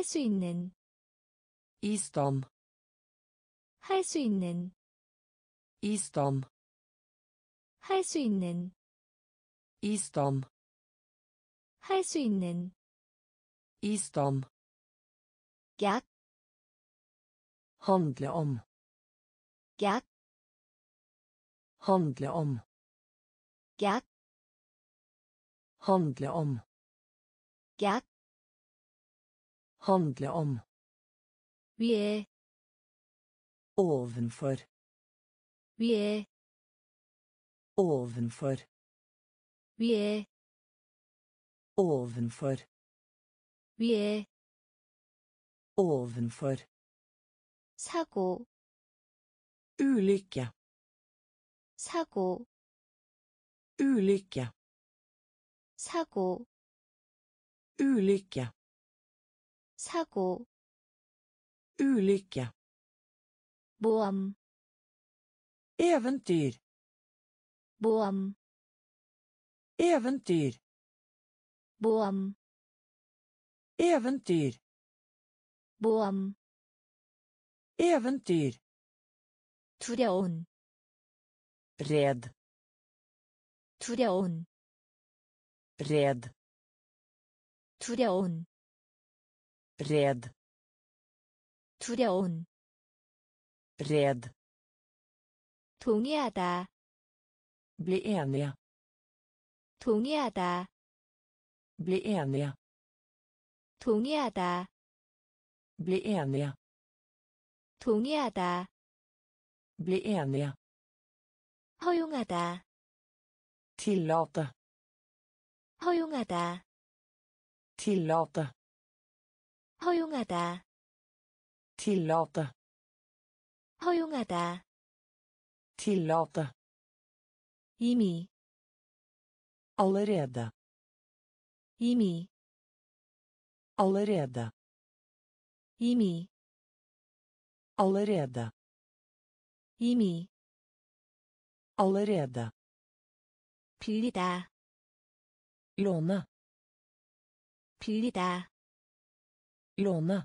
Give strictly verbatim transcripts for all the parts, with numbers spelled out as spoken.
수 있는 I stand. 할 수 있는 I stand. 할 수 있는 I stand. 할 수 있는 I stand. 약 Handle om. 약 Handle om. 약 Handle om. 약 Handle om. 위에 Ovenfor. 위에 Ovenfor. 위에 Ovenfor. 위에 Ovenfor. 사고 Ulykke. 사고 Ulykke. 사고 Ulykke. 사고 Ulykke. 모험 Eventyr. 모험 Eventyr. 모험 Eventyr. 모험 Eventyr. 두려운 Red. 두려운 Red. 두려운 Red. 두려운 Red. 동의하다 Bli enige. 동의하다 Bli enige. 동의하다 Bli enige. 동의하다 Bli enige. 허용하다 Tillate. 허용하다 Tillate. 허용하다 Tillate. 허용하다 Tillate. 이미 Allerede. 이미 Allerede. 이미 Allerede. 이미 Allerede. 빌리다 Låne. 빌리다 Låne.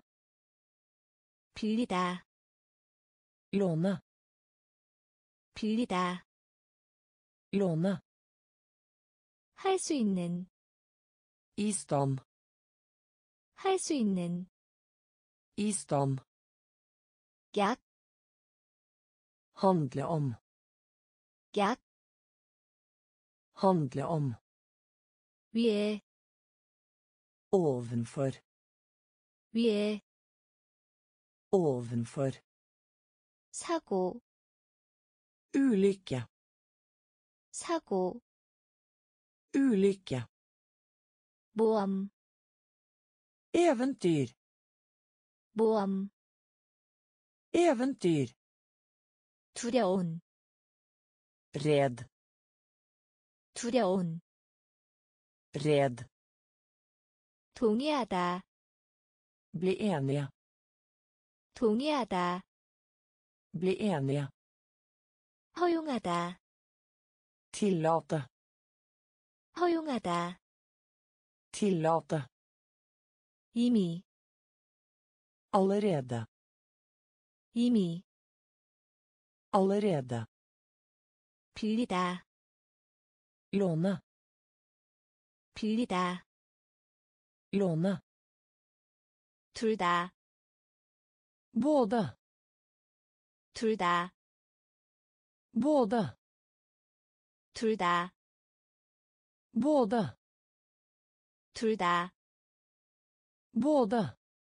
빌리다 Låne. 빌리다 Låne. 할 수 있는 I stand. 할 수 있는 I stand. 약 Handle om. 약 Handle om. 위에 Ovenfor. 위에 Ovenfor. 사고 Ulykke. 사고 Ulykke. 모험 Eventyr. 모험 Eventyr. 두려운 Red. 두려운 Red. 동의하다 Bli enige. 동의하다 Bli enige. 허용하다 Tillate. 허용하다 Tillate. 이미 Allerede. 이미 Allerede. 빌리다 Låne. 빌리다 Låne. 둘 다 Både. 둘 다 Både. 둘 다 Både. 둘 다 Både.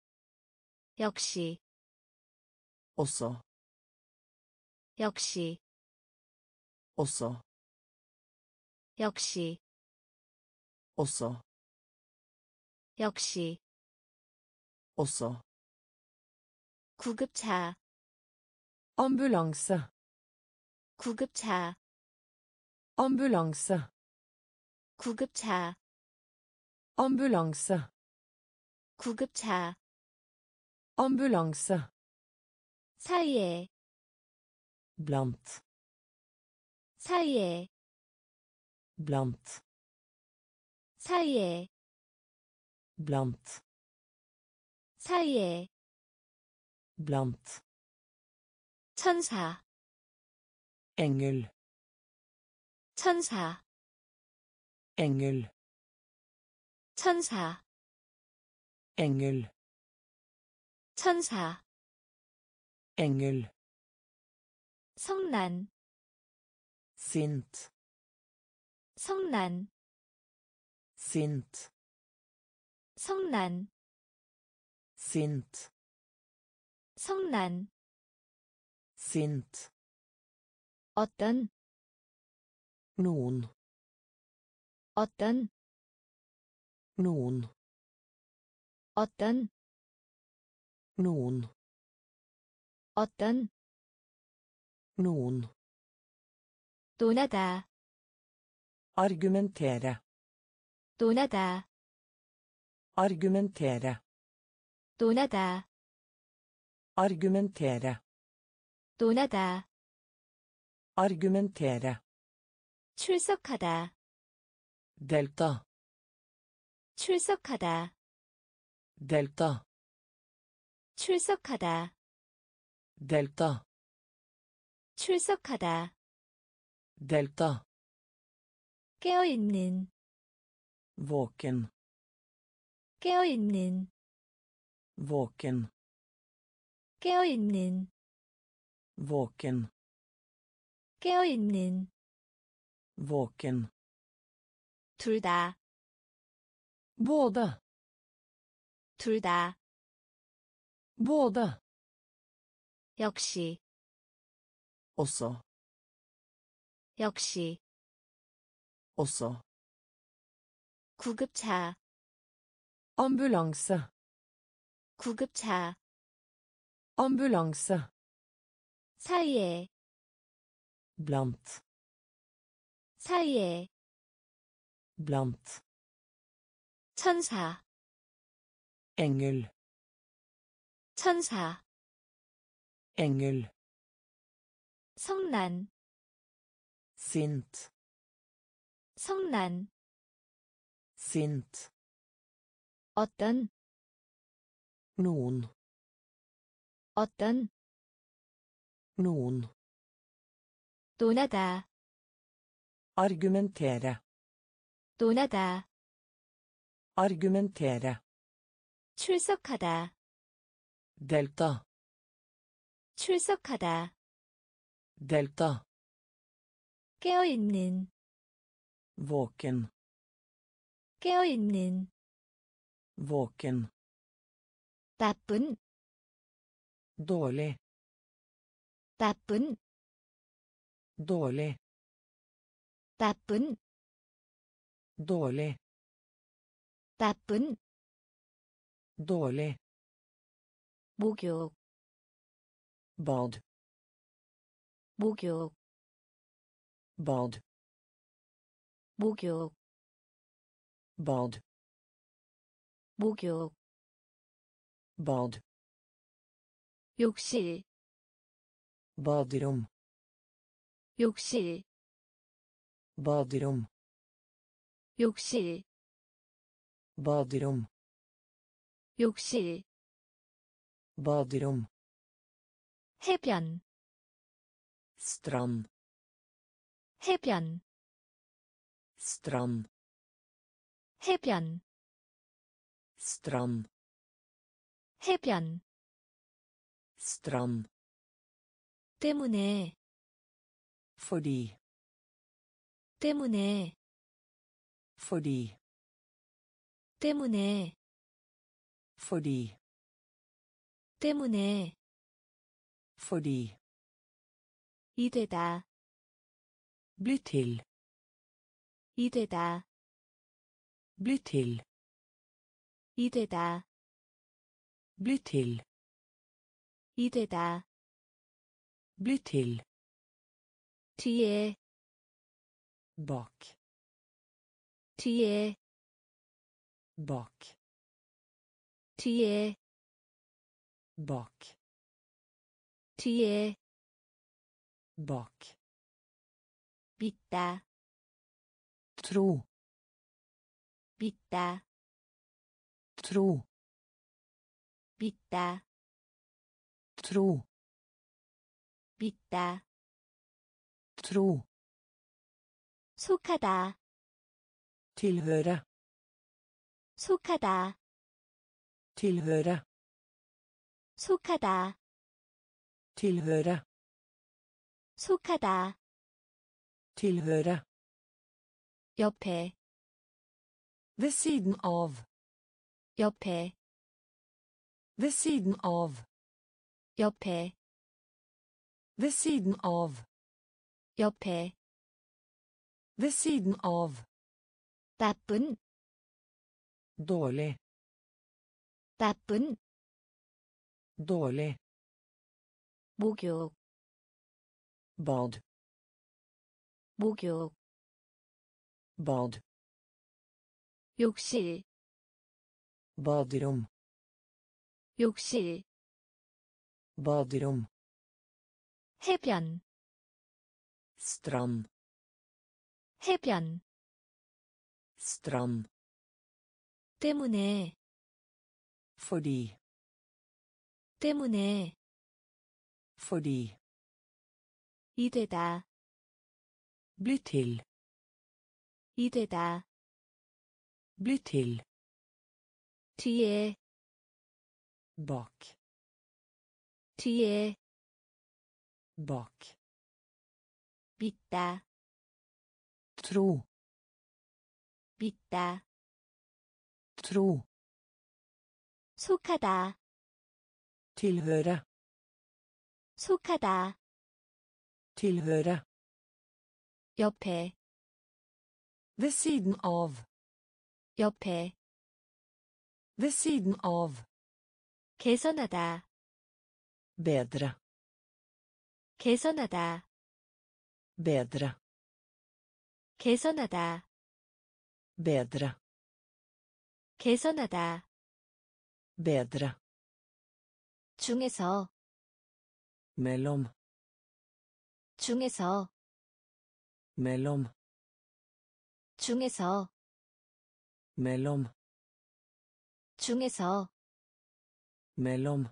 역시 Også. 역시 Også. 역시 Også. 역시 Også. 구급차 Ambulanse. 구급차 Ambulanse. 구급차 Ambulanse. 구급차 Ambulanse. 사이에 Blant. 사이에 Blant. 사이에 Blant. 사이에 blant, 천사 engel, 천사 engel, 천사 engel, 천사 engel, 성난 sint, 성난 sint, 성난 sint, 성난 sint, 어떤 noen, 어떤 noen, 어떤 noen, 어떤 noen, 논하다 argumentere, 논하다 argumentere, 논하다 argumentere, 논하다 argumentere, 출석하다 delta, 출석하다 delta, 출석하다 delta, 출석하다 delta, 깨어있는 våken, 깨어있는 våken, 깨어있는 våken, 깨어있는 våken, 둘 다, både, 둘 다, både, 역시, også, 역시, også, 구급차, ambulanse, 구급차, ambulanse, 사이에, blant, 사이에, blant, 천사, engel, 천사, engel, 성난, sint, 성난, sint, 어떤, noen, 어떤, noen, 논하다, argumentere, 논하다, argumentere, 출석하다, delta, 출석하다, delta, 깨어있는, våken, 깨어있는, våken, 나쁜, dårlig, 나쁜, dårlig, 나쁜, dårlig, 나쁜, dårlig, 목욕, bad, 목욕, bad, 목욕, bad, 목욕, bad, 욕실, baderom, 욕실, baderom, 욕실, baderom, 욕실, baderom, 해변, strand, 해변, strand, 해변, strand, 해변, strand, 때문에, fordi, 때문에, fordi, 때문에, fordi, 때문에, fordi, 이되다, bli til, 이되다, bli til, 이되다, bli til, 이되다, bli til, 뒤에, bak, 뒤에, bak, 뒤에, bak, 뒤에, bak, 믿다, tro, 믿다, tro, 믿다 tro, 믿다 tro, 속하다 tilhøre, 속하다 tilhøre, 속하다 tilhøre, 속하다 tilhøre, 옆에 ved siden av, 옆에 ved siden av, 옆에 ved siden av, 옆에 ved siden av, 나쁜 dårlig, 나쁜 dårlig, 목욕 bad, 목욕 bad, 욕실 baderom, 욕실 baderom, 해변 strand, 해변 strand, 때문에 fordi, 때문에 fordi, 이되다 bli til, 이되다 bli til, 뒤에 bak, 뒤에 bak, 믿다 tro, 믿다 tro, 속하다 tilhøre, 속하다 tilhøre, 옆에 ved siden av, 옆에 ved siden av, 개선하다 bedre, 개선하다 bedre, 개선하다 bedre, 개선하다 bedre, 중에서 mellom, 중에서 mellom, 중에서 mellom, 중에서 mellom,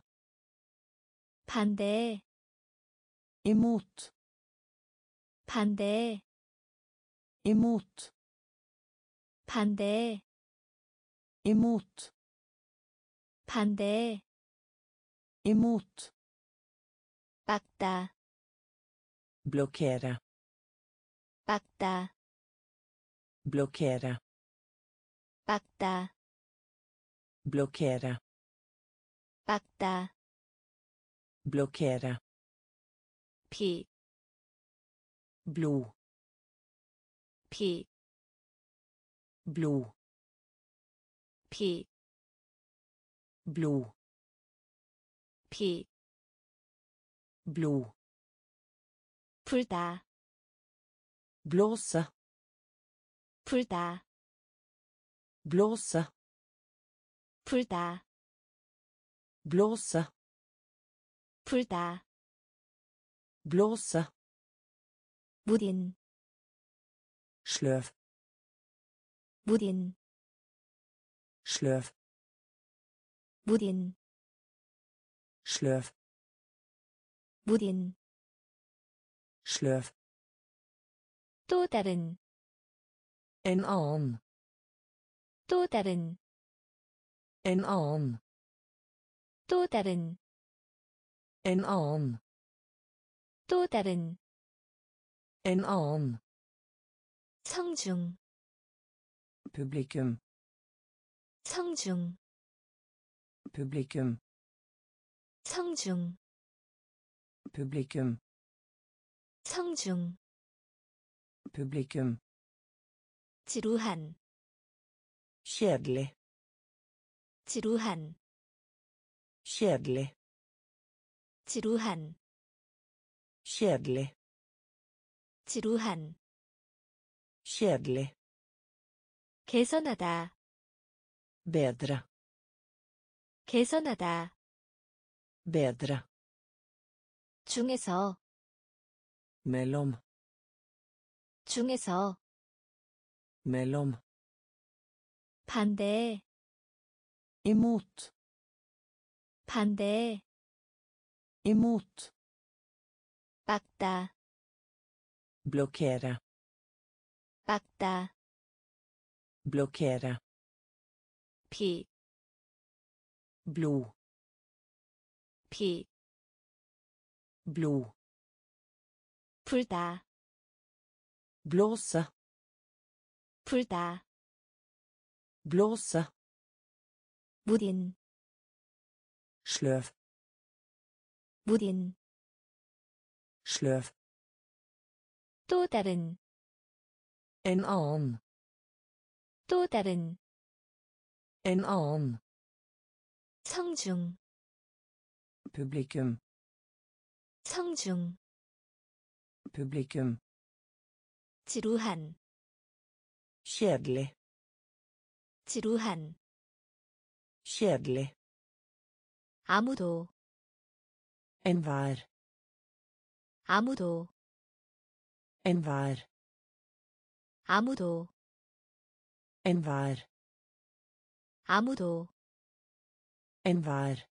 반대 imot, 반대 imot, 반대 imot, 반대 imot, 막다 blokkere, 막다 blokkere, 막다 blokkere, 막다 blokkere, 피, blod, 피, blod, 피, blod, 피, blod, 불다 blåse, 불다 blåse, 불다 blåse, 불다 blåse, 무딘 sløv, 무딘 sløv, 무딘 sløv, 무딘 sløv, 또 다른 en annen, 또 다른 en annen, 또 다른 en annen, 또 다른 en annen, 성중 publikum, 성중 publikum, 성중 publikum, 성중 publikum, 지루한 kjedelig, 지루한 kjedelig, 지루한 kjedelig, 지루한 kjedelig, 개선하다 bedre, 개선하다 bedre, 중에서 mellom, 중에서 mellom, 반대 imot, 반대 Emot. 막다 Blockera. 막다 Blockera. 피, Blod. 피, Blod. 불다 Blåse. 불다 Blåse. 무딘 Sløv. 무딘 Sløv. 또 다른 En annen. 또 다른 En annen. 성중 Publikum. 성중 Publikum. 지루한 Kjedelig. 지루한 Kjedelig. 아무도 Enhver. 아무도 Enhver. 아무도 Enhver. 아무도 Enhver.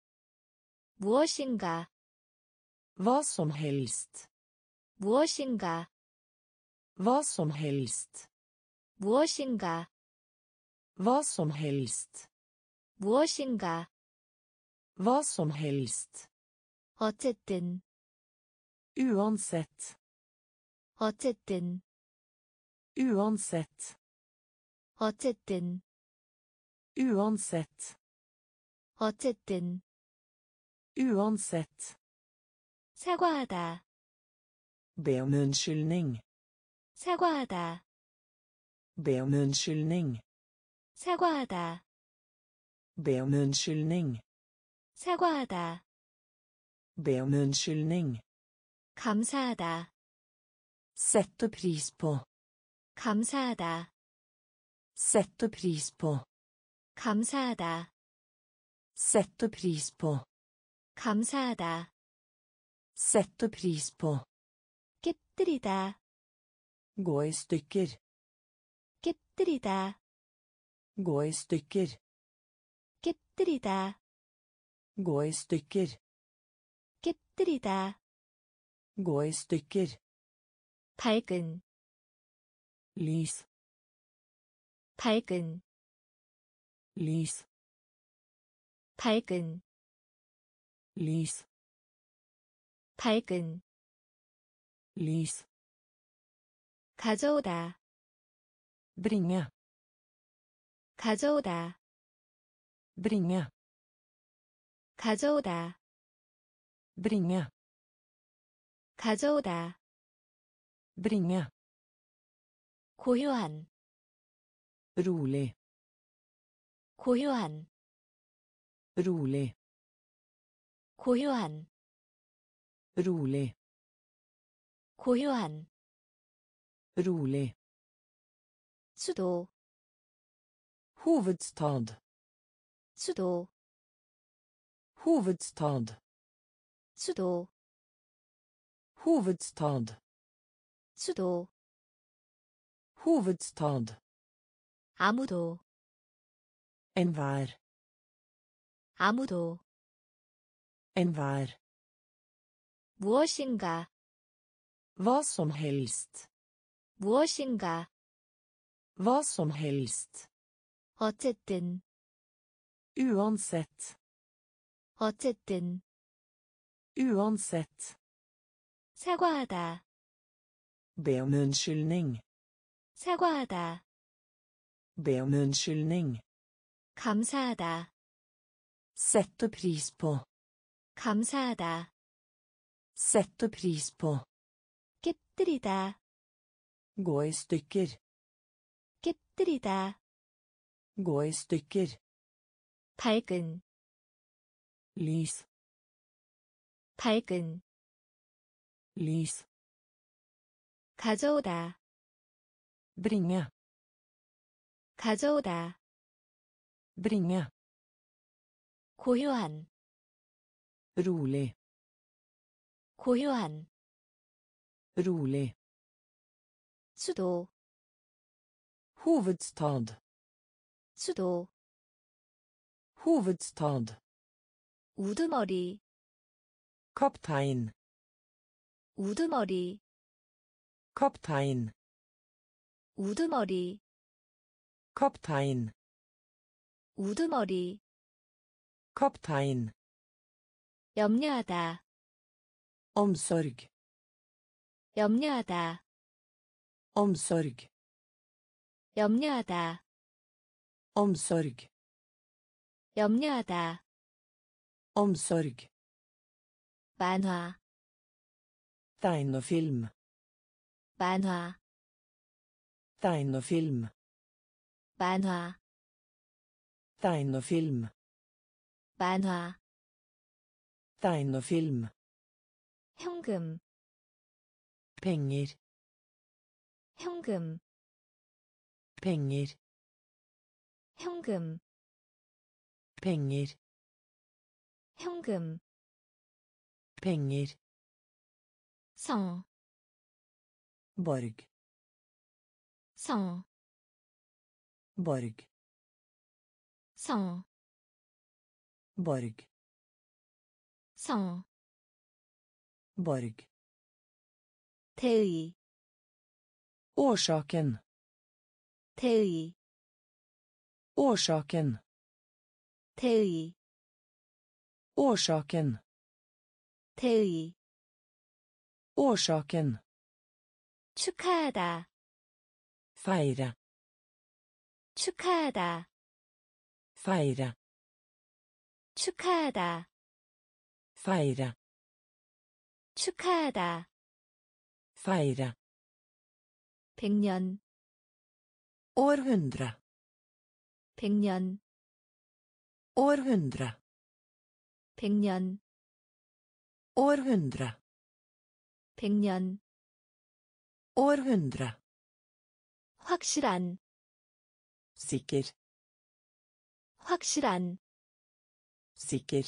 무엇인가 Hva som helst. 무엇인가 Hva som helst. 무엇인가 Hva som helst. 무엇인가 Hva som helst. 어쨌든 Uansett. 어쨌든 Uansett. 어쨌든 Uansett. 어쨌든 Uansett. 사과하다 Be om unnskyldning. 사과하다 Be om unnskyldning. 사과하다 Be om unnskyldning. 사과하다 Be om unnskyldning. 감사하다 Sette pris på. 감사하다 Sette pris på. 감사하다 Sette pris på. 감사하다 Sette pris på. 깨뜨리다 Gå i stykker. 깨뜨리다 Gå i stykker. 깨뜨리다 Gå i stykker. 깨뜨리다 Gå i stykker. 밝은 Lys. 밝은 Lys. 밝은 Lys. 밝은 Lys. 가져오다 Bringe. 가져오다 Bringe. 가져오다 Bringe. 가져오다 Bringe. 고요한 Rolig. 고요한 Rolig. 고요한 Rolig. 고요한 Rolig. 수도 Hovedstad. 수도 Hovedstad. 수도 Hovedstad. 수도 Hovedstad. 아무도 Enhver. 아무도 Enhver. 무엇인가 Hva som helst. 무엇인가 Hva som helst. 어쨌든 Uansett. 어쨌든 Uansett. 사과하다 Be om unnskyldning. 사과하다 Be om unnskyldning. 감사하다 Sette pris på. 감사하다 Sette pris på. 깨뜨리다 Gå i stykker. 깨뜨리다 Gå i stykker. 밝은 Lys. 밝은 Lys. 가져오다 Bringe. 가져오다 Bringe. 고요한 Rolig. 고요한 Rolig. 수도 Hovedstad. 수도 Hovedstad. 우두머리 Kaptein. 우두머리 Kaptein. 우두머리 Kaptein. 우두머리 Kaptein. 염려하다 Omsorg. 염려하다 Omsorg. 염려하다 Omsorg. 염려하다 Omsorg. 만화 Tegnefilm. 만화 Tegnefilm. 만화 Tegnefilm. 만화 Tegnefilm. 현금 Penger. 현금 Penger. 현금 Penger. 현금 Penger. 성 Borg. 성 Borg. 성 Borg. 성 Borg. 대의 Årsaken. 대의 Årsaken. 대의 Årsaken. 대의 Årsaken. 축하하다 Feire. 축하하다 Feire. 축하하다 Feire. 축하하다 Feire. 백년 Århundre. 백년 Århundre. 백년 Århundre. 백년 Århundre. 확실한 Sikker. 확실한 Sikker.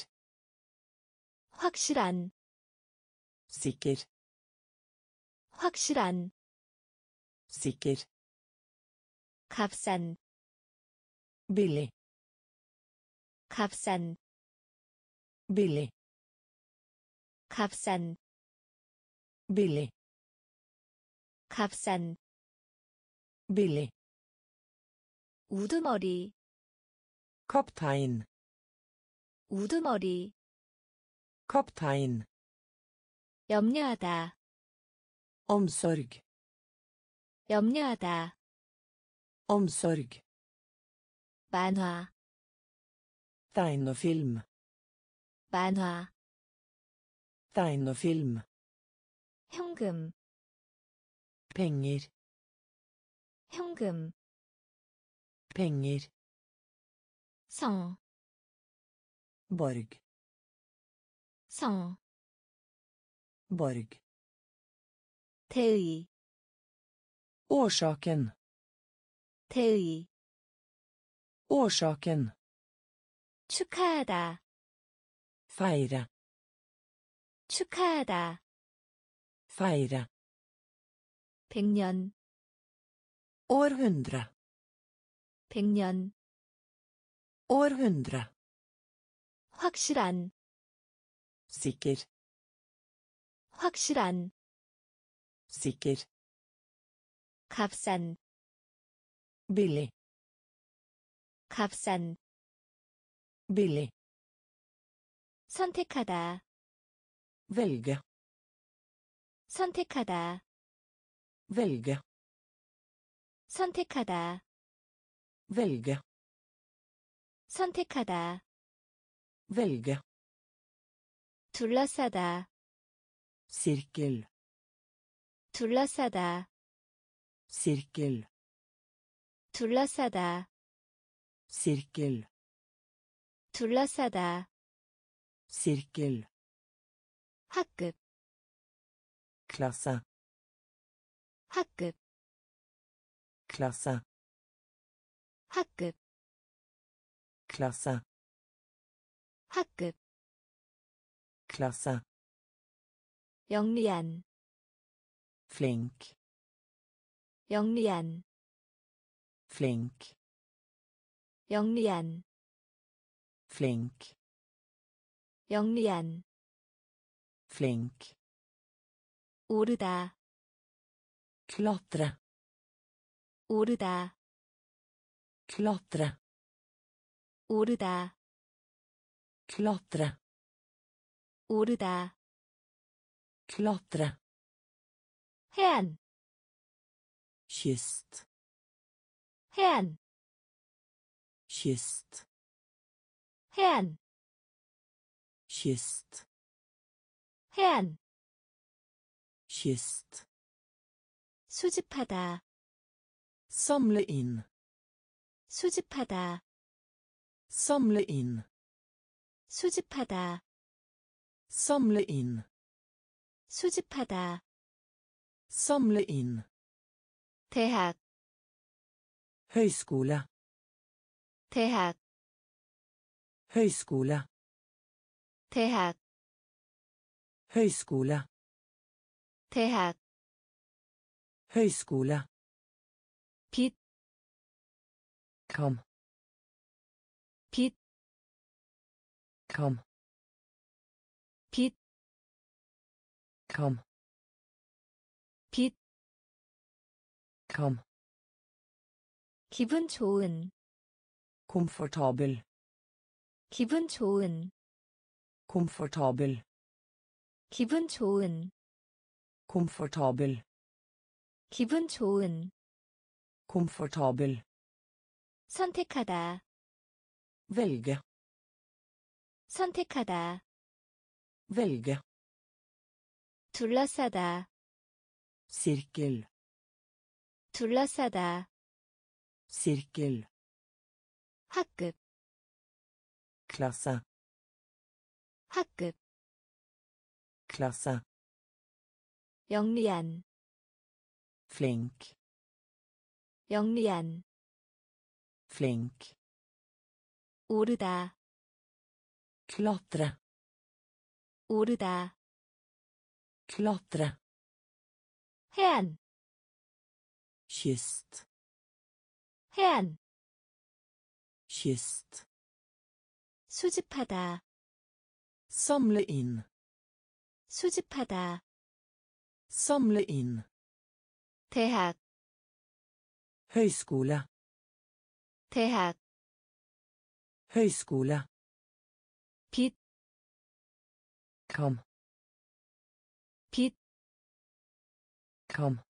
확실한 Sikker. 확실한 Sikker. 값싼 Billig. 값싼 Billig. 값싼 Billig. 값싼 Billig. 우두머리 Kaptein. 우두머리 Kaptein. 염려하다 Omsorg. 염려하다 Omsorg. 만화 Tegnefilm. 만화 Tegnefilm. 현금 Penger. 현금 Penger. 성 Borg. 성 Borg. 대의 Årsaken. 대의 Årsaken. 축하하다 Feire. 축하하다 Feire. 백년 Århundre. 백년 Århundre. 확실한 Sikker. 확실한 Sikker. 값싼 Billig. 값싼 Billig. 선택하다 Velge. 선택하다 Velge. 선택하다 Velge. 선택하다 Velge. 둘러싸다 Sirkel. 둘러싸다 Sirkel. 둘러싸다 Sirkel. 둘러싸다 Sirkel. 학급 Klasse. 학급 Klasse. 학급 Klasse. 학급 Klasse. 영리한 Flink. 영리한 Flink. 영리한 Flink. 영리한 flink, 오르다 klatre, 오르다 klatre, 오르다 klatre, 오르다 klatre, 해안 kyst, 해안 kyst, 해안 kyst, 해안 kyst, 수집하다 samle inn, 수집하다 samle inn, 수집하다 samle inn, 수집하다 samle inn, 대학 høyskole, 대학 høyskole, 대학 høyskole, 대학 høyskole, 빛 kam, 빛 kam, 빛 kam, 빛 kam, 기분 좋은 komfortabel, 기분 좋은 komfortabel, 기분 좋은 komfortabel, 기분 좋은 komfortabel, 선택하다 velge, 선택하다 velge, 둘러싸다 sirkel, 둘러싸다 sirkel, 학급 klasse, 학급 klasse, 영리한 flink, 영리한 flink, 오르다 klatre, 오르다 klatre, 해안 kyst, 해안 kyst, 수집하다 samle inn, 수집하다 samle inn, 대학 høyskole, 대학 høyskole, 빛 kam, 빛 kam,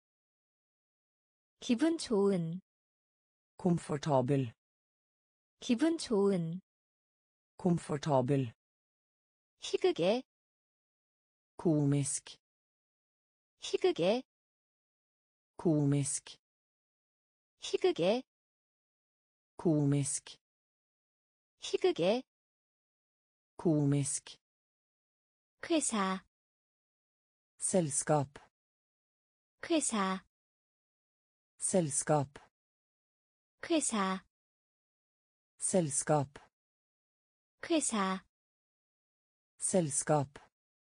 기분 좋은 komfortabel, 기분 좋은 komfortabel, 희극의 komisk, 희극의 komisk, 희극의 komisk, 희극의 komisk, 회사 selskap, 회사 selskap, 회사 selskap, 회사 selskap,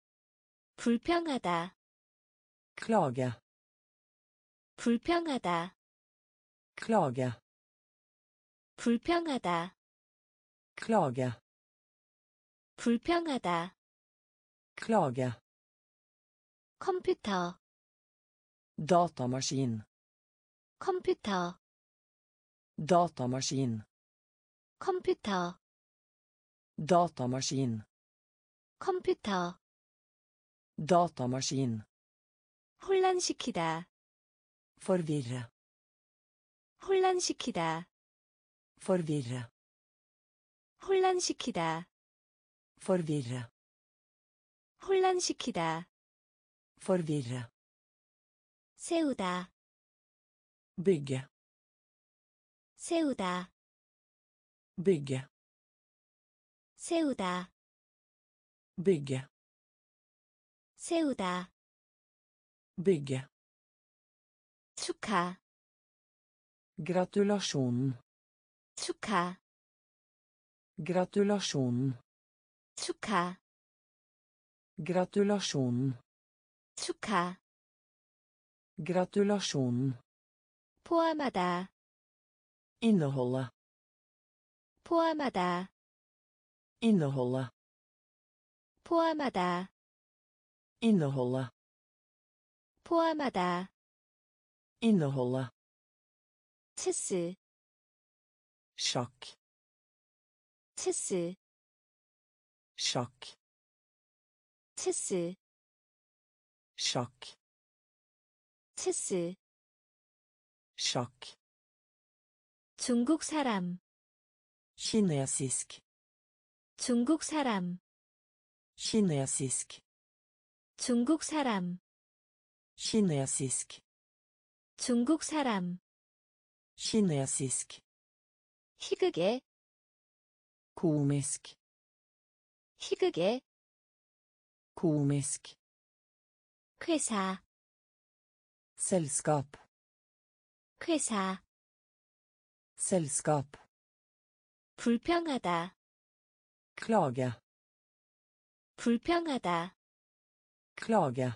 불평하다 klage, 불평하다 klage, 불평하다 klage, 불평하다 klage, 컴퓨터 datamaskin, 컴퓨터 datamaskin, 컴퓨터 datamaskin, 컴퓨터 datamaskin, 혼란시키다 forvirre, 혼란시키다 forvirre, 혼란시키다 forvirre, 혼란시키다 forvirre, 세우다 bygge, 세우다 bygge, 세우다 bygge, 세우다 bygge, 축하 gratulasjon, 축하 gratulasjon, 축하 gratulasjon, 축하 gratulasjon, 포함하다 inneholde, 포함하다 inneholde, 포함하다, inneholde, 포함하다, inneholde, 체스, sjakk, 체스, sjakk, 체스, sjakk, 체스. sjakk, 중국 사람, kinesisk, 중국 사람, kinesisk, 중국 사람, kinesisk, 중국 사람. kinesisk, 희극의, komisk, 희극의, komisk, 회사, selskap, 회사. selskap, 불평하다, klage, 불평하다. klage,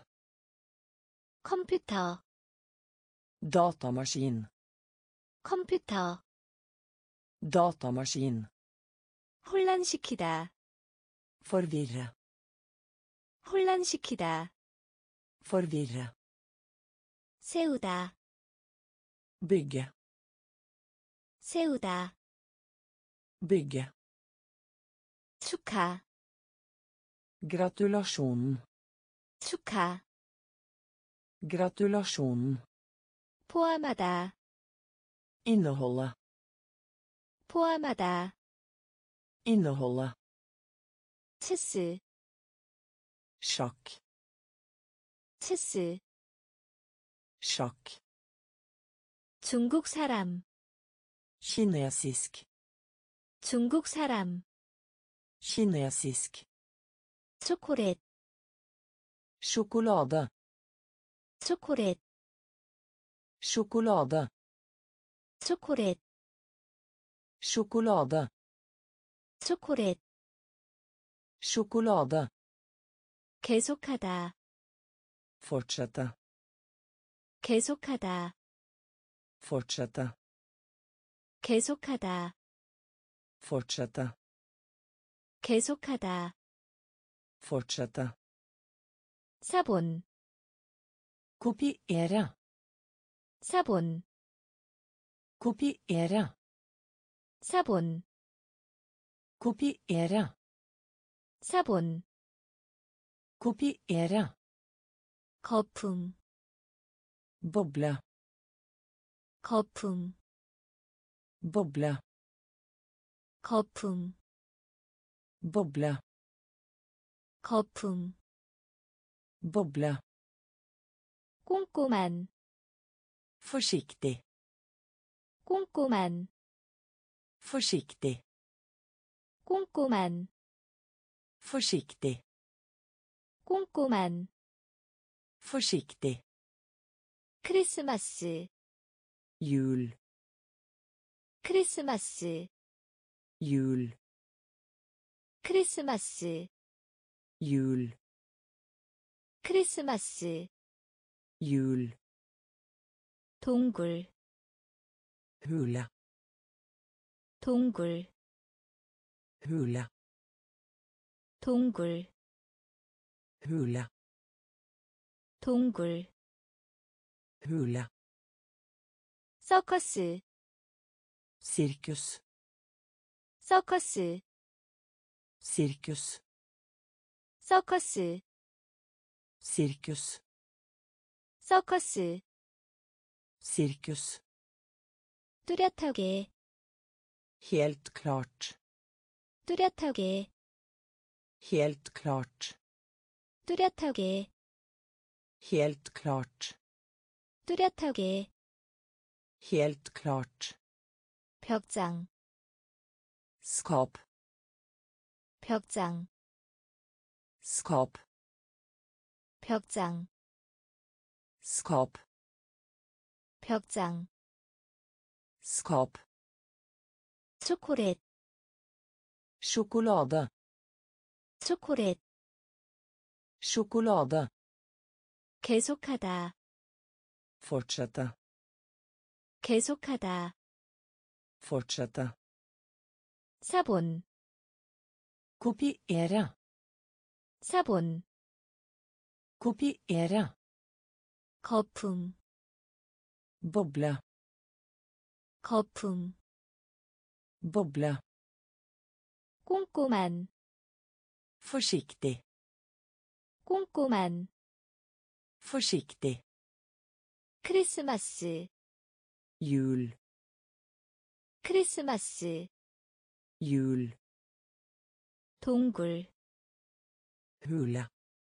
컴퓨터, datamaskin, 컴퓨터. datamaskin, 혼란시키다, forvirre, 혼란시키다. forvirre, 세우다, bygge, 세우다. bygge, 축하, gratulasjon, 축하. gratulasjon, 포함하다, inneholde, 포함하다. inneholde, 체스, sjakk, 체스. sjakk, 중국 사람, kinesisk, 중국 사람. kinesisk, 초콜릿, sjokolade, 초콜릿, sjokolade, 초콜릿, sjokolade, 초콜릿. sjokolade, 계속하다, fortsette, 계속하다, fortsette, 계속하다, fortsette, 계속하다. fortsette, 사본, kopiere, 사본, kopiere, 사본, kopiere, 사본. kopiere, 거품, boble, 거품, boble, 거품, boble, 거품. boble, 꼼꼼한, forsiktig, 꼼꼼한, forsiktig, 꼼꼼한, forsiktig, 꼼꼼한. forsiktig, 크리스마스, jul, 크리스마스, jul, 크리스마스, jul, 크리스마스. jul, 동굴, hule, 동굴, hule, 동굴, hule, 동굴. hule, 서커스, sirkus, 서커스, sirkus, 서커스, sirkus, 서커스. sirkus, 뚜렷하게, helt klart, 뚜렷하게, helt klart, 뚜렷하게, helt klart, 뚜렷하게. helt klart, 벽장, skap, 벽장, skap, 벽장, skap, 벽장. skap, 초콜릿, sjokolade, 초콜릿. sjokolade, 계속하다, fortsette, 계속하다. fortsette, 사본, kopiere, 사본, Kopiere. 거품, Boble. 거품, Boble. 꼼꼼한, Forsiktig. 꼼꼼한, Forsiktig. 크리스마스, Jul. 크리스마스, Jul. 동굴, Hule.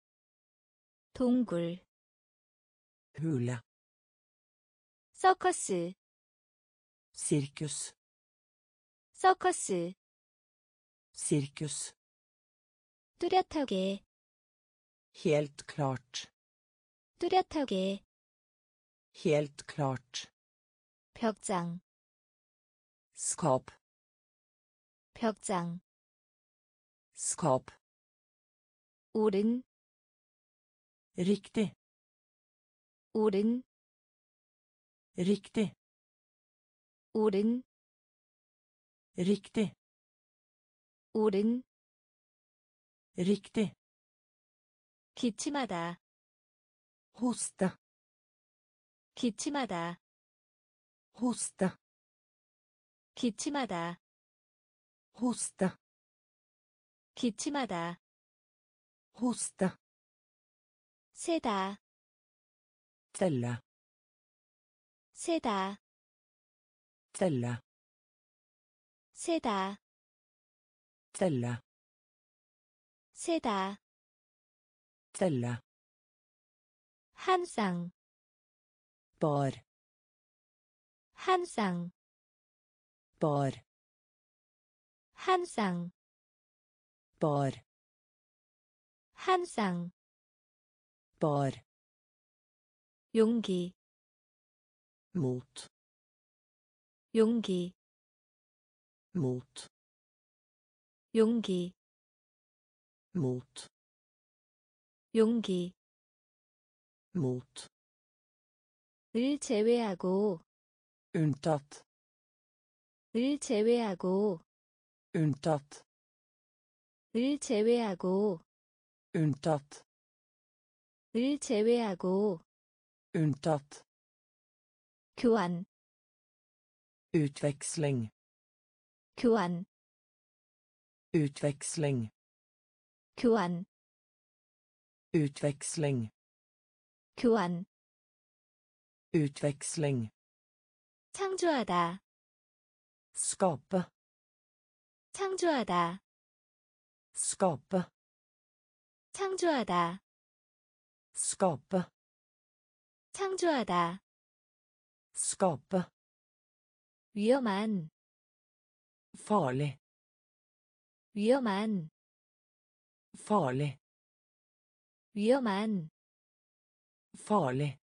동굴, Hule. 서커스, Sirkus. 서커스, Sirkus. 뚜렷하게, Helt klart. 뚜렷하게, Helt klart. 벽장, Skap. 벽장, Skap. 오른, Riktig. 오른, Riktig. 오른, Riktig. 오른, Riktig. 기침하다, Hoste. 기침하다, Hoste. 기침하다, Hoste. 기침하다, Hoste. 세다, Telle. 세다, Telle. 세다, Telle. 세다, Telle. 한 쌍, Bar. 한 쌍, Bar. 한 쌍, Bar. 한 쌍, Bar. 용기, Mot. 용기, Mot. 용기, Mot. 용기, Mot. 을 제외하고, Unntatt. 을 제외하고, Unntatt. 을 제외하고, Unntatt. 을 제외하고, Unntatt. 교환, Utveksling. 교환, Utveksling. 교환, Utveksling. 교환, Utveksling. 창조하다, Skape. 창조하다, Skape. 창조하다, Skape. 창조하다, Skape. 위험한, Farlig. 위험한, Farlig. 위험한, Farlig.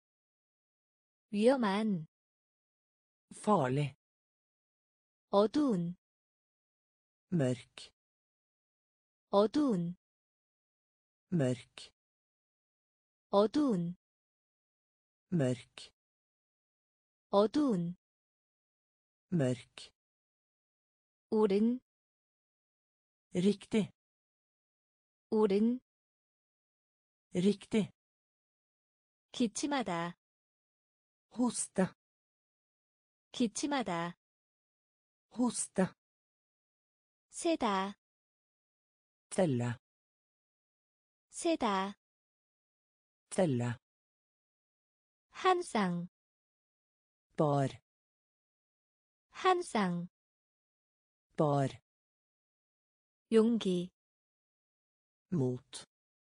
위험한, Farlig. 어두운, Mørk. 어두운, Mørk. 어두운, Mørk. 어두운, Mørk. 오른, Riktig. 오른, Riktig. 기침하다, Hoste. 기침하다, Hoste. 세다, Telle. 세다, Telle. 한 쌍, Bar. 한 쌍, Bar. 용기, Mot.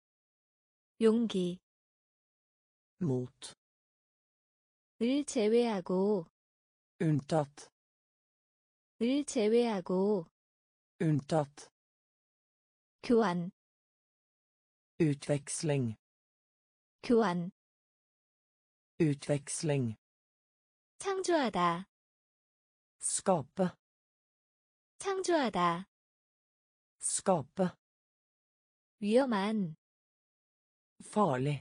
용기, Mot. 을 제외하고, Unntatt. 을 제외하고, Unntatt. 교환, Utveksling. 교환, Utveksling. 창조하다, Skape. 창조하다, Skape. 위험한, Farlig.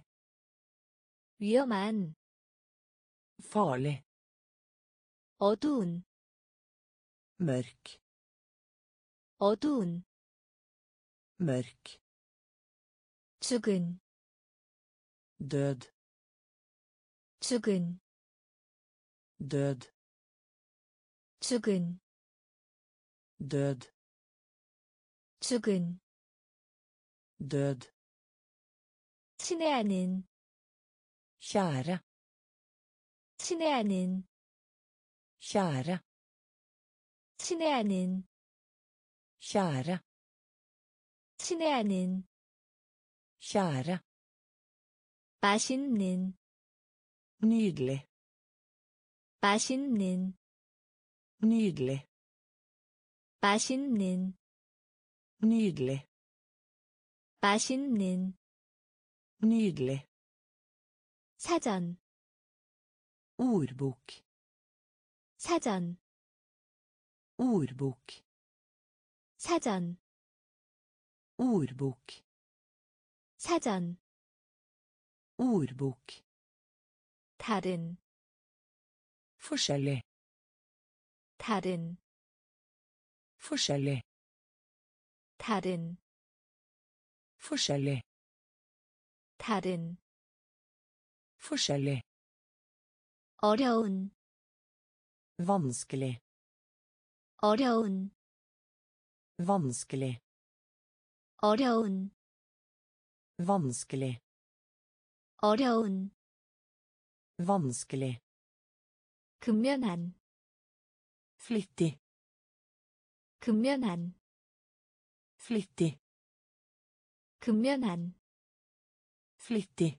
위험한, Farlig. 어두운, Mørk. 어두운, Mørk. 죽은 død, 죽은 død, 죽은 død, 죽은 død, 친애하는 kjære, 친애하는 kjære, 친애하는 kjære, 친애하는 kjære, 맛있는 nydelig, 맛있는 nydelig, 맛있는 nydelig, 맛있는 nydelig, 사전 ordbok, 사전 ordbok, 사전 ordbok, 사전 ordbok, 다른 forskjellig, 다른 forskjellig, 다른 forskjellig, 다른 forskjellig, 어려운 vanskelig, 어려운 vanskelig, 어려운 vanskelig, 어려운 vanskelig, 근면한 flittig, 근면한 flittig, 근면한 flittig,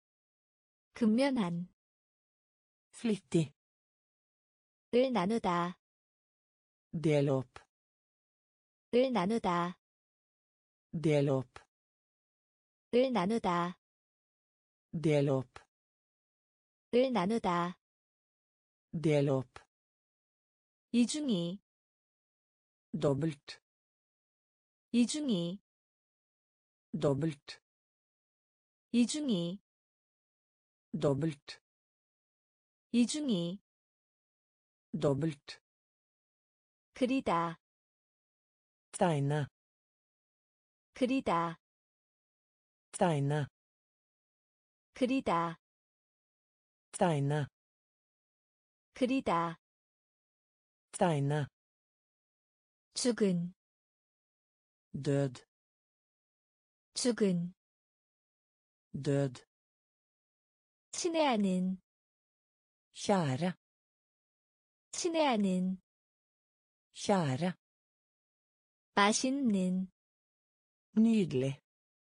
근면한 flittig, 을 나누다 del opp, 을 나누다 del opp, 을 나누다 del opp, 을 나누다 del opp, 이중이 dobbelt, 이중이 dobbelt, 이중이 dobbelt, 이중이 dobbelt, 그리다 tegne, 그리다 tegne, 그리다 tegne, 그리다 tegne, 죽은 død, 죽은 død, 친애하는 kjære, 친애하는 kjære, 맛있는 nydelig,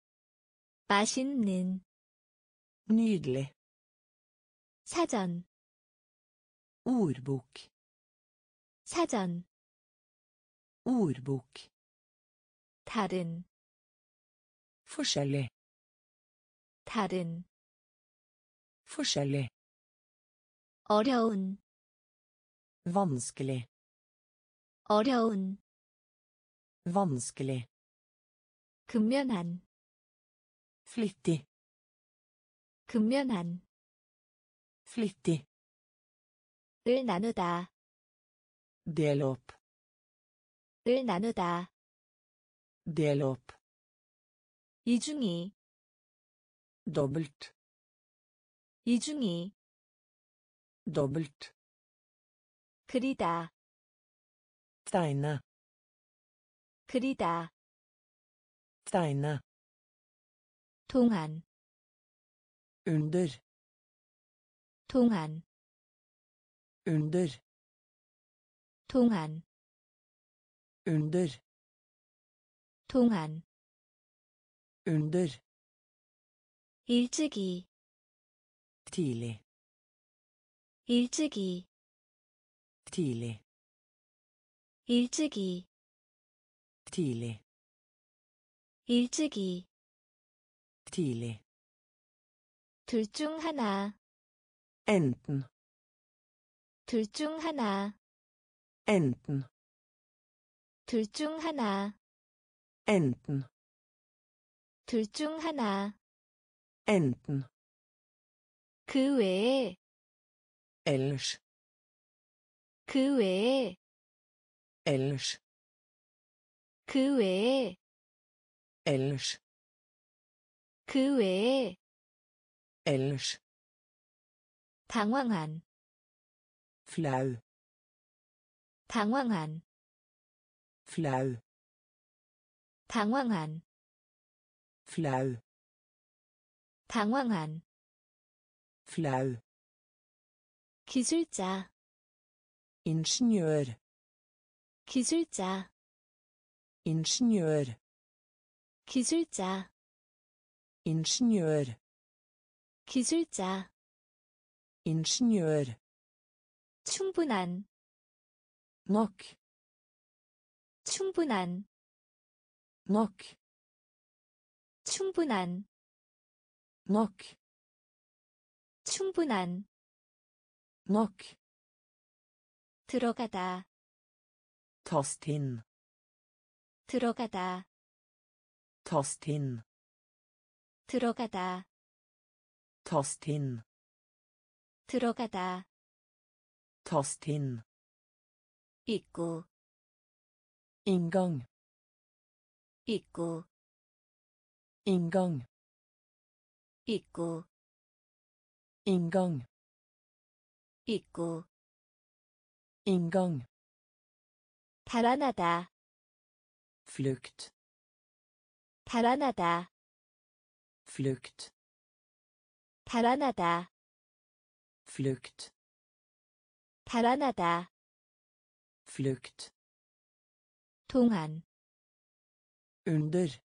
맛있는 nydelig, 사전 ordbok, 사전 ordbok, 다른 forskjellig, 다른 forskjellig, 어려운 vanskelig, 어려운 vanskelig, 근면한 flittig, 근면한 flittig, 을 나누다 del opp, 을 나누다 del opp, 이중이 dobbelt, 이중이 dobbelt, 그리다 tegne, 그리다 tegne, 동안 under, 동안 under, 동안 under, 동안 under, 일찍이 tidlig, 일찍이 tidlig, 일찍이 tidlig, 일찍이 tidlig, 둘 중 하나 enten, 둘 중 하나 enten, 둘 중 하나 enten, 둘 중 하나 enten, 그 외에 ellers, 그 외에 ellers, 그 외에 ellers, 그 외에 ellers, 당황한 flau, 당황한 flau, 당황한 flau, 당황한 flau, 기술자 ingeniør, 기술자 ingeniør, 기술자 ingeniør, 기술자 ingeniør, 충분한 nok, 충분한 nok, 충분한 nok, 충분한 nok, 들어가다 tast inn, 들어가다 tast inn, 들어가다 tast inn, 들어가다 tast inn, 입구 inngang, 입구 inngang, 입구 inngang, 입구 inngang, 달아나다 flukt, 달아나다 flukt, 달아나다 flukt, 달아나다 flukt, 동안 under,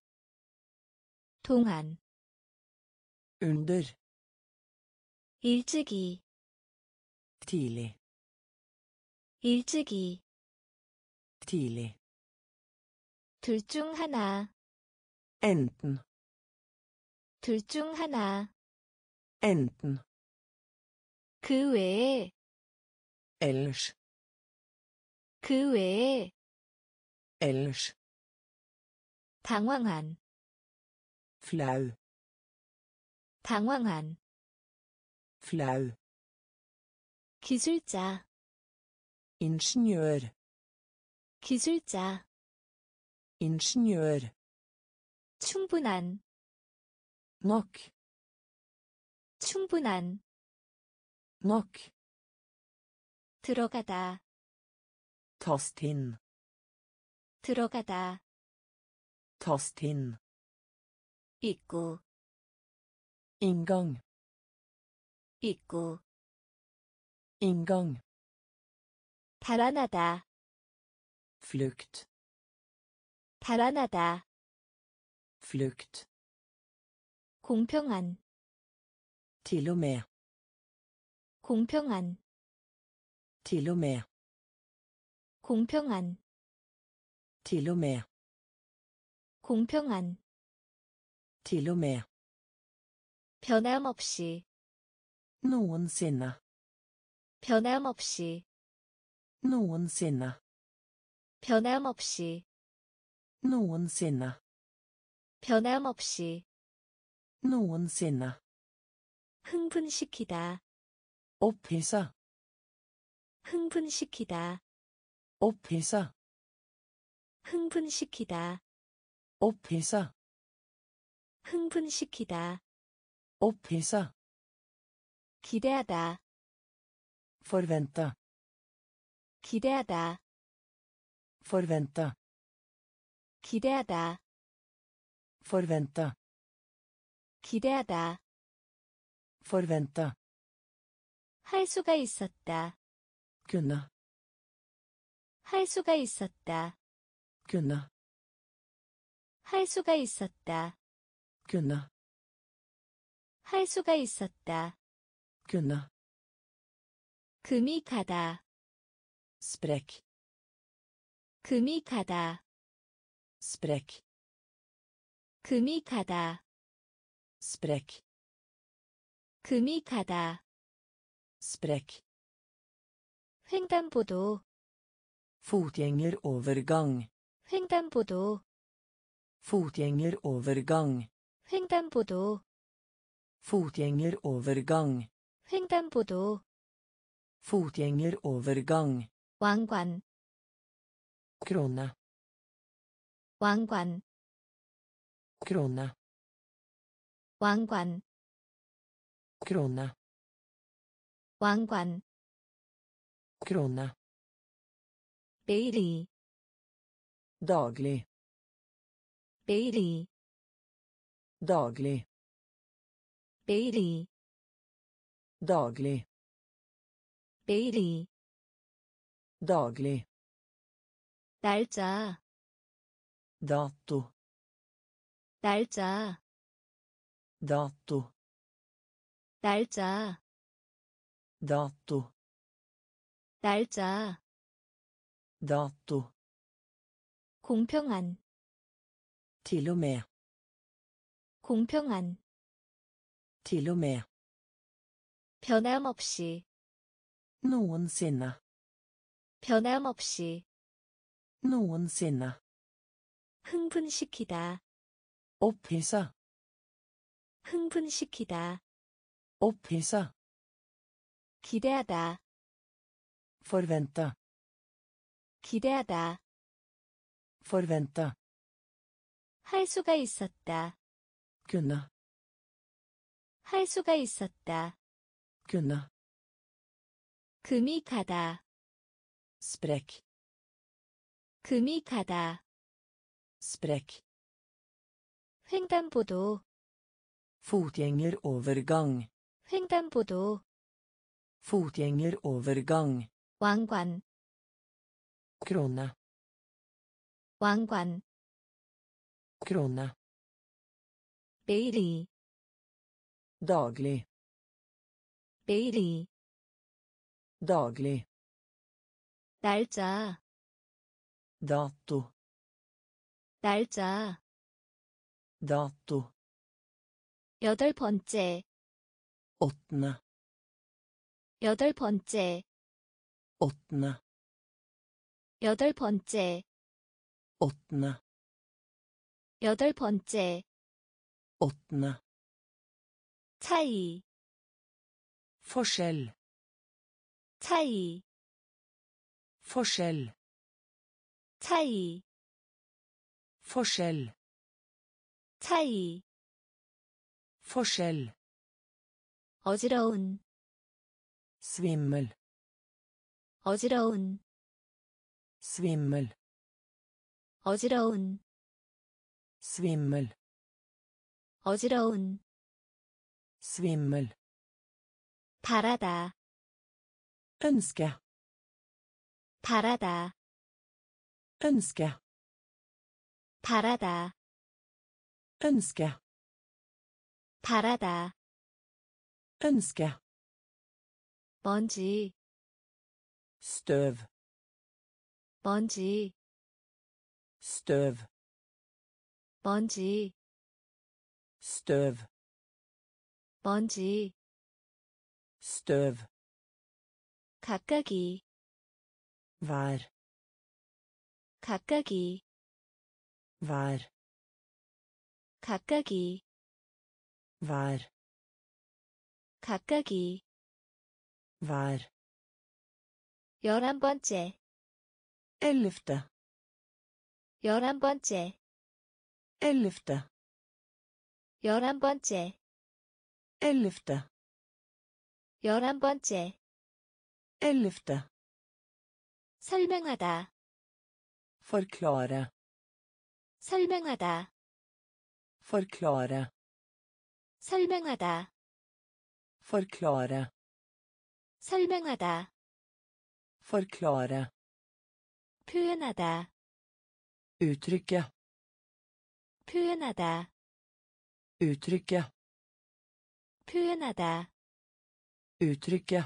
동안 under, 일찍이 tidlig, 일찍이 tidlig, 둘 중 하나 enten, 둘 중 하나 enten, 그 외에 ellers, 그 외에 ellers, 당황한 flau, 당황한 flau, 기술자 ingeniør, 기술자 ingeniør, 충분한 nok, 충분한 nok, 들어가다 tast inn, 들어가다 tast inn, 입구 inngang, 입구 inngang, 달아나다 flukt, 달아나다 flukt, 공평한 til og med, 공평한 til og med, 공평한 til og med, 공평한 til og med, 변함없이 noensinne, 변함없이 noensinne, 변함없이 noensinne, 변함없이 noensinne, 흥분시키다 opphissa, 흥분시키다 opphissa, 흥분시키다 opphissa, 흥분시키다 opphissa, 기대하다 forvente, 기대하다 forvente, 기대하다 forvente, 기대하다 forvente, 할 수가 있었다 kunne, 할 수가 있었다 kunne, 할 수가 있었다 kunne, 할 수가 있었다 kunne, 금이 가다 sprekk, 금이 가다 sprekk, 금이 가다 sprekk, 금이 가다 sprekk, 횡단보도 fotgjengerovergang, 횡단보도 fotgjengerovergang, 횡단보도 fotgjengerovergang, 횡단보도 fotgjengerovergang, 왕관 krone, 왕관 krone, 왕관, krone, 왕관, krone, 매일이, daglig, 매일이, daglig, 매일이, daglig, 매일이, daglig, 날짜, dato, 날짜, dato, 날짜, dato, 날짜, dato, 공평한, till och med, 공평한, till och med, 변함없이, noensinne, 변함없이, noensinne, 흥분시키다, opphissa, 흥분시키다, opphissa, 기대하다, forvente, 기대하다, forvente, 할 수가 있었다, kunne, 할 수가 있었다, kunne, 금이 가다, sprekk, 금이 가다, sprekk, 횡단보도, fotgjengerovergang, 횡단보도, fotgjengerovergang, 왕관, krone, 왕관, krone, 매일이, daglig, 매일이, daglig, 날짜, dato, 날짜, dato, 여덟 번째, åttende, 여덟 번째, åttende, 여덟 번째, åttende, 여덟 번째, åttende, 차이, forskjell, 차이, forskjell, 차이, forskjell, 차이, forskjell, 어지러운, svimmel, 어지러운, svimmel, 어지러운, svimmel, 어지러운, svimmel, 바라다, ønske, 바라다, ønske, 바라다, ønske, 바라다, ønske, 먼지, støv, 먼지, støv, 먼지, støv, 먼지, støv, 가까이, vær, 가까이, vær, 가까이, vær, 가까이, vær, 열한 번째, ellevte, 열한 번째, ellevte, 열한 번째, ellevte, 열한 번째, ellevte, 설명하다, forklare, 설명하다, forklare, 설명하다, forklare, 설명하다, forklare, 표현하다, uttrykke, 표현하다, uttrykke, 표현하다, uttrykke,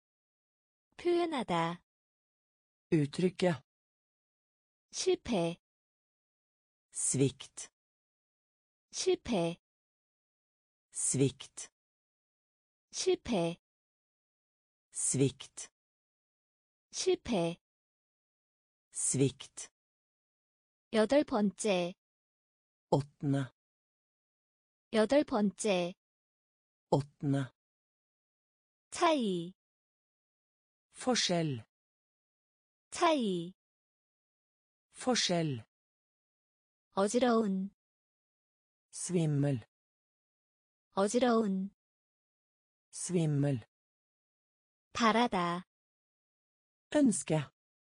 표현하다, uttrykke, 실패, svikt, 실패, svikt, 실패, svikt, 실패, svikt, 여덟 번째, åttende, 여덟 번째, åttende, 차이, forskjell, 차이, forskjell, 어지러운, svimmel, 어지러운 svimmel, 바라다 ønske,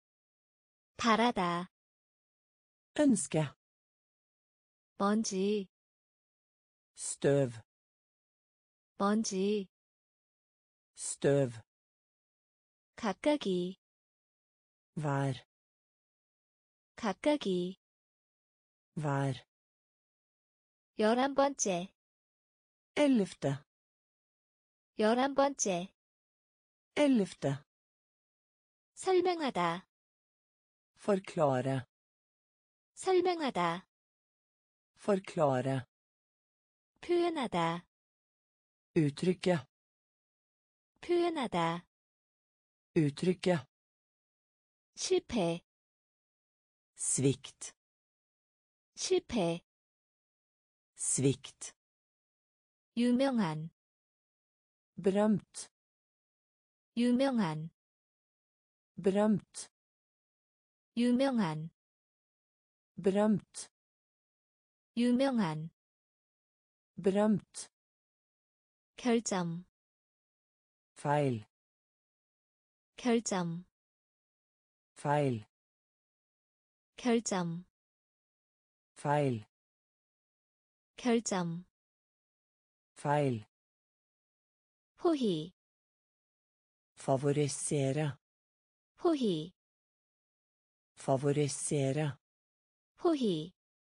바라다 ønske, 먼지 støv, 먼지 støv, 가까기 vær, 가까기 vær, 열한 번째 ellevte, 열한 번째 ellevte, 설명하다 forklare, 설명하다 forklare, 표현하다 uttrykke, 표현하다 uttrykke, 실패 svikt, 실패 svikt, 유명한 berømt, 유명한 berømt, 유명한 berømt, 유명한 berømt, 결점 feil, 결점 feil, 결점 feil, 결점 feil, 포희 favorisere, 포희 favorisere, 포희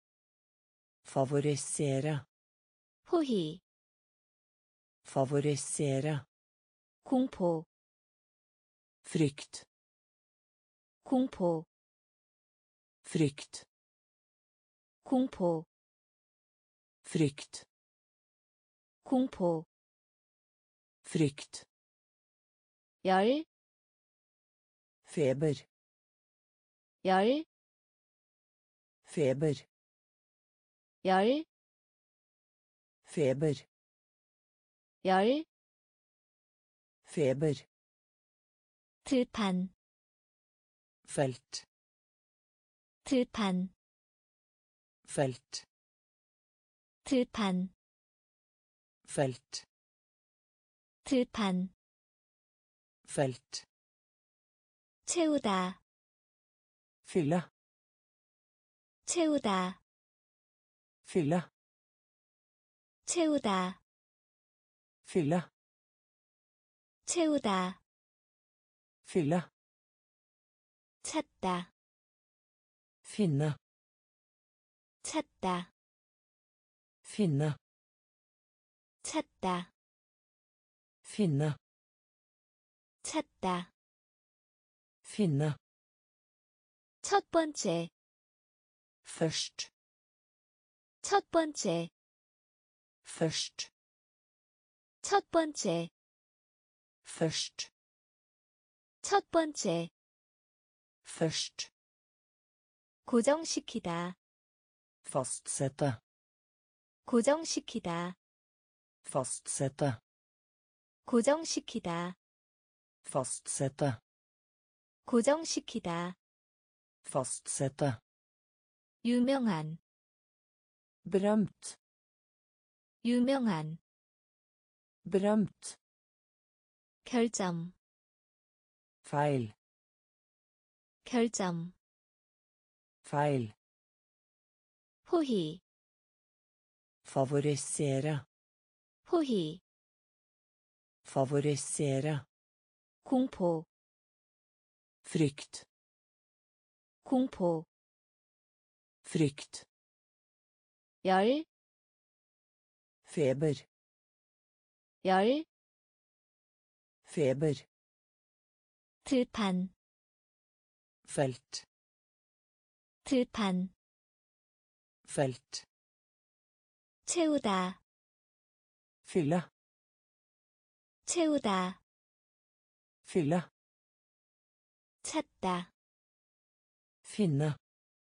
favorisere, 포희 favorisere, 공포 frykt, 공포 frykt, 공포 frykt, 공포 frykt, 열 feber, 열 feber, 열 feber, 열 feber, 들판 felt, 들판 felt, 들판 felt, 들판 felt, 채우다 fylle, 채우다 fylle, 채우다 fylle, 채우다 fylle, 찾다 finne, 찾다 finne, 찾다 finne, 찾다 finne, 첫 번째 først, 첫 번째 først, 첫 번째 først, 첫 번째 først, 고정시키다 fastsette, 고정시키다 fastsette, 고정시키다 fastsette, 고정시키다 fastsette, 유명한 berømt, 유명한 berømt, 결점 feil, 결점 feil, 포희 favorisere, 포희 favorisere, 공포 frykt, 공포 frykt, 열 feber, 열 feber, 들판 felt, 들판 felt, 채우다 fylle, 채우다 fylle, 찾다 finne,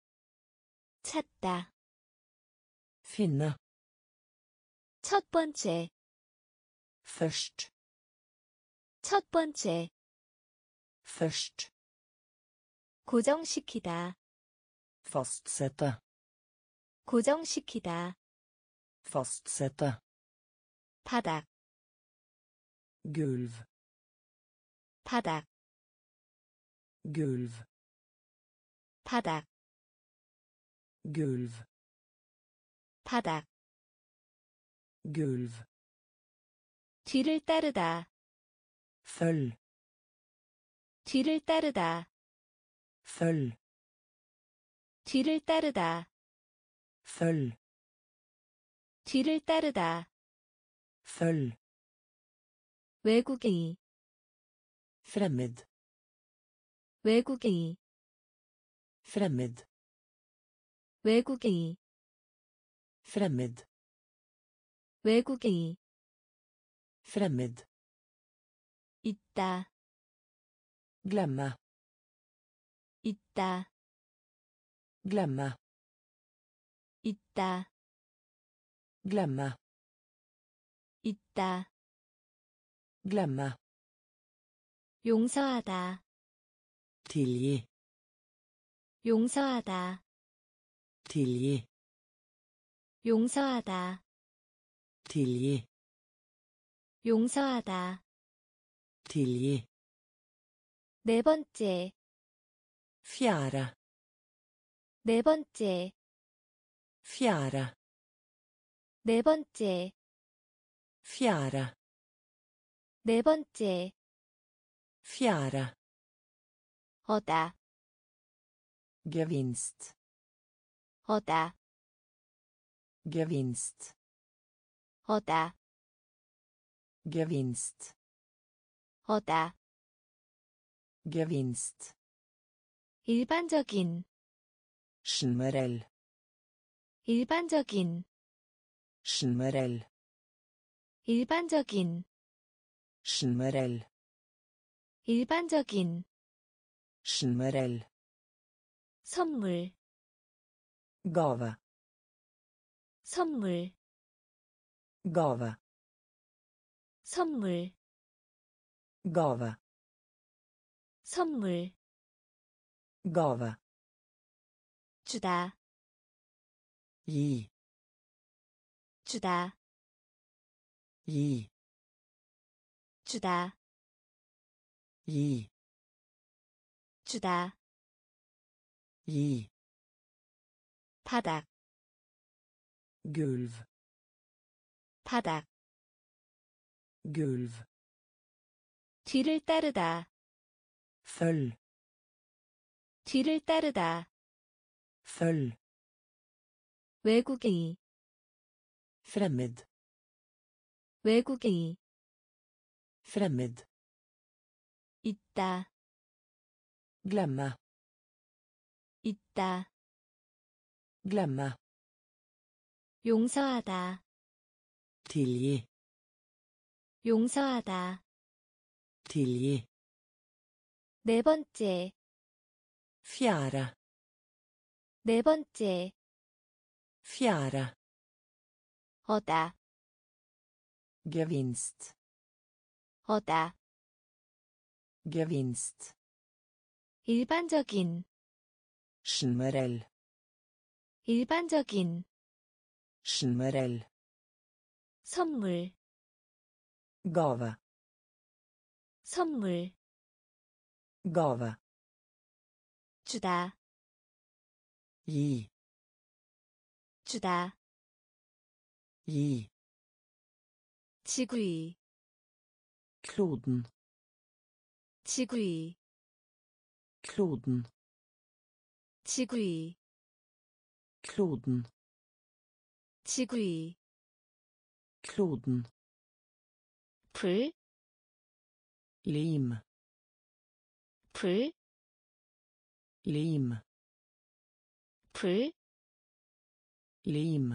찾다 finne, 첫 번째 først, 첫 번째 først, 고정시키다 fastsette, 고정시키다 fastsette, 바닥 gulv, 바닥 gulv, 바닥 gulv, 바닥 gulv, 뒤를 따르다 følg, 뒤를 따르다 følg, 뒤를 따르다 følg, 뒤를 따르다 følg, 외국인 fremmed, 외국인 fremmed, 외국인 fremmed, 외국인 fremmed, 있다 glemme, 있다 glemme, 있다 glemme, 있다 glemme, 용서하다 tilgi, 용서하다 tilgi, 용서하다 tilgi, 용서하다 tilgi, 네 번째 fjerde, 네 번째 fjerde, 네 번째 fjerde, 네 번째 fjerde, 어다 gevinst, 어다 gevinst, 어다 gevinst, 어다 gevinst, 일반적인 generell, 일반적인 generell, 일반적인 generell, 일반적인 generell, 선물 gave, 선물 gave, 선물 gave, 선물 gave, 주다 gi, 주다 gi, 주다 gi, 주다 gi, 바닥 gulv, 바닥 gulv, 뒤를 따르다 følg, 뒤를 따르다 følg, 외국인 fremmed, 외국인 fremmed, 있다 glemme, 있다 glemme, 용서하다 tilgi, 용서하다 tilgi, 네 번째 fjerde, 네 번째 fjerde, 어다 gevinst, 어다 gevinst, 일반적인 generell, 일반적인 generell, 선물 gave, 선물 gave, 주다 gi, 주다 gi, 지구위 kloden, 지구위 kloden, 지구위 kloden, 지구위 kloden, 불, lim, 불, lim, 불, lim,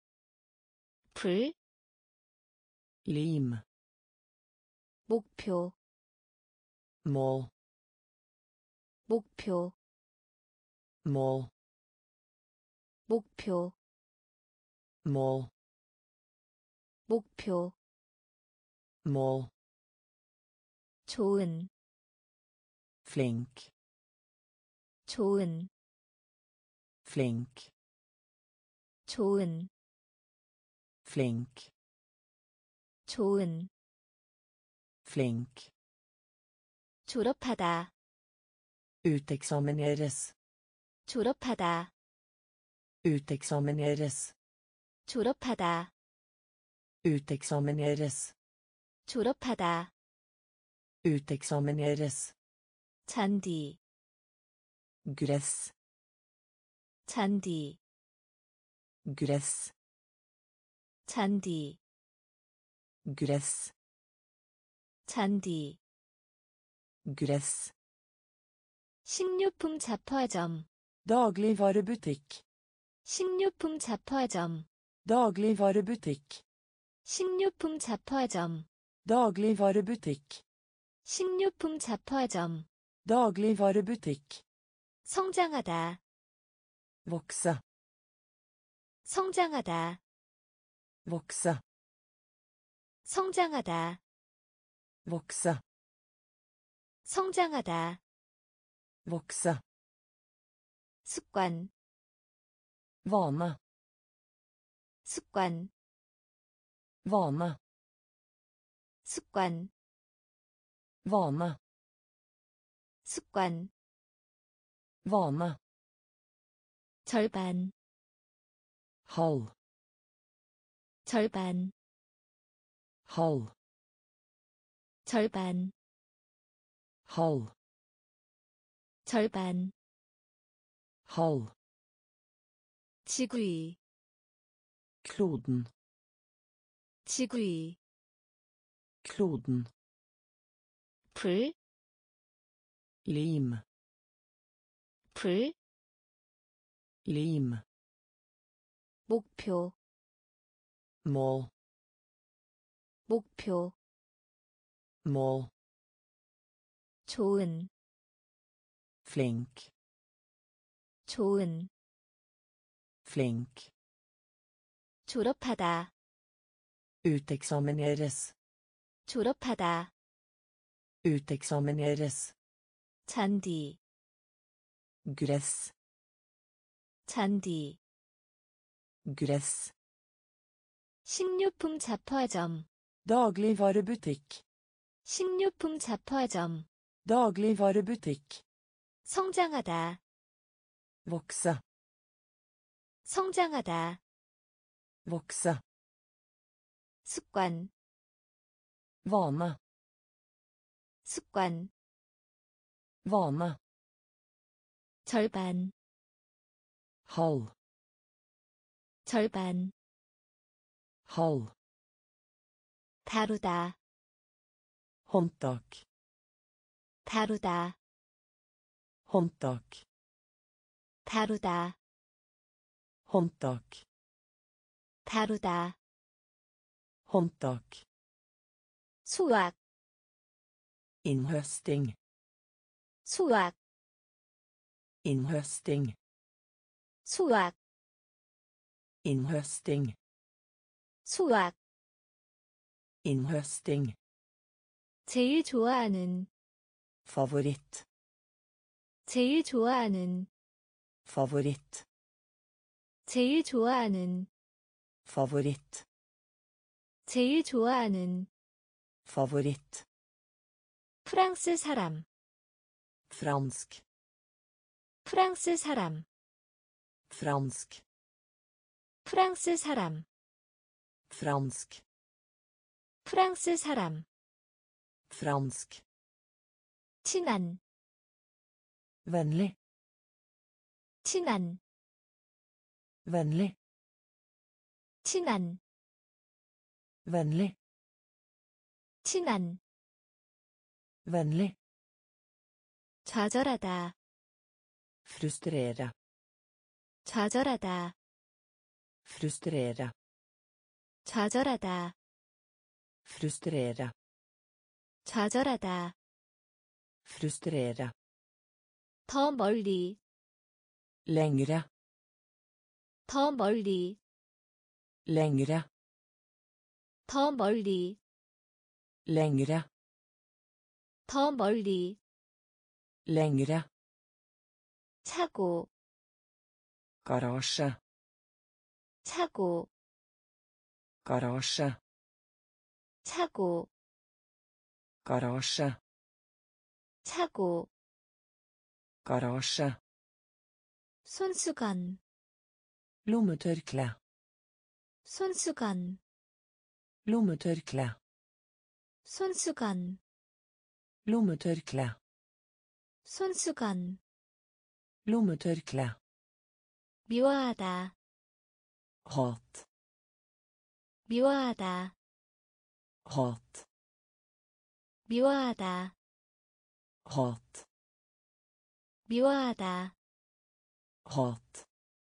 불, lim, 목표, mål, 목표, mål, 목표, mål, 목표, mål, 좋은, flink, 좋은, flink, 좋은, flink, 좋은 flink, 졸업하다 uteksamineres, 졸업하다 uteksamineres, 졸업하다 uteksamineres, 졸업하다 uteksamineres, 잔디 gress, 잔디 gress, 잔디 gress, 잔디 gress, 식료품 잡화점 dagligvarebutikk, 식료품 잡화점 dagligvarebutikk, 식료품 잡화점 dagligvarebutikk, 식료품 잡화점 dagligvarebutikk, 성장하다 vokse, 성장하다 vokse, 성장하다 vokse, 성장하다 vokse, 습관 vane, 습관 vane, 습관 vane, 습관 vane, 절반 halv, 절반 halv, 절반 halv, 절반 halv, 지구위 kloden, 지구위 kloden, 불, lim, 불, lim, 목표, mål, 목표, mål, 좋은, flink, 좋은, flink, 졸업하다, uteksamineres, 졸업하다, uteksamineres, 잔디, gress, 잔디, gress, 식료품 잡화점, dagligvarebutikk, 식료품 잡화점, dagligvarebutikk, 성장하다, vokse, 성장하다, vokse, 습관, vane, 습관, vane, 절반, halv, 절반, halv, 다루다, håndtak, 다루다, håndtak, 다루다, håndtak, 다루다, håndtak, 수확, innhøsting, 수확, innhøsting, 수확, innhøsting, 수확, innhøsting, 제일 좋아하는, favoritt, 제일 좋아하는, favoritt, 제일 좋아하는, favoritt, 제일 좋아하는, favoritt, 프랑스 사람, fransk, 프랑스 사람, fransk, 프랑스 사람, fransk, 프랑스 사람, fransk, 친한, vennlig, 친한, vennlig, 친한, vennlig, 친한, vennlig, 좌절하다, frustrere, 좌절하다, frustrere, 좌절하다, frustrere, 좌절하다, frustrere, 더 멀리, lengre, 더 멀리, lengre, 더 멀리, lengre, 더 멀리, lengre, 차고, garasje, 차고, garasje, 차고 garasje, 차고 garasje, 손수건 lommetørkle, 손수건 lommetørkle, 손수건 lommetørkle, 손수건 lommetørkle, 미워하다 hat, 미워하다 hat, 미워하다 hat, 미워하다 hat,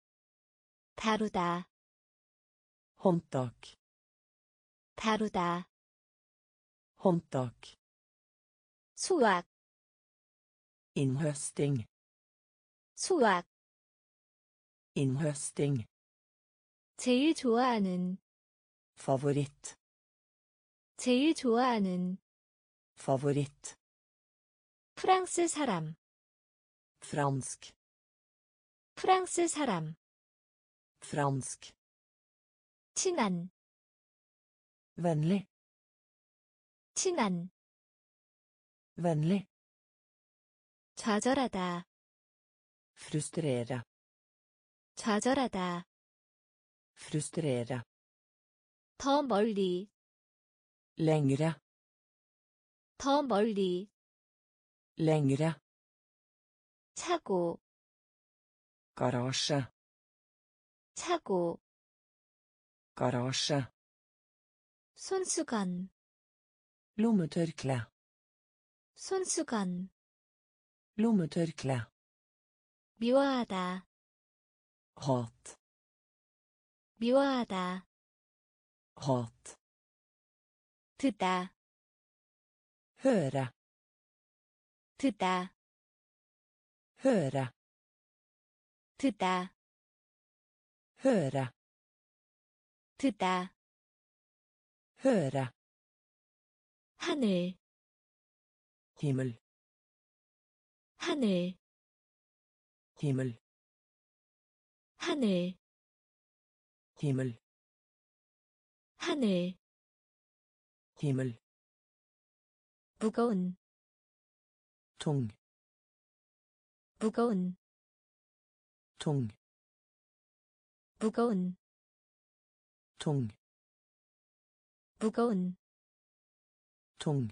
다루다 håndtak, 다루다 håndtak, 수확 innhøsting, 수확 innhøsting, 제일 좋아하는 favoritt, 제일 좋아하는 favoritt, 프랑스 사람 fransk, 프랑스 사람 fransk, 친한 vennlig, 친한 vennlig, 좌절하다 frustrere, 좌절하다 frustrere, 더 멀리 lengre, 더 멀리 lengre, 차고 garasje, 차고 garasje, 손수건 lommetørkle, 손수건 lommetørkle, 미워하다 hat, 미워하다 hat, 듣다 høre, 듣다 høre, 듣다 høre, 듣다 høre, 하늘 himmel, 하늘 himmel, 하늘 himmel, 하늘 himmel, 무거운 tung, 무거운 tung, 무거운 tung, 무거운 tung,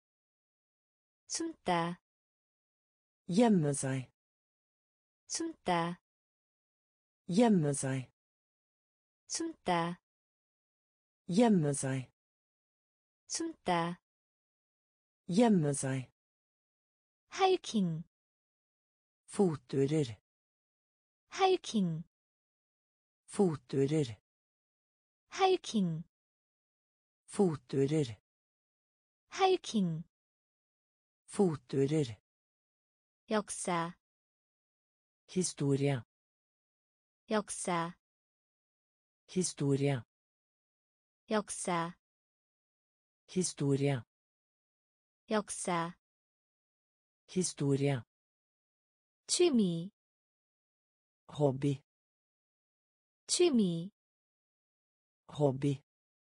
숨다 gjemme seg, 숨다 gjemme seg, 숨다 gjemme seg, 숨다 gjemme seg, 하이킹 fotturer, 하이킹 fotturer, 하이킹 fotturer, 하이킹 fotturer, 역사 historie, 역사 historie, 역사 historie, 역사 historie, 취미 hobby, 취미 hobby,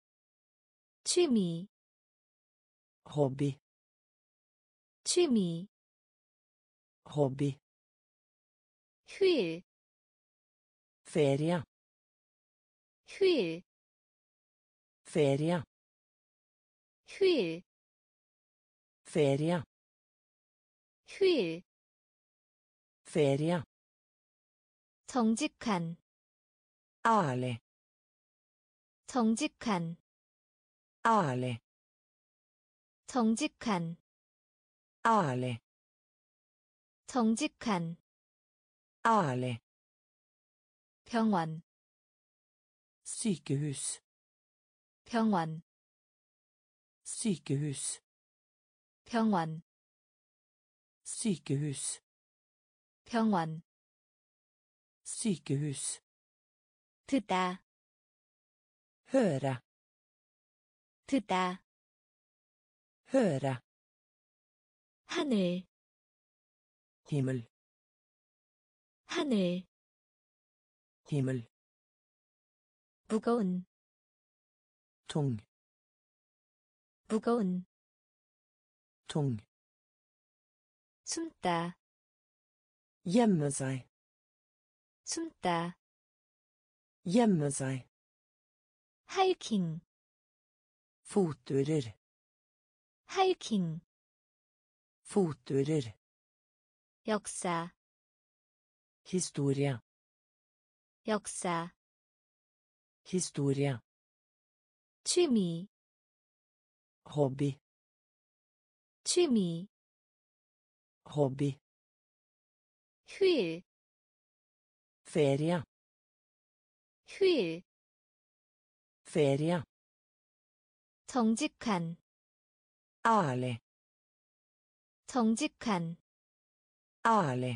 취미 hobby, 취미 hobby, 휴일 ferie, 휴일 ferie, 휴일 ferie, 휴일 ferie, 정직한 ærlig, 정직한 ærlig, 정직한 ærlig, 정직한 ærlig, 병원 sykehus, 병원 sykehus, 병원 sykehus, 병원 sykehus, 듣다 høre, 듣다 høre, 하늘 himmel, 하늘 himmel, 무거운 tung, 무거운 tung, 숨다 gjemme seg, 숨다 gjemme seg, 하이킹 fotturer, 하이킹 fotturer, 역사 historie, 역사 historie, 취미 hobby, 취미 hobby, 휴일 ferie, 휴일 ferie, 정직한 ærlig, 정직한 ærlig,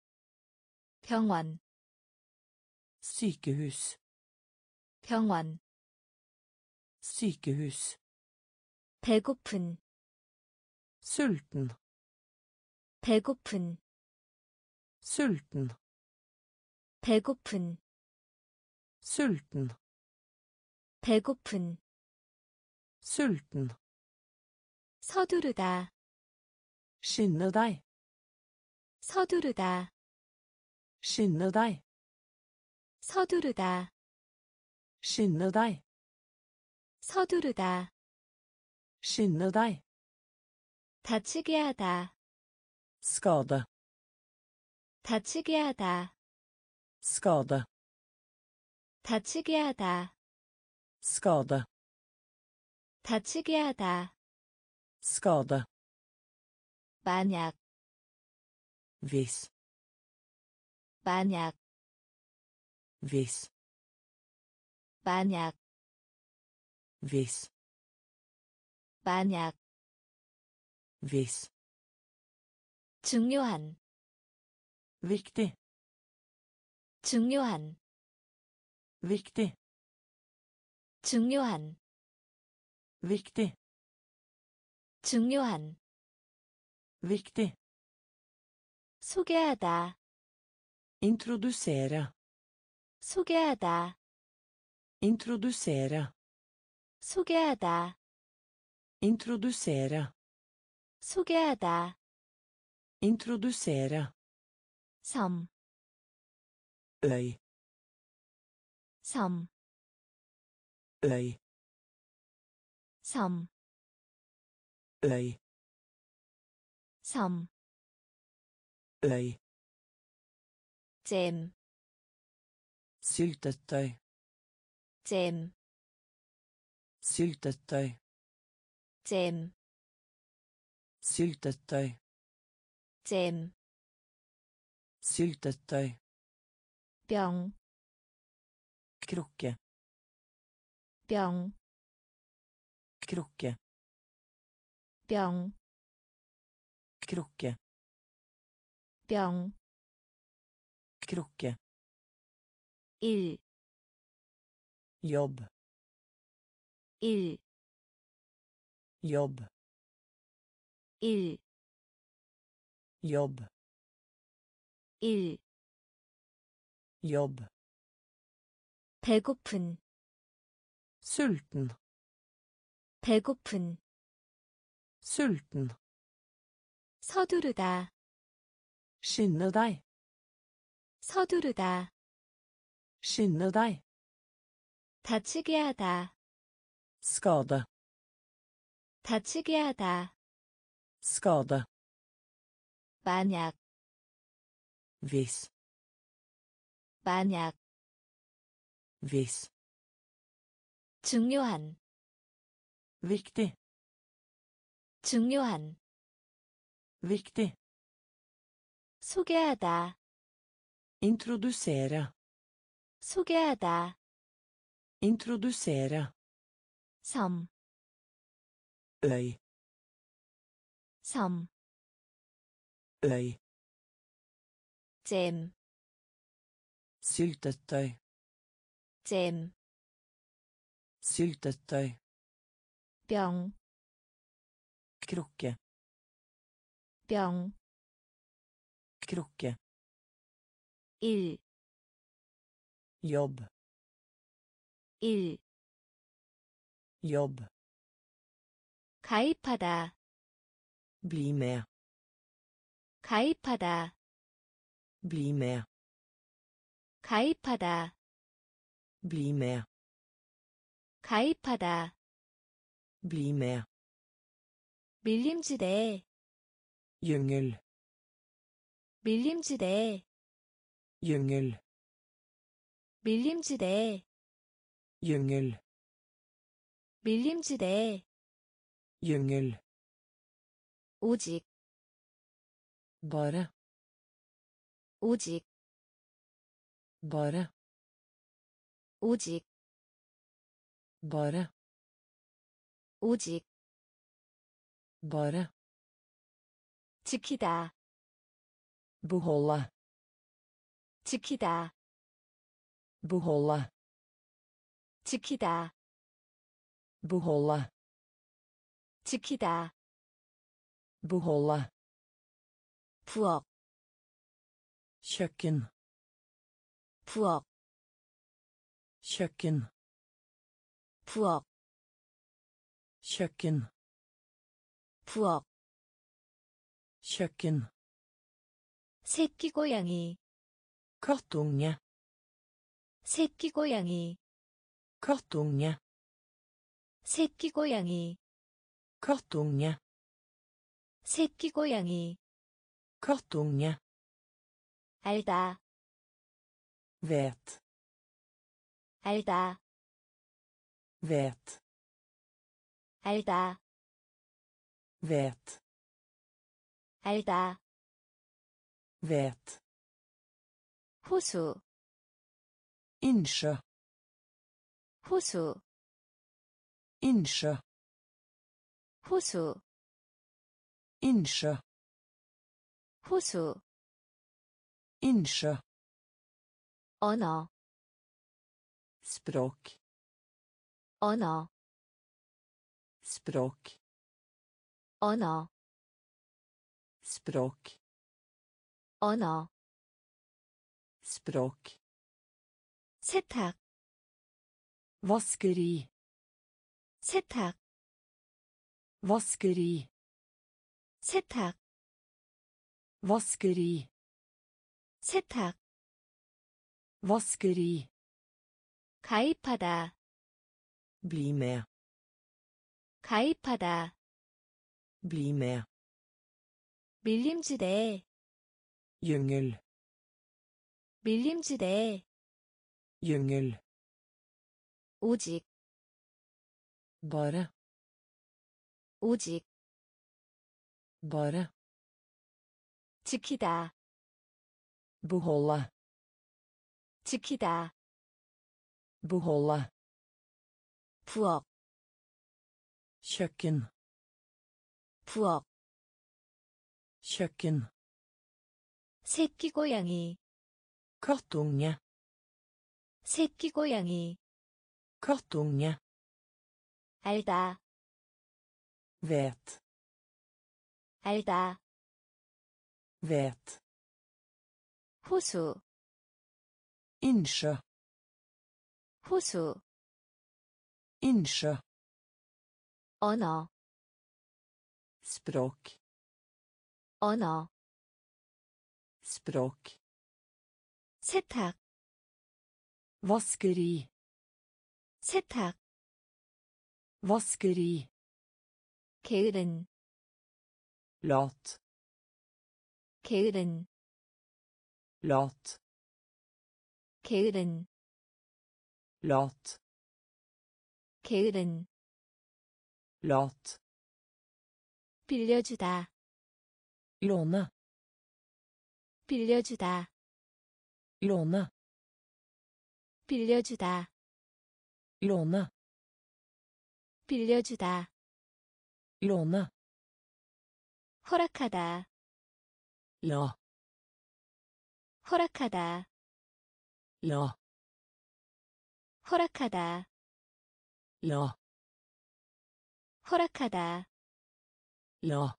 병원 sykehus, 병원 sykehus, 배고픈 sulten, 배고픈 sulten, 배고픈 sulten, 배고픈 sulten, 서두르다 skynde deg, 서두르다 skynde deg, 서두르다 skynde deg, 서두르다 skynde deg, 다치게 하다 skade, 다치게 하다 skade, 다치게 하다 skade, 다치게 하다 skade, 만약 hvis, 만약 hvis, 만약 hvis, 만약 hvis, 중요한 viktig, 중요한 viktig, 중요한 viktig, 중요한 viktig, 소개하다 introdusere, 소개하다 introdusere, 소개하다 introdusere, 소개하다 introdusere, 섬, øy, 섬, øy, 섬, øy, 섬, øy, 잼, syltetøy, 잼, syltetøy, 잼, syltetøy, 잼, syltetøy, 뿅, krukke, 뿅, krukke, 뿅, krukke, 뿅, krukke, 일, jobb, 일, jobb, 일, jobb, 일, jobb, 배고픈, sulten, 배고픈, sulten, 서두르다, skynde deg, 서두르다, skynde deg, 다치게 하다, skade, 다치게 하다, skade, 만약, hvis, 만약, hvis, 중요한, viktig, 중요한, viktig, 소개하다, introdusere, 소개하다, introdusere, 섬, øy, 섬, øy, 잼, syltetøy, 잼, syltetøy, 뿅, krukke, 뿅, krukke, 일, jobb, 일, jobb, 가입하다 Bli med. 가입하다 Bli med. 가입하다 Bli med. 가입하다 Bli med. 밀림지대 Jungel. 밀림지대 Jungel. 밀림지대 Jungel. 밀림지대 Jungel. 오직 Bare. 오직 Bare. 오직 Bare. 오직 Bare. 지키다 Beholde. 지키다 Beholde. 지키다 Beholde. 지키다 Beholde. 부엌 Kjøkken. 부엌 Kjøkken. 부엌 Kjøkken. 부엌 Kjøkken. 새끼 고양이 Kattunge. 새끼 고양이 Kattunge. 새끼 고양이 Kattunge. 새끼 고양이 Kattunge. 알다 Vet. 알다 Vet. 알다 Vet. 알다 Vet. 호수 Innsjø. 호수 Innsjø. 호수 Innsjø. 호수 Innsjø. 언어 Språk. 언어 Språk. 언어 Språk. 언어 Språk. 세탁 Vaskeri. 세탁 Vaskeri. 세탁 Vaskeri. 세탁 Vaskeri. 가입하다 Bli med. 가입하다 Bli med. 밀림지대 Jungel. 밀림지대 Jungel. 오직 Bare. 오직 Bare. 지키다 Beholde. 지키다 Beholde. 부엌 Kjøkken. 부엌 Kjøkken. 새끼 고양이 Kattunge. 새끼 고양이 Kattunge. 알다 Vet. 알다 Vet. 호수 Innsjø. 호수 Innsjø. 언어 Språk. 언어 Språk. 세탁 Vaskeri. 세탁 Vaskeri. 게으른 Lat. 게으른 Lat. 게으른 Lat. 게으른 Lat. 빌려주다 Låne. 빌려주다 Låne. 빌려주다 Låne. 빌려주다 Låne. 허락하다 La. 허락하다 La. 허락하다 La. 허락하다 La.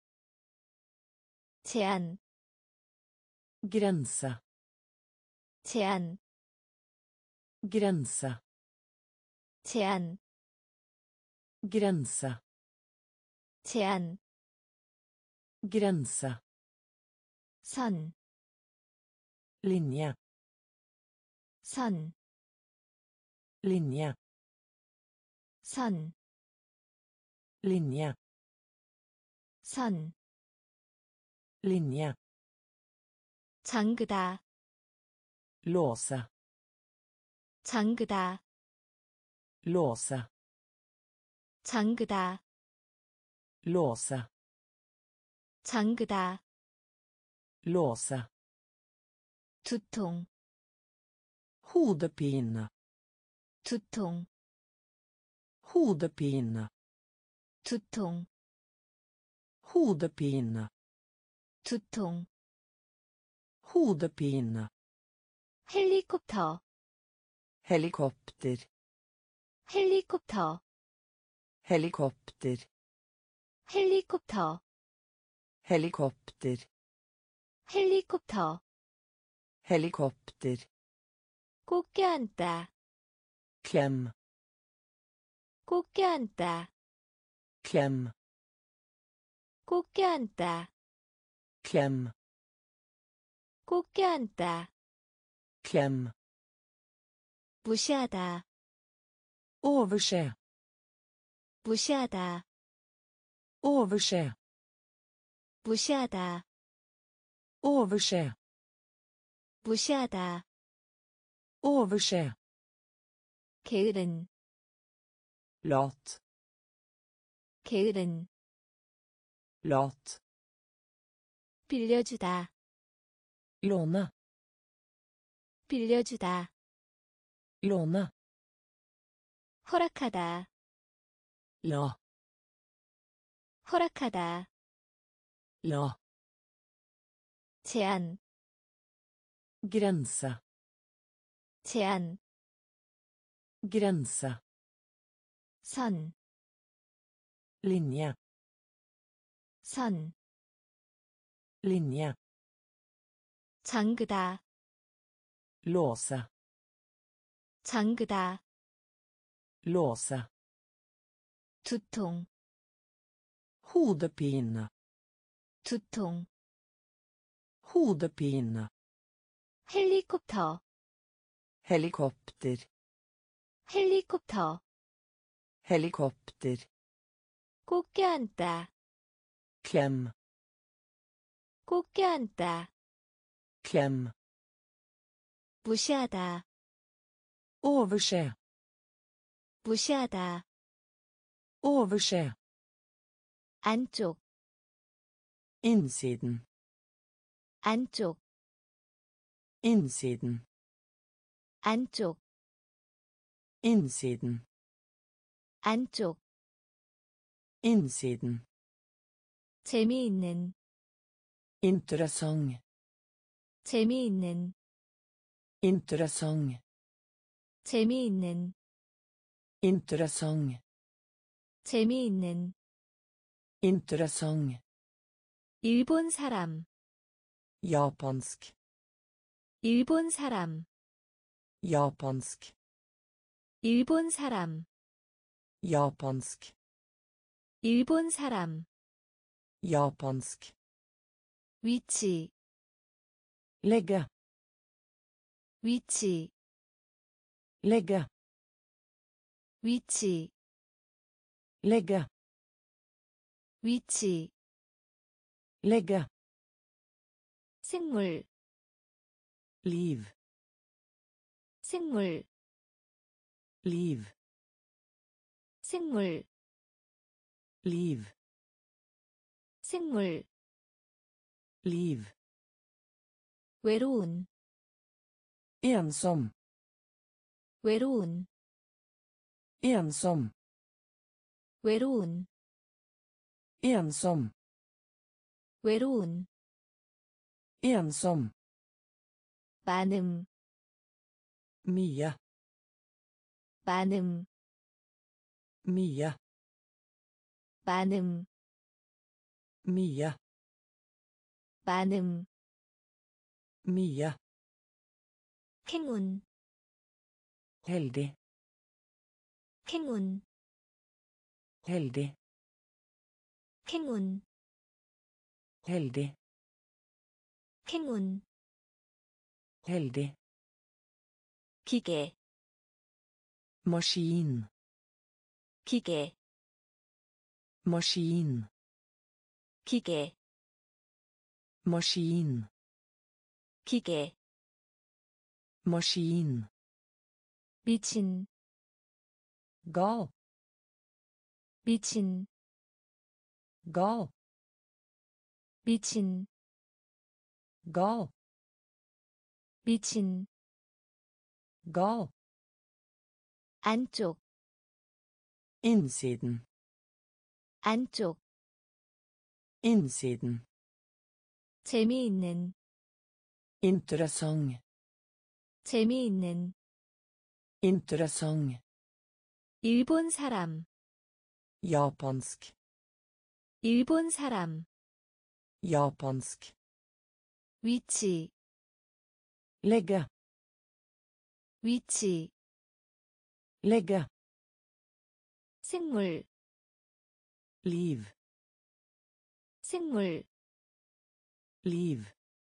제한 Grense. 제한 Grense. 제한 Grense. 제한 Grense. 선 Linje. 선 Linje. 선 Linje. 선 Linje. 잠그다 Låse. 잠그다 Låse. 잠그다 Låse. 잠그다 Låse. 두통 Hodepine. 두통 Hodepine. 두통 Hodepine. 두통 Hodepine. 헬리콥터 Helikopter. 헬리콥터 Helikopter. 헬리콥터 Helikopter. 헬리콥터 Helikopter. 꼭 껴안다 Klem. 꼭 껴안다 Klem. 꼭 껴안다 Klem. 꼭 껴안다 Klem. 무시하다 Overse. 무시하다 Overse. 무시하다 Overse. 무시하다 Overse. 게으른 Lat. 게으른 Lat. 빌려주다 Låne. 빌려주다 Låne. 허락하다 La. 허락하다 La. 제한 Grense. 제한 Grense. 선 Linje. 선 Linje. 잠그다 Låse. 잠그다 Låse. 두통 Hodepine. 두통 Hodepine. 헬리콥터 Helikopter. 헬리콥터 Helikopter. 꼭 껴안다 Klem. 꼭 껴안다 Klem. 무시하다 Overse. 무시하다 Overse. 안쪽 Innsiden. 안쪽 Innsiden. 안쪽 Innsiden. 안쪽 Innsiden. 재미있는 Interessant. 재미있는 Interessant. 재미있는 Interessant. 재미있는 Interessant. 일본 사람 Japansk. 일본 사람 Japansk. 일본 사람 Japansk. 일본 사람 Japansk. 위치 Legge. 위치 Legge. 위치 Legge. 위치 Legge. 생물 Liv. 생물 Liv. 생물 Liv. 생물 Liv. 외로운 Ensom. 외로운 Ensom. 외로운 Ensom. 외로운 Ensom. 많음 Mye. 많음 Mye. 많음 Mye. 많음 Mye. 행운 Heldig. 행운 Heldig. 행운, heldig, 행운, heldig, 기계, maskin, 기계, maskin, 기계, maskin, 기계, maskin, 미친, gal, 미친, gal, 미친, gal, 미친, gal, 안쪽, innsiden, 안쪽, innsiden, 재미있는, interessant, 재미있는, interessant, 일본 사람, japansk, 일본 사람, japansk, 위치, legge, 위치, legge, 생물, liv, 생물, liv,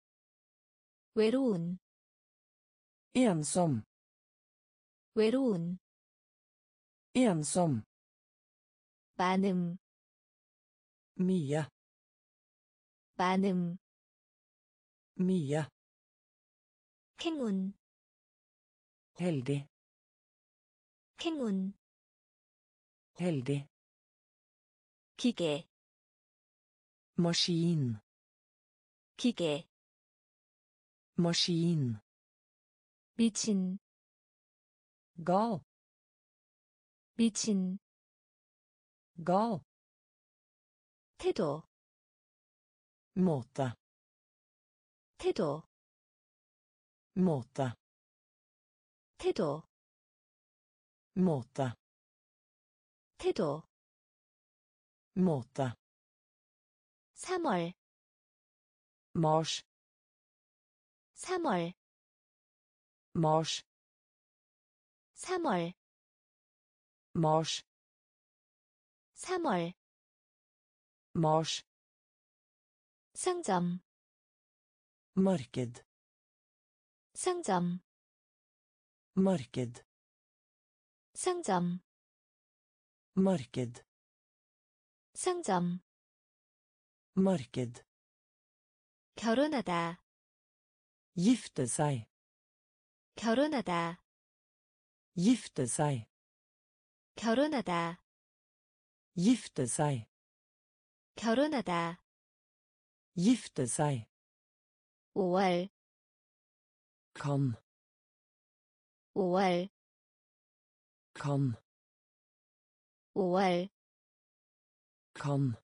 외로운, ensom, 외로운, ensom, 많음, mye, 많음, mye, 행운, heldig, 행운, heldig, 기계, maskin, 기계, maskin, 미친, gal, 미친, gal, 태도, måte, 태도, måte, 태도, måte, 태도, måte, 삼월, mars, 삼월, mars, 삼월, mars, 삼월, mars, 상점, marked, 상점, marked, 상점, marked, 상점, marked, 결혼하다, gifte seg, 결혼하다, gifte seg, 결혼하다, gifte seg, 결혼하다, gifte seg, 오월, kan, 오월, kan, 오월, kan,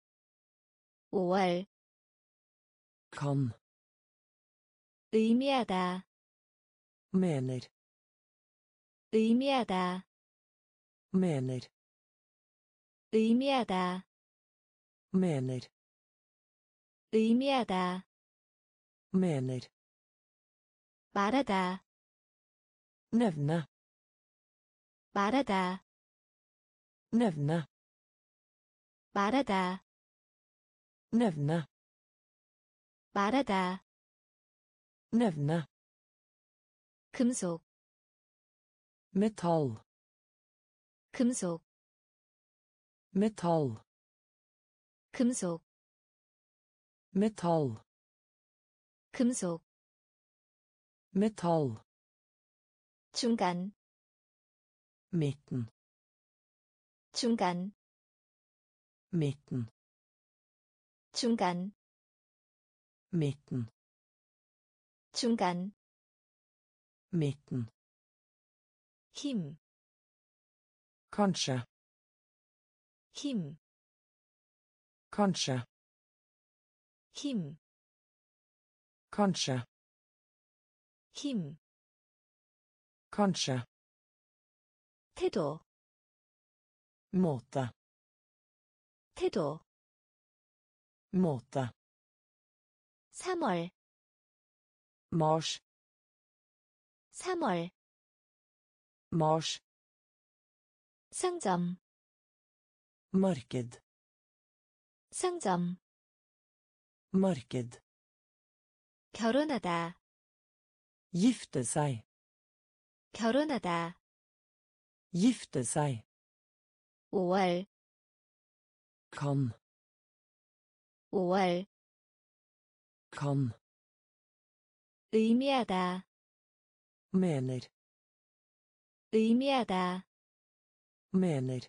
오월, kan, 의미하다, mener, 의미하다, mener, 의미하다, mener, 의미하다, mener, 말하다, nevne, 말하다, nevne, 말하다, nevne, 말하다, nevne, 금속, metall, 금속, metall, 금속, metall, 금속, metall, 중간, midten, 중간, midten, 중간, midten, 중간, midten, 힘, kanskje, 힘, kanskje, 힘, kanskje, 힘, kanskje, 태도, måte, 태도, måte, 삼월, mars, 삼월, mars, 상점, marked, 상점 marked, 결혼하다 gifte seg, 결혼하다 gifte seg, 오월 kan, 오월 kan, 의미하다 mener, 의미하다 mener,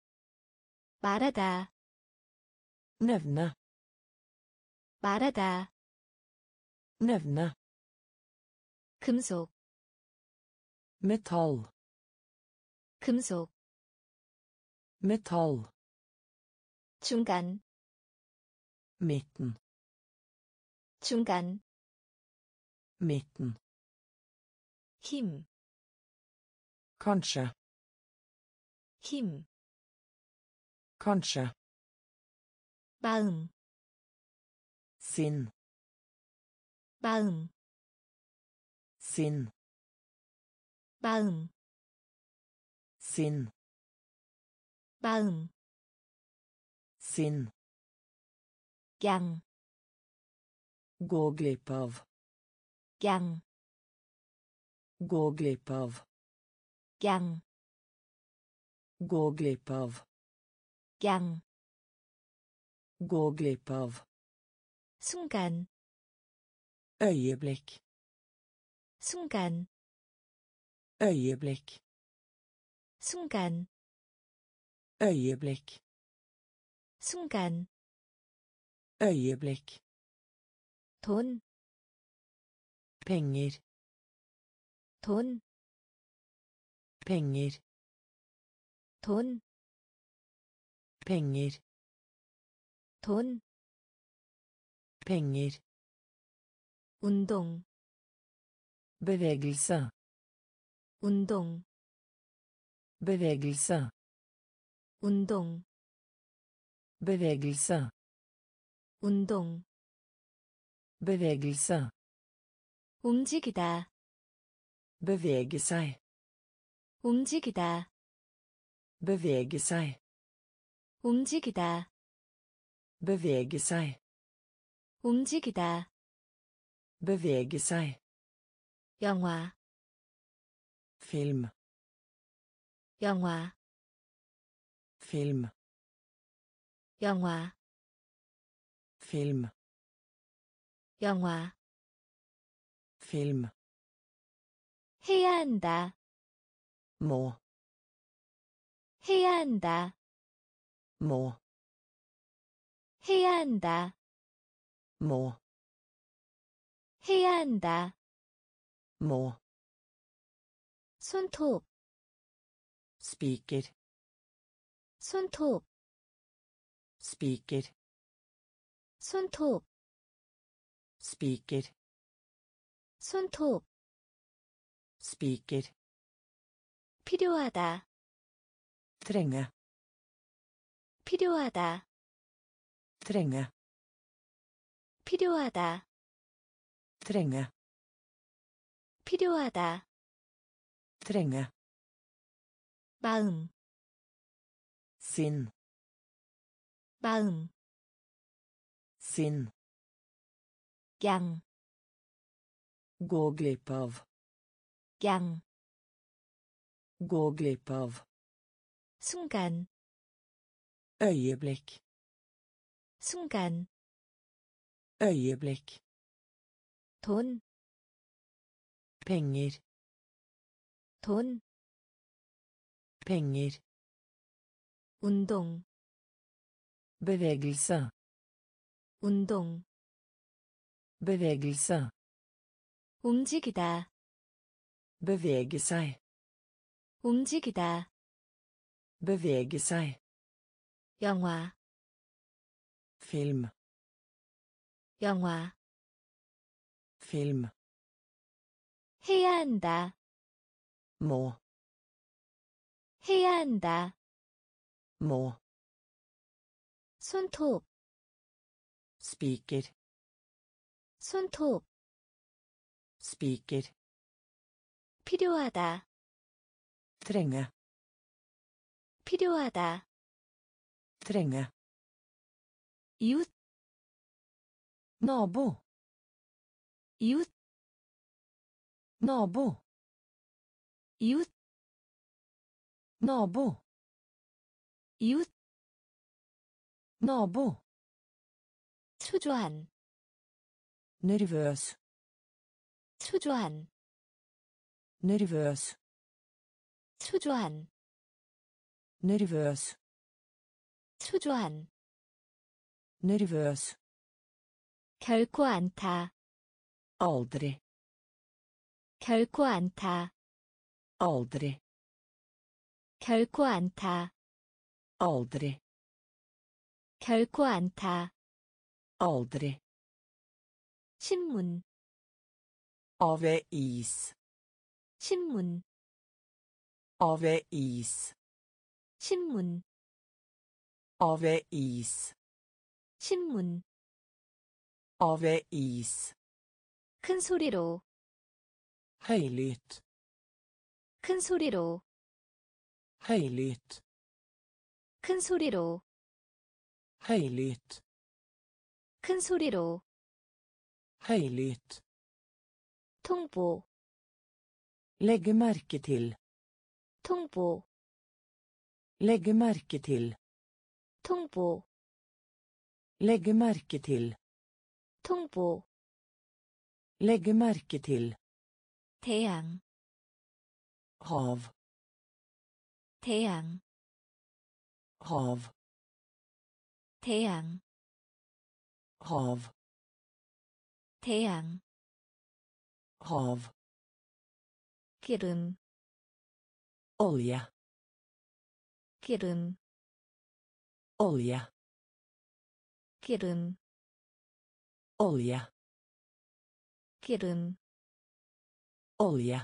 말하다 nevne, 말하다 nevne, 금속 metall, 금속 metall, 중간 midten, 중간 midten, 힘 kanskje, 힘 kanskje, 마음 sinn, 마음 sinn, 마음 sinn, 마음 sinn, 양 gå glipp av, 양 gå glipp av, 양 gå glipp av, 양 gå glipp av, 순간 øyeblikk, 순간 øyeblikk, 순간 øyeblikk, 순간 øyeblikk, 돈 penger, 돈 penger, 돈 penger, 돈 penger, 운동 bevegelse, 운동 bevegelse, 운동 bevegelse, 운동 bevegelse, 움직이다 bevege seg, 움직이다 bevege seg, 움직이다 bevege seg, 움직이다 bevege seg, 영화 film, 영화 film, 영화 film, 영화 film, 해야 한다 må, 해야 한다 må, 해야 한다 må, 해야 한다 må, 손톱 spiker, 손톱 spiker, 손톱 spiker, 손톱 spiker, 필요하다 trenge, 필요하다 trenge, 필요하다 trenge, 필요하다 trenge, 마음 sinn, 마음 sinn, 양 gå glipp av, 양 gå glipp av, 순간 øyeblikk, 순간 øyeblikk, 돈 penger, 돈 penger, 운동 bevegelse, 운동 bevegelse, 움직이다 bevege seg, 움직이다 bevege seg, 영화 film, 영화 film, 해야 한다 må, 해야 한다 må, 손톱 spiker, 손톱 spiker, 필요하다 trenge, 필요하다 trenge, 이웃 Nabo. 이웃 Nabo. 이웃 Nabo. 이웃 Nabo. 초조한 Nervøs. 초조한 Nervøs. 초조한 Nervøs. 초조한 Nervøs. 결코 않다 Aldri. 결코 않다 Aldri. 결코 않다 Aldri. 결코 않다 Aldri. 신문 Avis. 신문 Avis. 신문 Avis. 신문 Avis. 큰 소리로 Høylytt. 큰 소리로 Høylytt. 큰 소리로 Høylytt. 큰 소리로 Høylytt. 통보 Legge merke til. 통보 Legge merke til. 통보 Legge merke til. 통보 Legge merke til. 태양 Hav. 태양 Hav. 태양 Hav. 태양 Hav. 기름 Olje. 기름 Olje. 기름 Olje. 기름 Olje.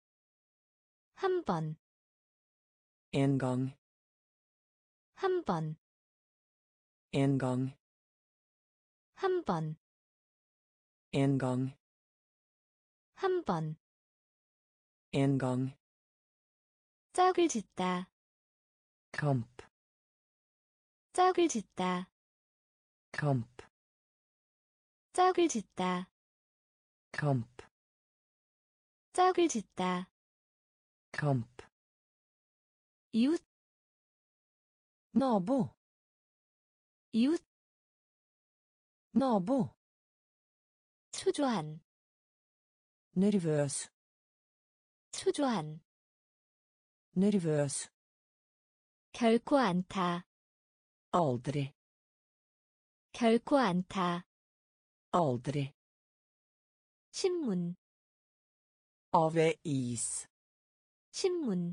한 번, En gang. 한 번, En gang. 한 번, En gang. 한 번. En gang. 짝을 짓다, Kamp. 짝을 짓다, Kamp. 짝을 짓다, Kamp. 짝을 짓다. Kamp. 이웃, Nabo. 이웃, Nabo. 초조한, Nervøs. 초조한. Nervøs. 결코 않다, Aldri. 결코 않다. Aldri. 신문, Avis. 신문.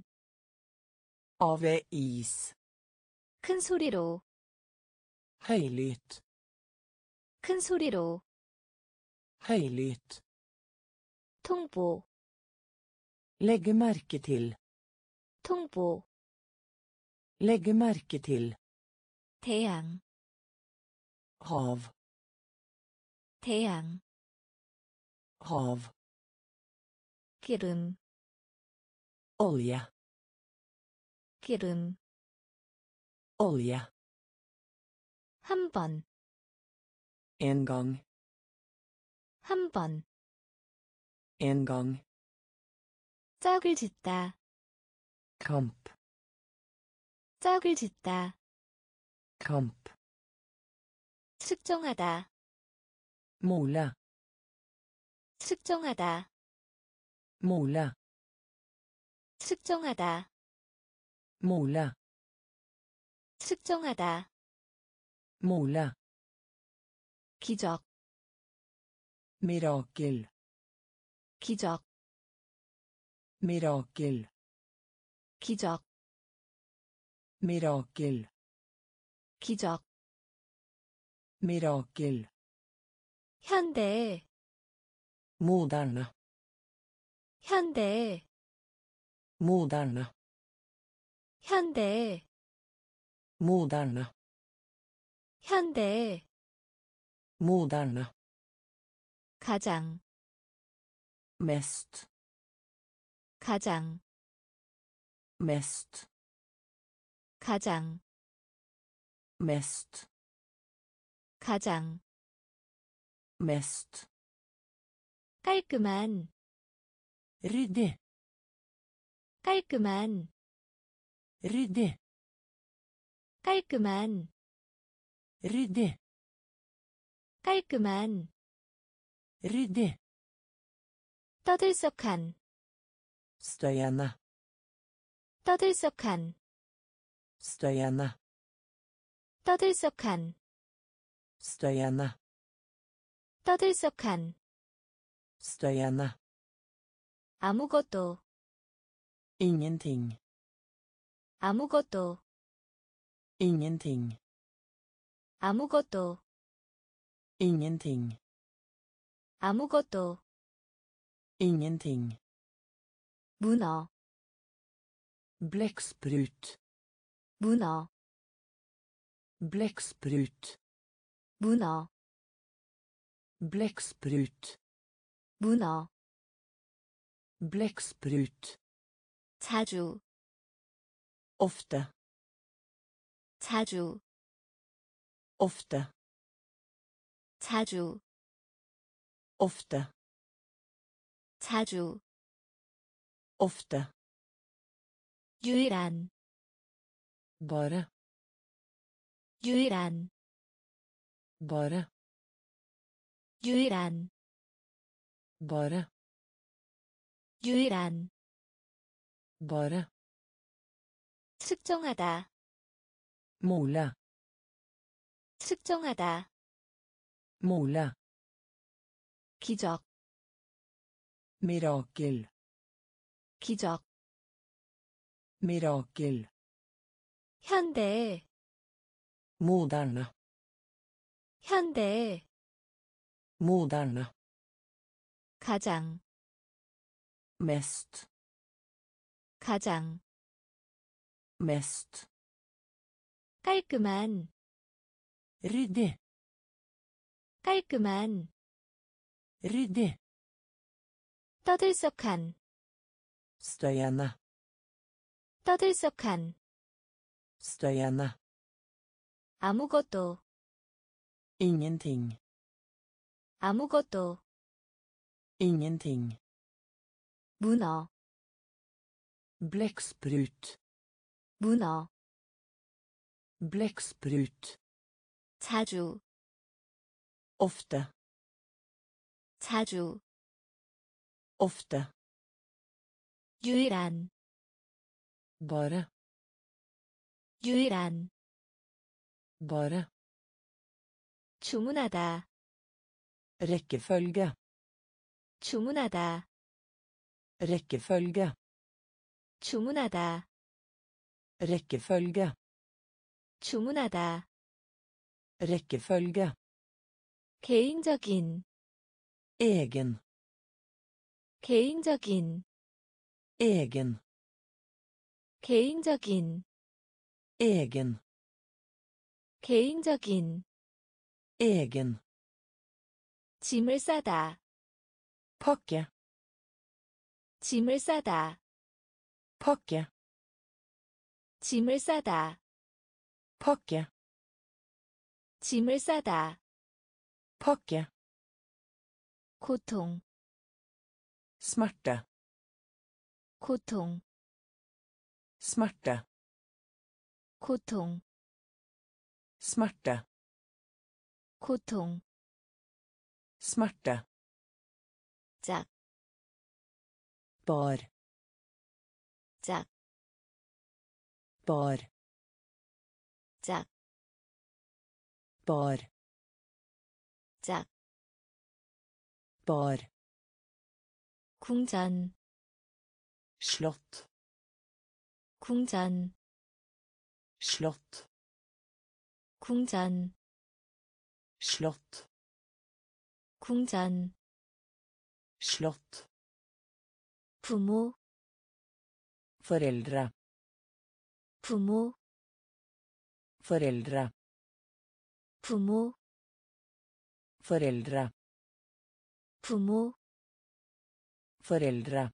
Avis. 큰 소리로, Høylytt. 큰 소리로. Høylytt. 통보, Legge merke til. 통보. Legge merke til. 태양, Hav. 태양. Hav. 기름, Olje. 기름. Olje. 한 번, En gang. 한 번. En gang. 짝을 짓다, Kamp. 짝을 짓다. Kamp. 측정하다, Mole. 측정하다, Mole. 측정하다, Mole. 측정하다. Mole. 기적, Mirakel. 기적, Mirakel. 기적, Mirakel. 기적. Mirakel. 현대, Moderne. 현대, Moderne. 현대, Moderne. 현대. Moderne. 가장, Mest. 가장, Mest. 가장. Mest. 가장 mest, 깔끔한 ryddig, 깔끔한 ryddig, 깔끔한 ryddig, 깔끔한 ryddig, 떠들썩한 støyende, 떠들썩한 støyende, 떠들썩한 støyende, 떠들썩한 støyende, 아무것도 ingenting, 아무것도 ingenting, 아무것도 ingenting, 아무것도 ingenting, 문어 blekksprut, 문어 blekksprut, 문어 blekksprut, 문어 blekksprut, 자주 ofte, 자주 ofte, 자주 ofte, 자주 ofte, 유일한 bare, 유일한 bare, 유일한 bare, 유일한 bare, 측정하다 måle, 측정하다 måle, 기적 mirakel, 기적 mirakel, 현대 moderne, 현대 moderne, 가장 mest, 가장 mest, 깔끔한 ryddig, 깔끔한 ryddig, 떠들썩한 støyende, 떠들썩한 støyende, 아무것도 ingenting, 아무것도 ingenting, 문어 blekksprut, 문어 blekksprut, 자주 ofte, 자주 ofte, 유일한 bare, 유일한 bare, 주문하다 rekkefølge, 주문하다 rekkefølge, 주문하다 rekkefølge, 주문하다 rekkefølge, 개인적인 egen, 개인적인 egen, 개인적인 egen, 개인적인 egen, 짐을 싸다 pakke, 짐을 싸다 pakke, 짐을 싸다 pakke, 짐을 싸다 pakke, 고통 smerte, 고통 smerte, 고통 smerte, 고통 smerte, 짝 bar, 짝 bar, 짝 bar, 짝 bar, 궁전 slott, 궁전 slott, 궁전 slott, 궁전 slott, 부모 foreldre, 부모 foreldre, 부모 foreldre, 부모 foreldre,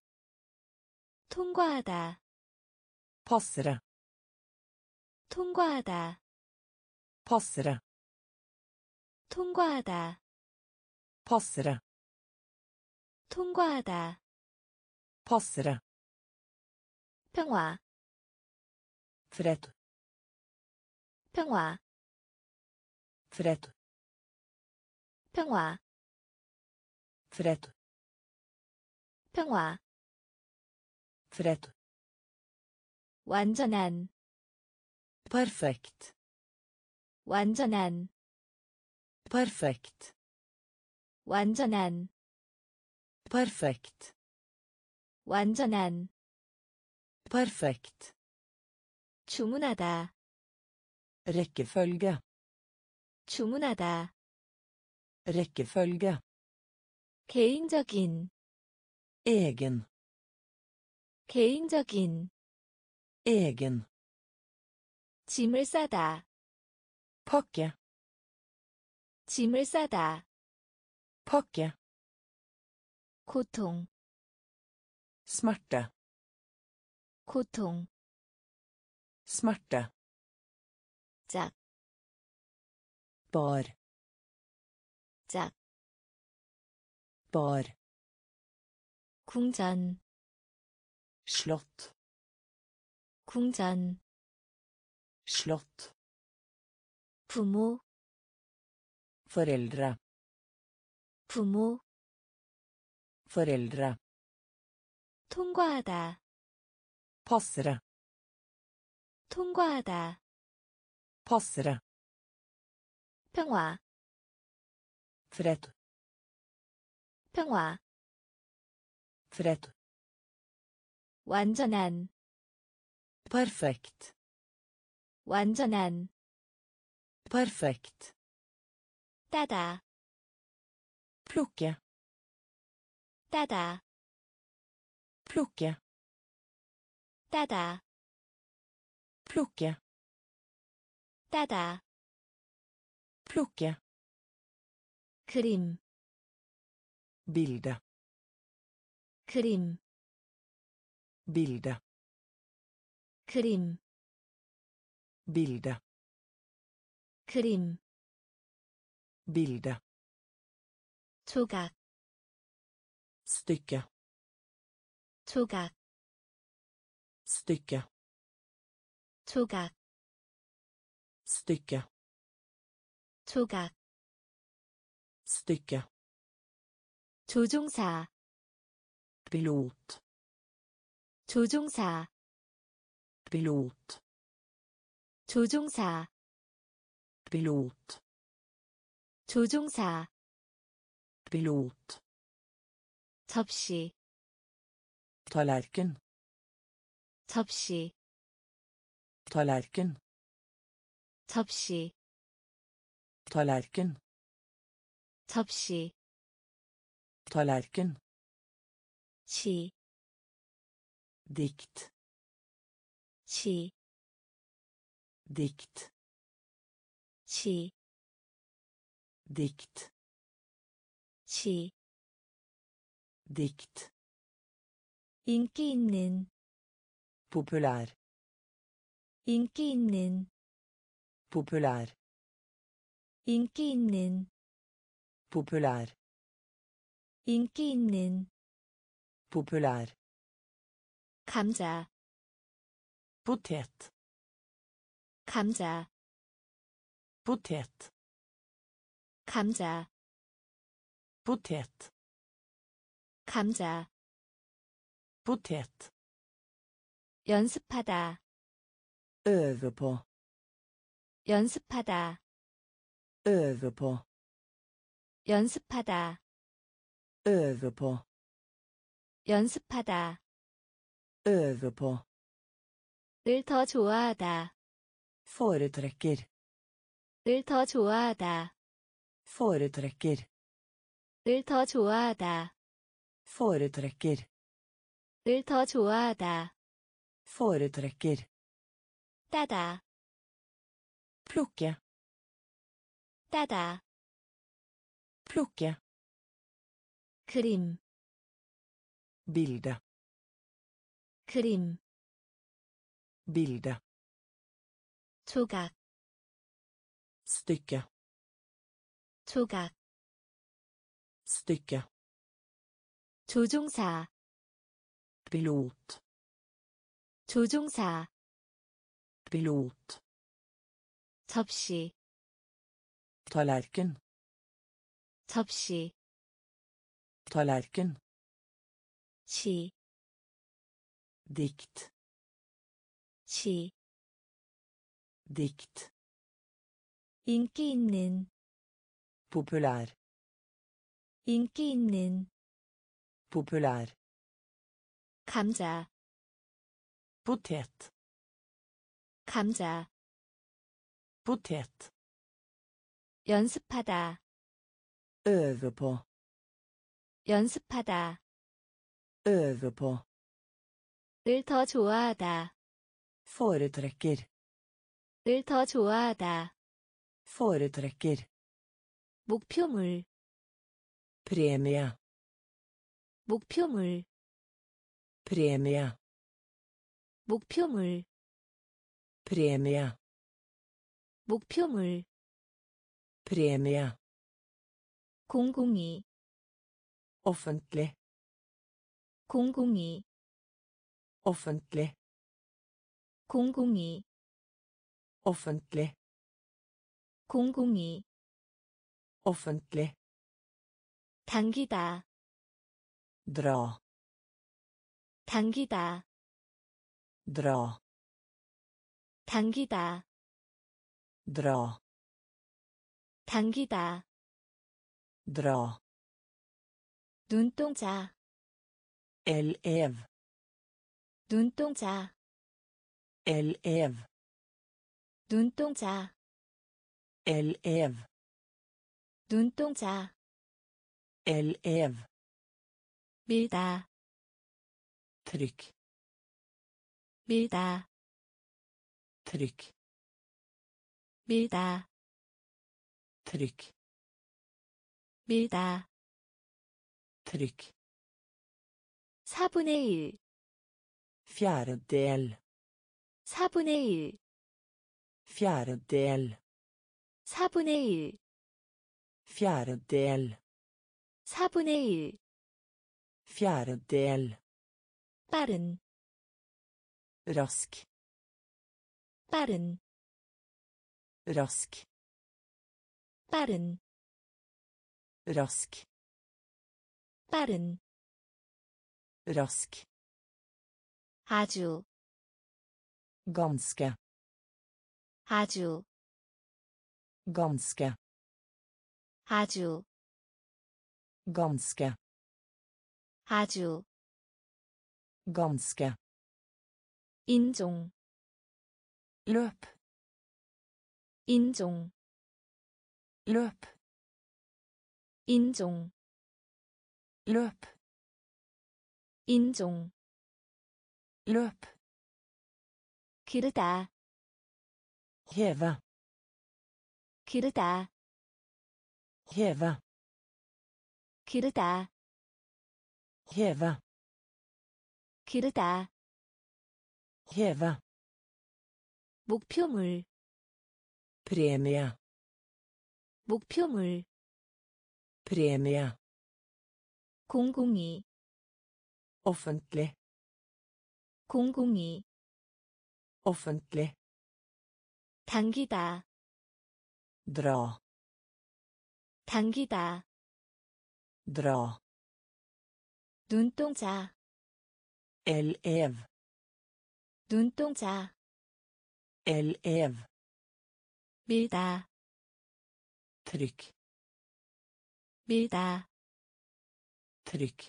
통과하다 passere, 통과하다 passere, 통과하다, passere, 통과하다, passere, 평화, fred, 평화, fred, 평화, fred, 평화, fred, 완전한, perfekt, 완전한, perfekt, 완전한, perfekt, 완전한, perfekt, 주문하다, rekkefølge, 주문하다, rekkefølge, 개인적인, egen, 개인적인, egen, 짐을 싸다, pakke, 짐을 싸다, pakke, 고통, smerte, 고통, smerte, 짝, bar, 짝, bar, 궁전, slott, 궁전, slott, 부모, foreldre, 부모, foreldre, 통과하다, passere, 통과하다, passere, 평화, fred, 평화, fred, 완전한, perfekt, 완전한, perfekt, 따다, plukke, 따다, plukke, 따다, plukke, 따다, plukke, 그림, bilde, 그림, bilde, 그림, bilde, 그림, bilde, 조각, stykke, 조각, stykke, 조각, stykke, 조각, stykke, 조종사, pilot, 조종사, pilot, 조종사, pilot, 조종사, pilot, 접시, tallerken, 접시, tallerken, 접시, tallerken, 접시, tallerken, 시, dikt, 시, dikt, 시, dikt, 시, dikt, 인기 있는, populær, 인기 있는, populær, 인기 있는, populær, 인기 있는, populær, 감자, potet, 감자, potet, 감자, potet, 감자, potet, 연습하다, øve på, 연습하다, øve på, 연습하다, øve på, 연습하다, øve på, 을 더 좋아하다, foretrekker, 을 더 좋아하다, foretrekker, 을 더 좋아하다, foretrekker, 을 더 좋아하다, foretrekker, 따다, plukke, 따다, plukke, 그림, bilde, 그림, bilde, 조각, stykke, 조각 stycke, 조종사 pilot, 조종사 pilot, 접시 tallerken, 접시 tallerken, 시 dikt, 시 dikt, 인기 있는 populær, 인기 있는 populær, 감자 potet, 감자 potet, 연습하다 øve på, 연습하다 øve på, 을 더 좋아하다 foretrekker, 을 더 좋아하다 foretrekker, 목표물 premie, 목표물 premie, 목표물 premie, 목표물 premie, 공공이 offentlig, 공공이 offentlig, 공공이 offentlig, 공공이 offentlig, 당기다 dra, 당기다 dra, 당기다 dra, 당기다 dra, 눈동자 elev, 눈동자 elev, 눈동자 elev, 눈동자 elev, 밀다 trykk, 밀다 trykk, 밀다 trykk, 밀다 trykk, 사분의 일 fjerdedel, 사분의 일 fjerdedel, 사분의 일 fjerdedel, 사분의 일 fjerdedel, 빠른 rask, 빠른 rask, 빠른 rask, 빠른 rask, 아주 ganske, 아주 ganske, 아주 ganske, 아주 ganske, 인종 løp, 인종 løp, 인종 løp, 인종 løp, 기르다 heve, 기르다 heve, 기르다 heve, 기르다 heve, 목표물 premie, 목표물 premie, 공공이 offentlig, 공공이 offentlig, 당기다 dra, 당기다 dra, 눈동자 elev, 눈동자 elev, 밀다 trykk, 밀다 trykk,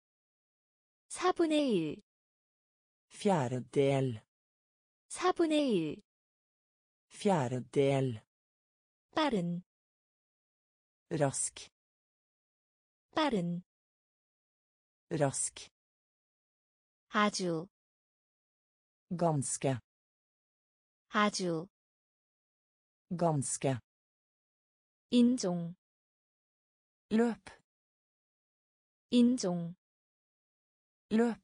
사분의 일 fjerdedel, 사분의 일 fjerdedel, 빠른 rask, 빠른 rask, 아주 ganske, 아주 ganske, 인종 løp, 인종 løp,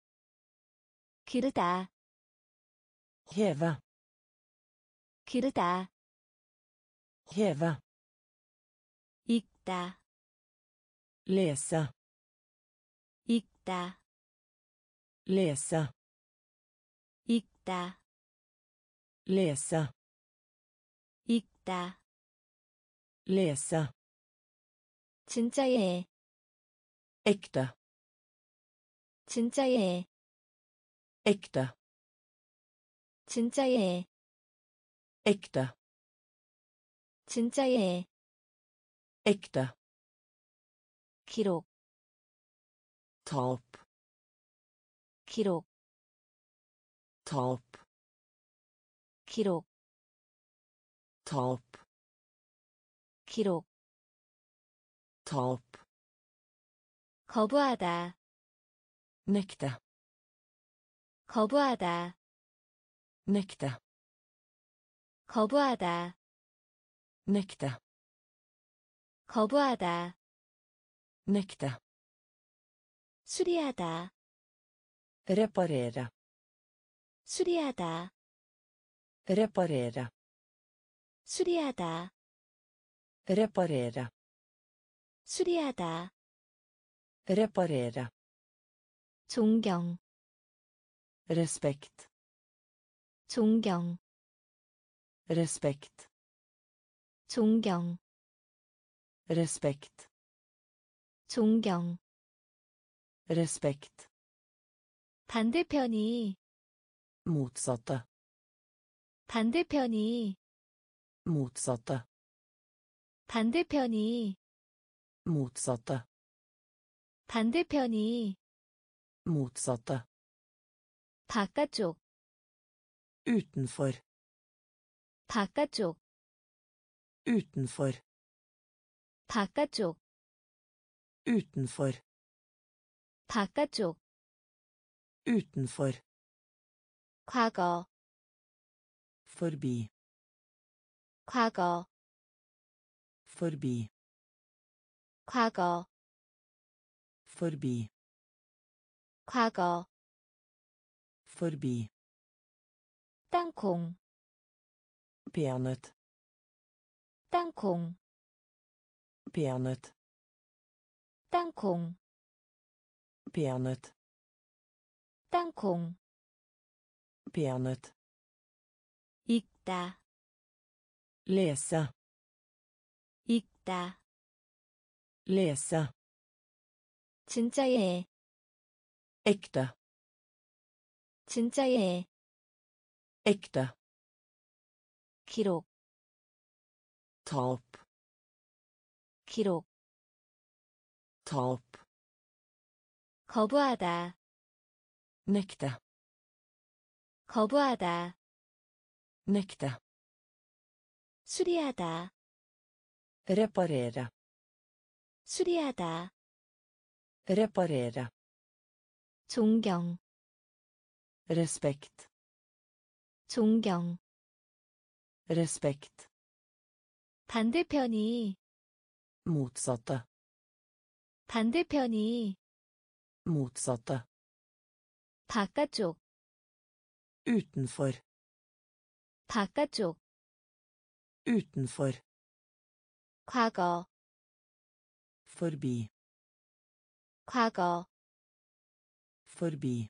기르다 heve, 기르다 heve, 읽다, lese, 읽다, lese, 읽다, lese, 읽다. lese, 진짜예, ekte, 진짜예, ekte, 진짜예, ekte, 진짜예. ekte, 기록, ta opp, 기록, ta opp, 기록, ta opp, 기록. ta opp, 거부하다, nekte, 거부하다, nekte, 거부하다, nekte, 거부하다. nekte, 수리하다, reparere, 수리하다, reparere, 수리하다, reparere, 수리하다. reparere, 존경, respekt, 존경, respekt, 존경, respekt, 존경. respekt, 반대편이, motsatte, 반대편이, motsatte, 반대편이, motsatte, 반대편이. motsatte, 바깥쪽, utenfor, 바깥쪽, utenfor, 바깥쪽, utenfor, 바깥쪽. utenfor, 과거, forbi, 과거, forbi, 과거, forbi, 과거. forbi, 땅콩, peanøtt, 땅콩, peanøtt, 땅콩, peanøtt, 땅콩. peanøtt, 읽다, lese, 읽다. lese, 진짜예, ekte, 진짜예. ekte, 기록, ta opp, 기록. ta opp, 거부하다, nekte, 거부하다. nekte, 수리하다, reparere, 수리하다. reparere, 존경, respekt, 존경. respekt, 반대편이, motsatte, 반대편이. motsatte, 바깥쪽, utenfor, 바깥쪽. utenfor, 과거, forbi, 과거. forbi,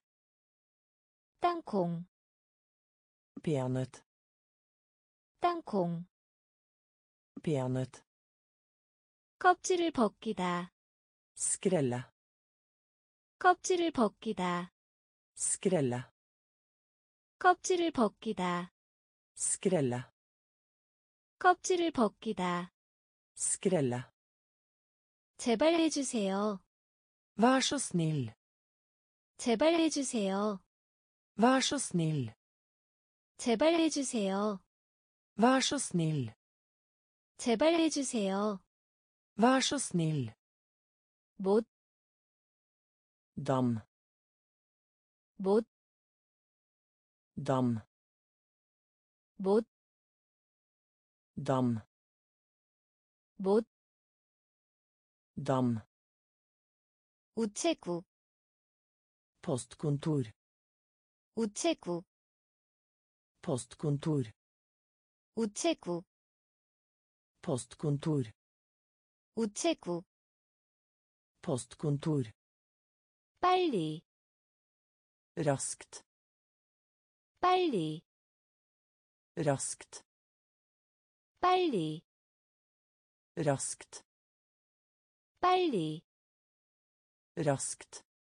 땅콩, peanøtt, 땅콩. peanøtt, 껍질을 벗기다, skrelle, 껍질을 벗기다, skrelle, 껍질을 벗기다, skrelle, 껍질을 벗기다. skrelle, 제발 해주세요, vær så snill, 제발 해주세요, vær så snill, 제발 해주세요, vær så snill, 제발 해주세요. vær så snill, 못, dam, 못, dam, 못, dam, 못. dam, 우체국, postkontor, 우체국, postkontor, 우체국. postkontor, 우체국 postkontor, 빨리 raskt, 빨리 raskt, 빨리 raskt, 빨리 raskt,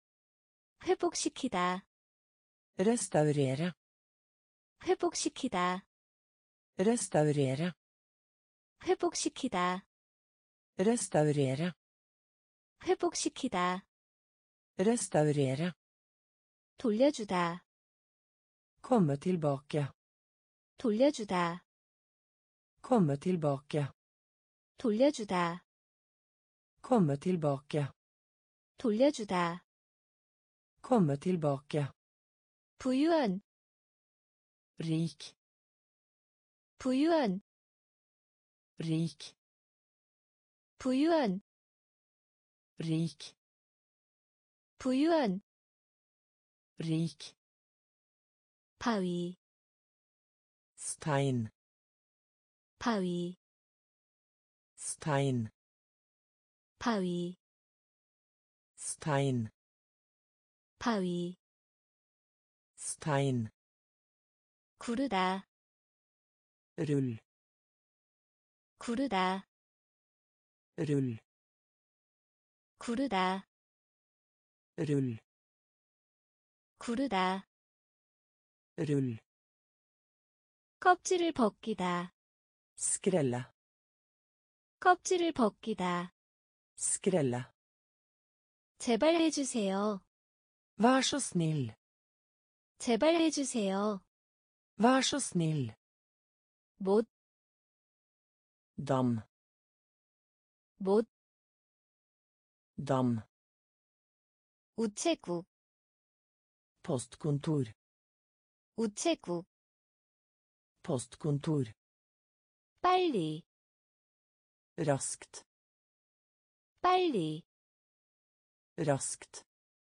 회복시키다 restaurere, 회복시키다 restaurere, 회복시키다 restaurere, 회복시키다 restaurere, 돌려주다 komme tilbake, 돌려주다 komme tilbake, 돌려주다 komme tilbake, 돌려주다 komme tilbake, 부유한 rik, 부유한 rik, 부유한 rik, 부유한 rik, 바위 stein, 바위 stein, 바위 stein, 바위 stein, 구르다 rull, 구르다 rull, 구르다 rull, 구르다 rull, 껍질을 벗기다 skrelle, 껍질을 벗기다 skrelle, 제발 해주세요 vær så snill, 제발 해주세요 vær så snill, 못 dam, 못 dam, 우체국 postkontor, 우체국 postkontor, 빨리 raskt, 빨리 raskt,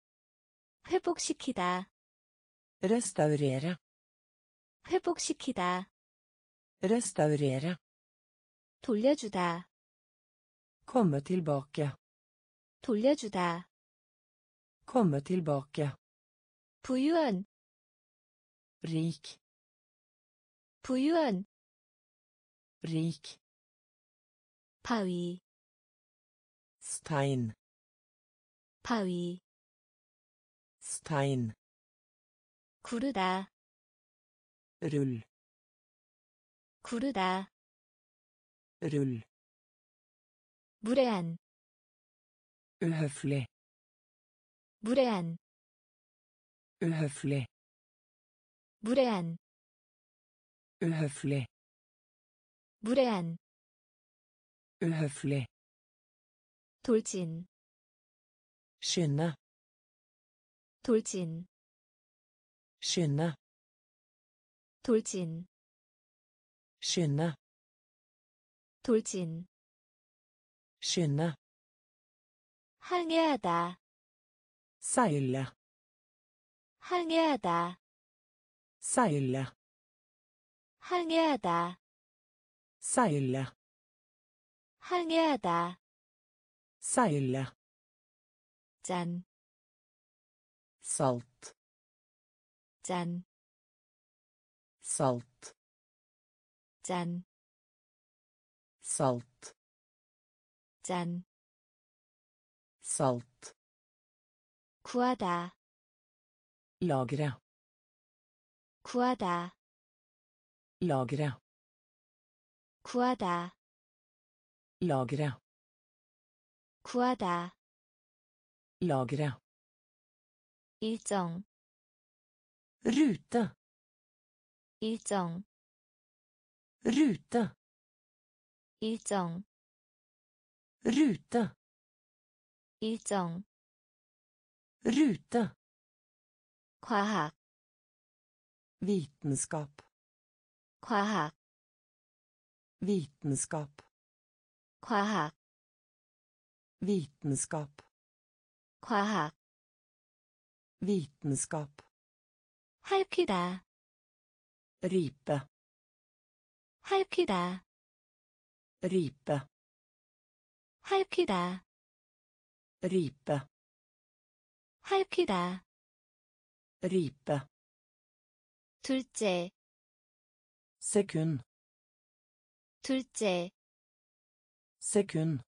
회복시키다 restaurere, 회복시키다 restaurere, 돌려주다 komme tilbake, 돌려주다 komme tilbake, 부유한 rik, 부유한 rik, 바위 stein, 바위 stein, 구르다 rull, 구르다 rull, 무례한 uhøflig, 무례한 uhøflig, 무례한 uhøflig, 무례한 uhøflig, 돌진 skynde, 돌진 skynde, 돌진 skynde, 돌진 skynde, 항해하다 seile, 항해하다 seile, 항해하다 seile, 항해하다 seile, 짠 salt, 짠 salt, 짠 salt, 짠 salt, 구하다 lagre, 구하다 lagre, 구하다 lagre, 구하다 lagre, 일정 rute, 일정 rute, 일정 rute, 일정 rute, 과학 vitenskap, 과학 vitenskap, 과학 vitenskap, 과학 vitenskap, 핥히다 ripe, 핥히다 ripe, 할퀴다. ripe, 할퀴다. ripe, 둘째, sekund, 둘째, sekund,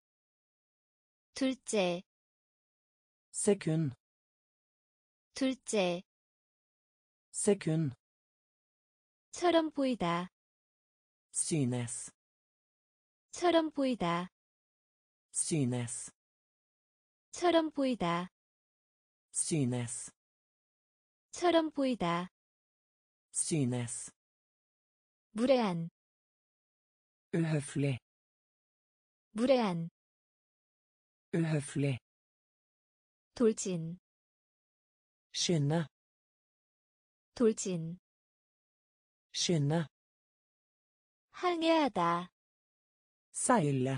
둘째, sekund, 둘째. sekund, 처럼 보이다. synes, 처럼 보이다. synes, 처럼 보이다. synes, 처럼 보이다. synes, 무례한, uhøflig, 무례한. uhøflig, 돌진, skynde, 돌진. skynde, 항해하다, seile,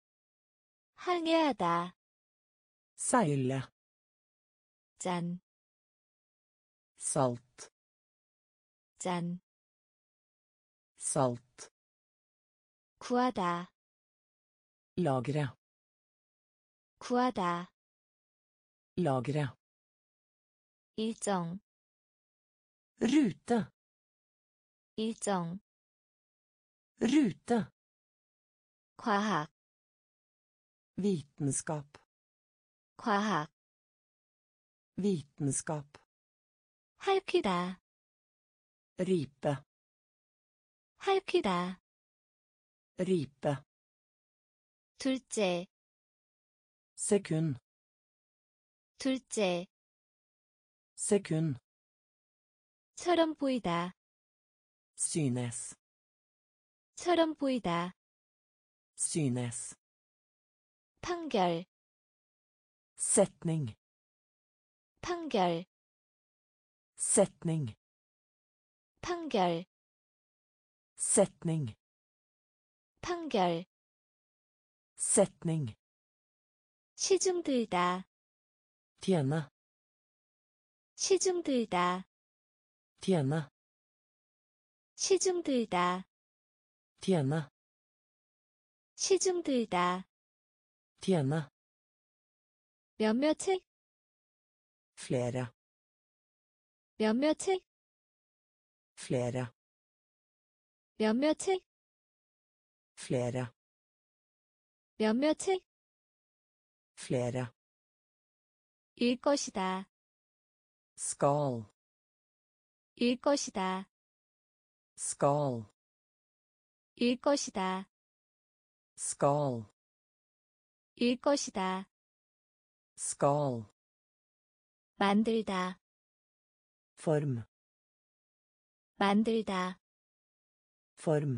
항해하다. seile, 짠, salt, 짠. salt, 구하다, lagre, 구하다. lagre, 일정, rute, 일정. rute, 과학, vitenskap, 과학. vitenskap, 할퀴다, ripe, 할퀴다. ripe, 둘째, sekund, 둘째. sekund, 처럼 보이다, synes, 처럼 보이다. synes, 판결, setning, 판결, setning, 판결, setning, 판결. setning, 시중 들다, tjene, 시중 들다, tjene, 시중 들다, tjene, 시중 들다. tjene, 몇몇 책, flere, 몇몇 책, flere, 몇몇 책, flere, 몇몇 책. flere, 일 것이다, skal, 일 것이다, skal, 일 것이다, skal, 일 것이다. skal, 만들다, form, 만들다, form,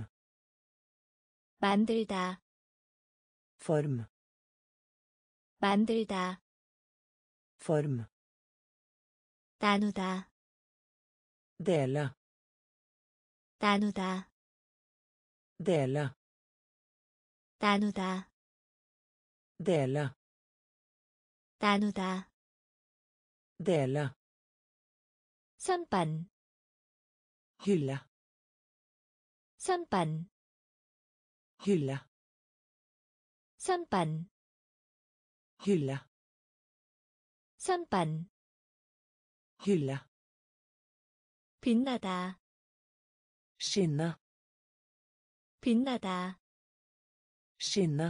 만들다, form, 만들다. form, 나누다, dele, 나누다, dele, 나누다, dele, 나누다. dele, 선반, hylle, 선반, hylle, 선반, hylle, 선반. hylle, 빛나다, skinne, 빛나다, skinne,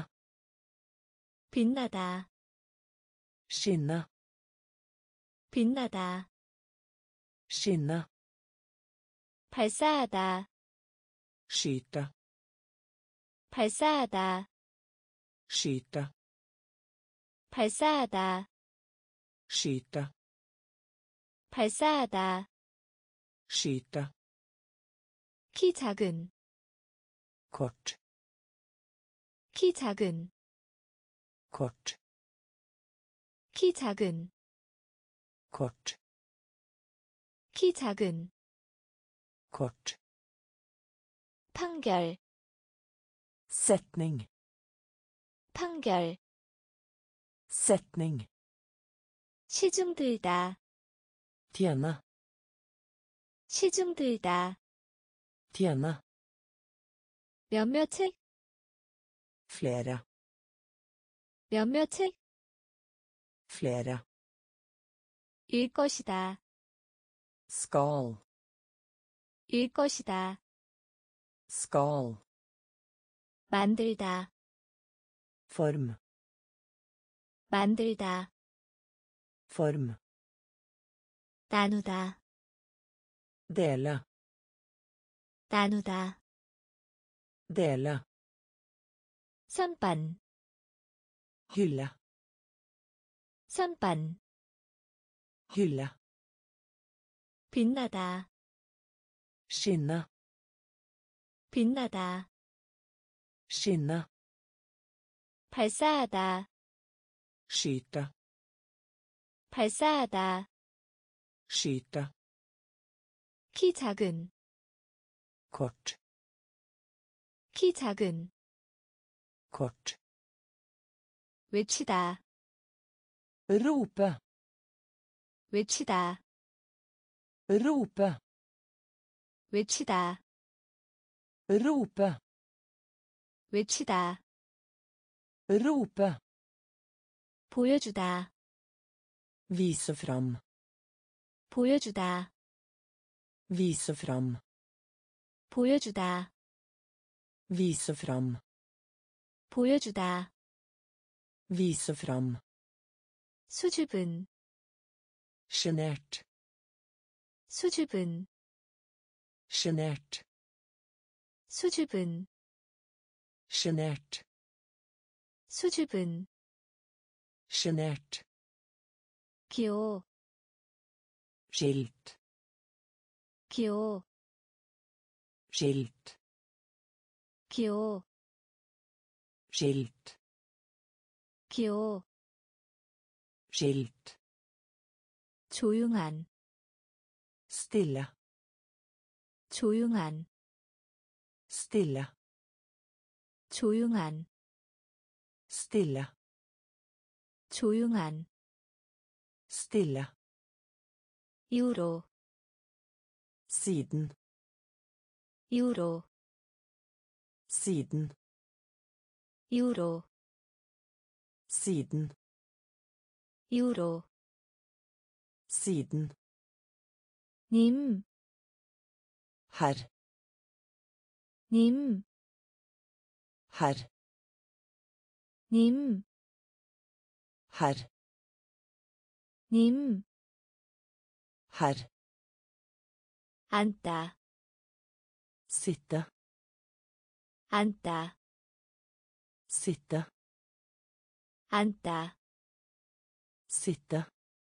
빛나다, skinne, 빛나다. skinne, 발사하다, skyte, 발사하다, skyte, 발사하다, skyte, 발사하다. skyte, 키 작은, kort, 키 작은, kort, 키 작은, kort, 키 작은. kort, 판결, setning, 판결. setning, 시중 들다, tjene, 시중 들다. tjene, 몇몇 책, flere, 몇몇 책, Flere. 일 것이다, Skal. 일 것이다, Skal. 만들다, Form. 만들다, Form. 나누다, Dele. 나누다, Dele. 선반, Hylle. 선반, Hylle. 빛나다, Skinne. 빛나다, Skinne. 발사하다, Skyte. 발사하다, Skyte. 키 작은, Kort. 키 작은, Kort. 외치다, Rope. 외치다, Rope. 외치다, Rope. 외치다, Rope. 보여주다, Vise fram. 보여주다, Vise fram. 보여주다, Vise fram. 보여주다, Vise fram. 수줍은, Sjenert. 수줍은, Sjenert. 수줍은, Sjenert. 수줍은, Sjenert. 기호, Skilt. 기호, Skilt. 기호, Skilt. 기호, Skilt. 조용한, Stille. 조용한, Stille. 조용한, Stille. 조용한, Stille. 이후로, Siden. 이후로, Siden. 이후로, Siden. 이후로, Siden. 님, Herr. 님, Herr. 님, Herr. 님, Herr. 앉다, Sitte. 앉다, Sitte. 앉다, Sitte.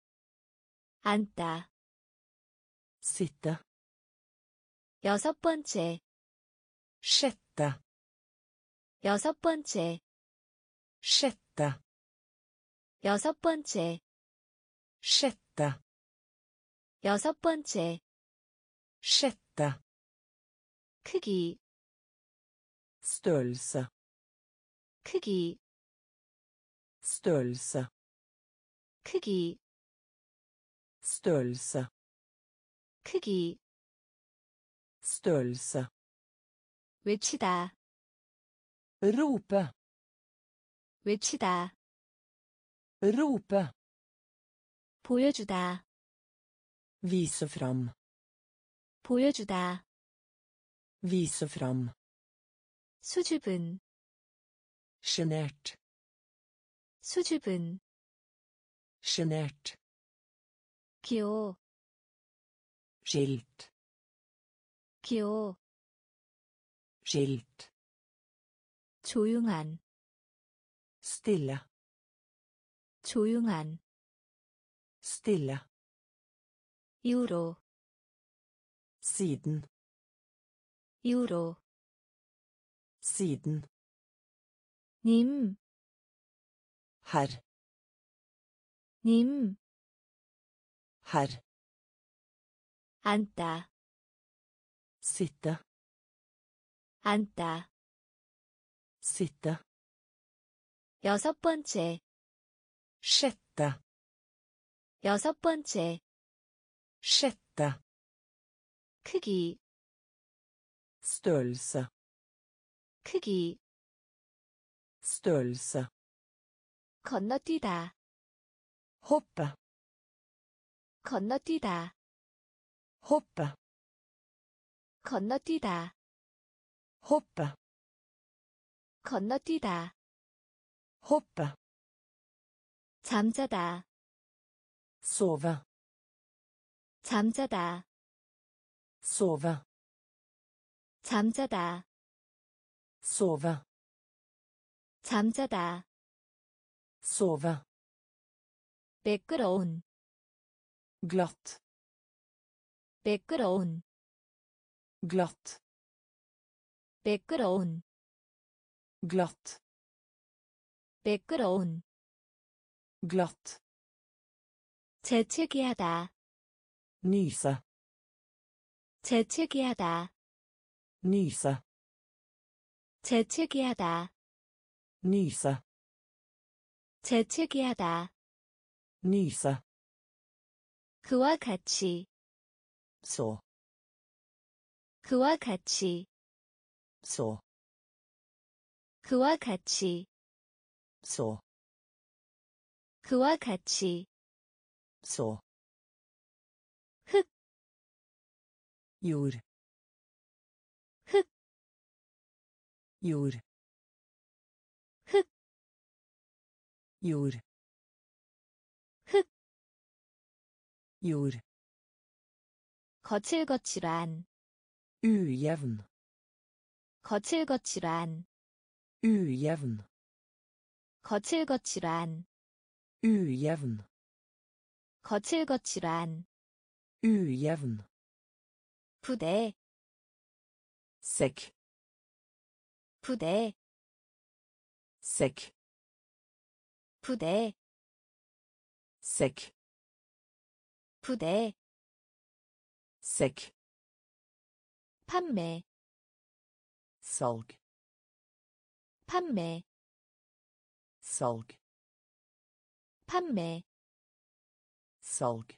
앉다, Sitte. 여섯 번째, Sjette. 여섯 번째, Sjette. 여섯 번째, Sjette. 여섯 번째, Sjette. 크기, Størrelse. 크기, Størrelse. 크기, Størrelse. 크기, Størrelse. 외치다, Rope. 외치다, Rope. 보여주다, Vise fram. 보여주다, Vise fram. 수줍은, Sjenert. 수줍은, Sjenert. 기호, Skilt. 기호, Skilt. 조용한, Stille. 조용한, Stille. 이후로, Siden. 이후로, Siden. 님, Herr. 님, Herr. 앉다, Sitte. 앉다, Sitte. 여섯 번째, Sjette. 여섯 번째, Sjette. 크기, Størrelse. 크기, Størrelse. 건너뛰다, hoppa, 건너뛰다, hoppa, 건너뛰다, hoppa, 건너뛰다, hoppa, 잠자다, sova, 잠자다, sova, 잠자다, sova, 잠자다, sova, 매끄러운, glatt, 매끄러운, glatt, 매끄러운, glatt, 매끄러운, glatt, 재채기하다, nysa, 재채기하다, nysa, 재채기하다, nysa, 재채기하다, nysa, 그와 같이, så, 그와 같이, så, 그와 같이, så, 그와 같이, så, 흙, jord, 흙, jord, 흙, jord, 흙, jord, 거칠거칠한, ujevn, 거칠거칠한, ujevn, 거칠거칠한, ujevn, 거칠거칠한, ujevn, 부대, sekk, 부대, sekk, 부대, sekk, 부대, sekk, 판매, salg, 판매, salg, 판매, salg,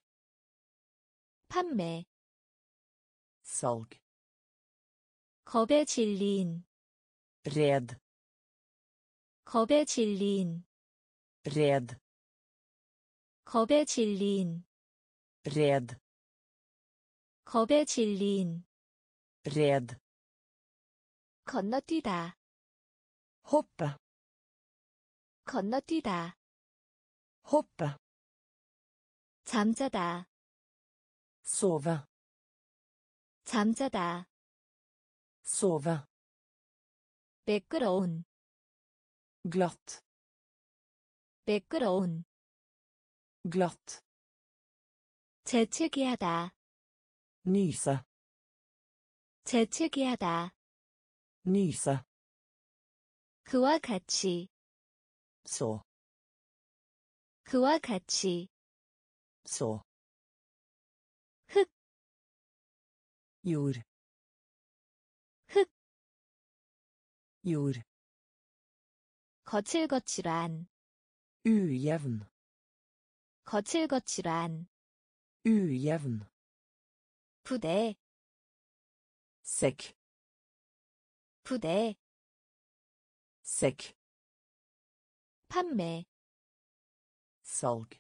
판매, salg, 겁에 질린, red, 겁에 질린, red, 겁에 질린, red, 겁에 질린, red, 건너뛰다, hoppa, 건너뛰다, hoppa, 잠자다, sova, 잠자다, sova, 매끄러운, glatt, 매끄러운, glatt, 재채기하다, nysa, 재채기하다, nysa, 그와 같이, så, 그와 같이, så, 흙, jord, 흙, jord, 거칠거칠한, ujevn, 거칠거칠한, ujevn, 부대, sekk, 부대, sekk, 판매, salg,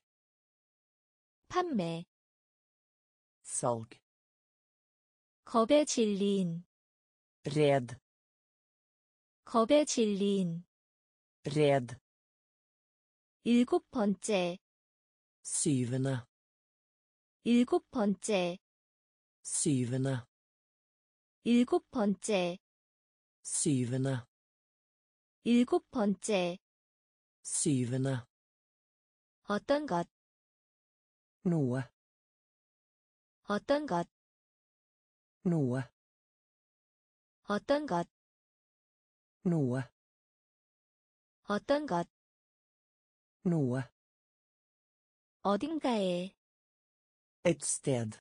판매, salg, 겁에 질린, red, 겁에 질린, red, 일곱 번째, syvende, 일곱 번째, syvende, 일곱 번째, syvende, 일곱 번째, syvende, 어떤 것, noe, 어떤 것, noe, 어떤 것, noe, 어떤 것, noe, 어딘가에, et sted,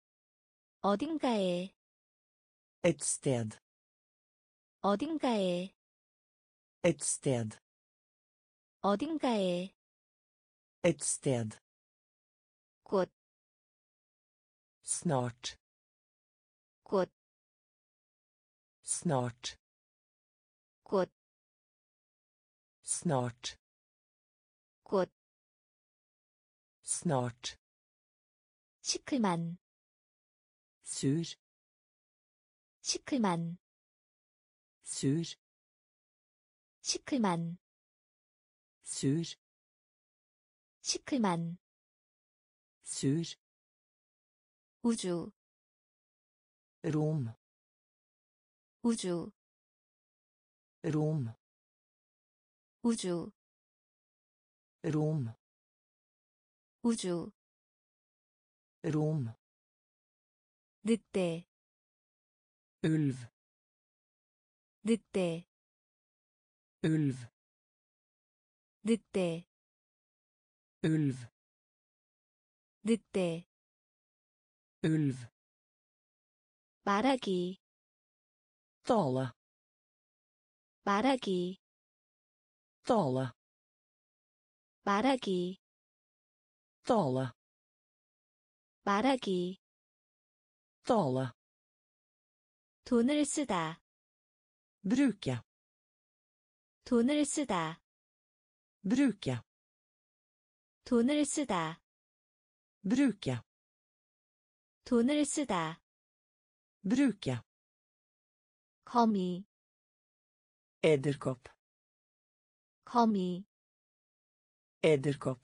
어딘가에, et sted, 어딘가에, et sted, 어딘가에, et sted, 곧, snart, 곧, snart, 곧, snart, 곧 snart, 시클만 sur, 시클만 sur, 시클만 sur, 시클만 sur, 우주 rom, 우주 rom, 우주 rom, 우주 rom, 늑대 ulv, 늑대 ulv, 늑대 ulv, 늑대 ulv, 말하기 tala, 말하기 tala, 말하기 tala, 말하기 tala, 돈을 쓰다 bruke, 돈을 쓰다 bruke, 돈을 쓰다 bruke, 돈을 쓰다 bruke, 거미 edderkopp, 거미 edderkopp,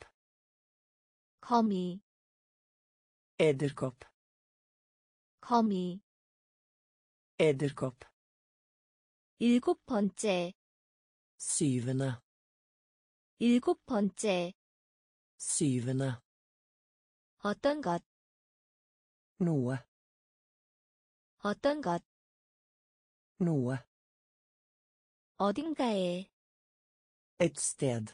거미 edderkopp, 거미 edderkopp, 일곱 번째 syvende, 일곱 번째 syvende, 어떤 것 noe, 어떤 것 noe, 어딘가에 et sted,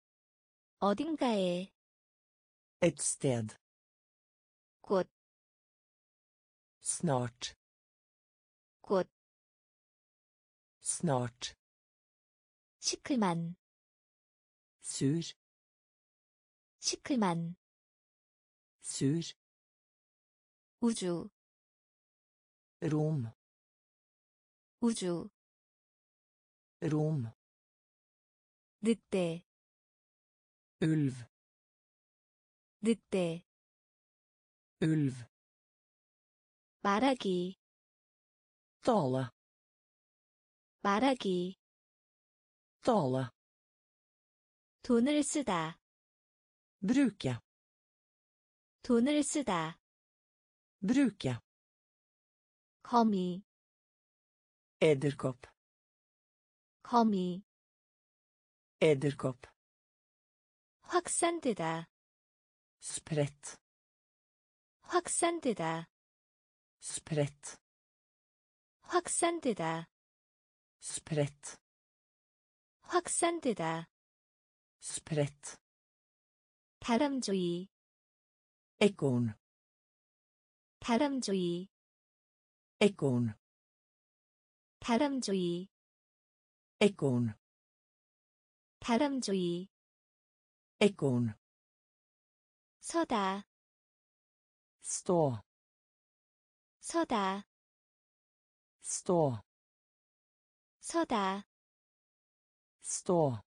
어딘가에 et sted, 곧 snart, 곧 snart, 시클만 sur, 시클만 sur, 우주 rom, 우주 rom, 늑대 ulv, 늑대 ulv, 말하기 tala, 말하기 tala, 돈을 쓰다 bruke, 돈을 쓰다 bruke, 거미 edderkopp, 거미 edderkopp, 확산되다 spredt, 확산되다 spredt, 확산되다 spredt, 확산되다 spredt, 다람쥐 ekorn, 다람쥐 ekorn, 다람쥐 ekorn, 다람쥐 ekorn, 서다 stå, 서다 stå, 서다 stå,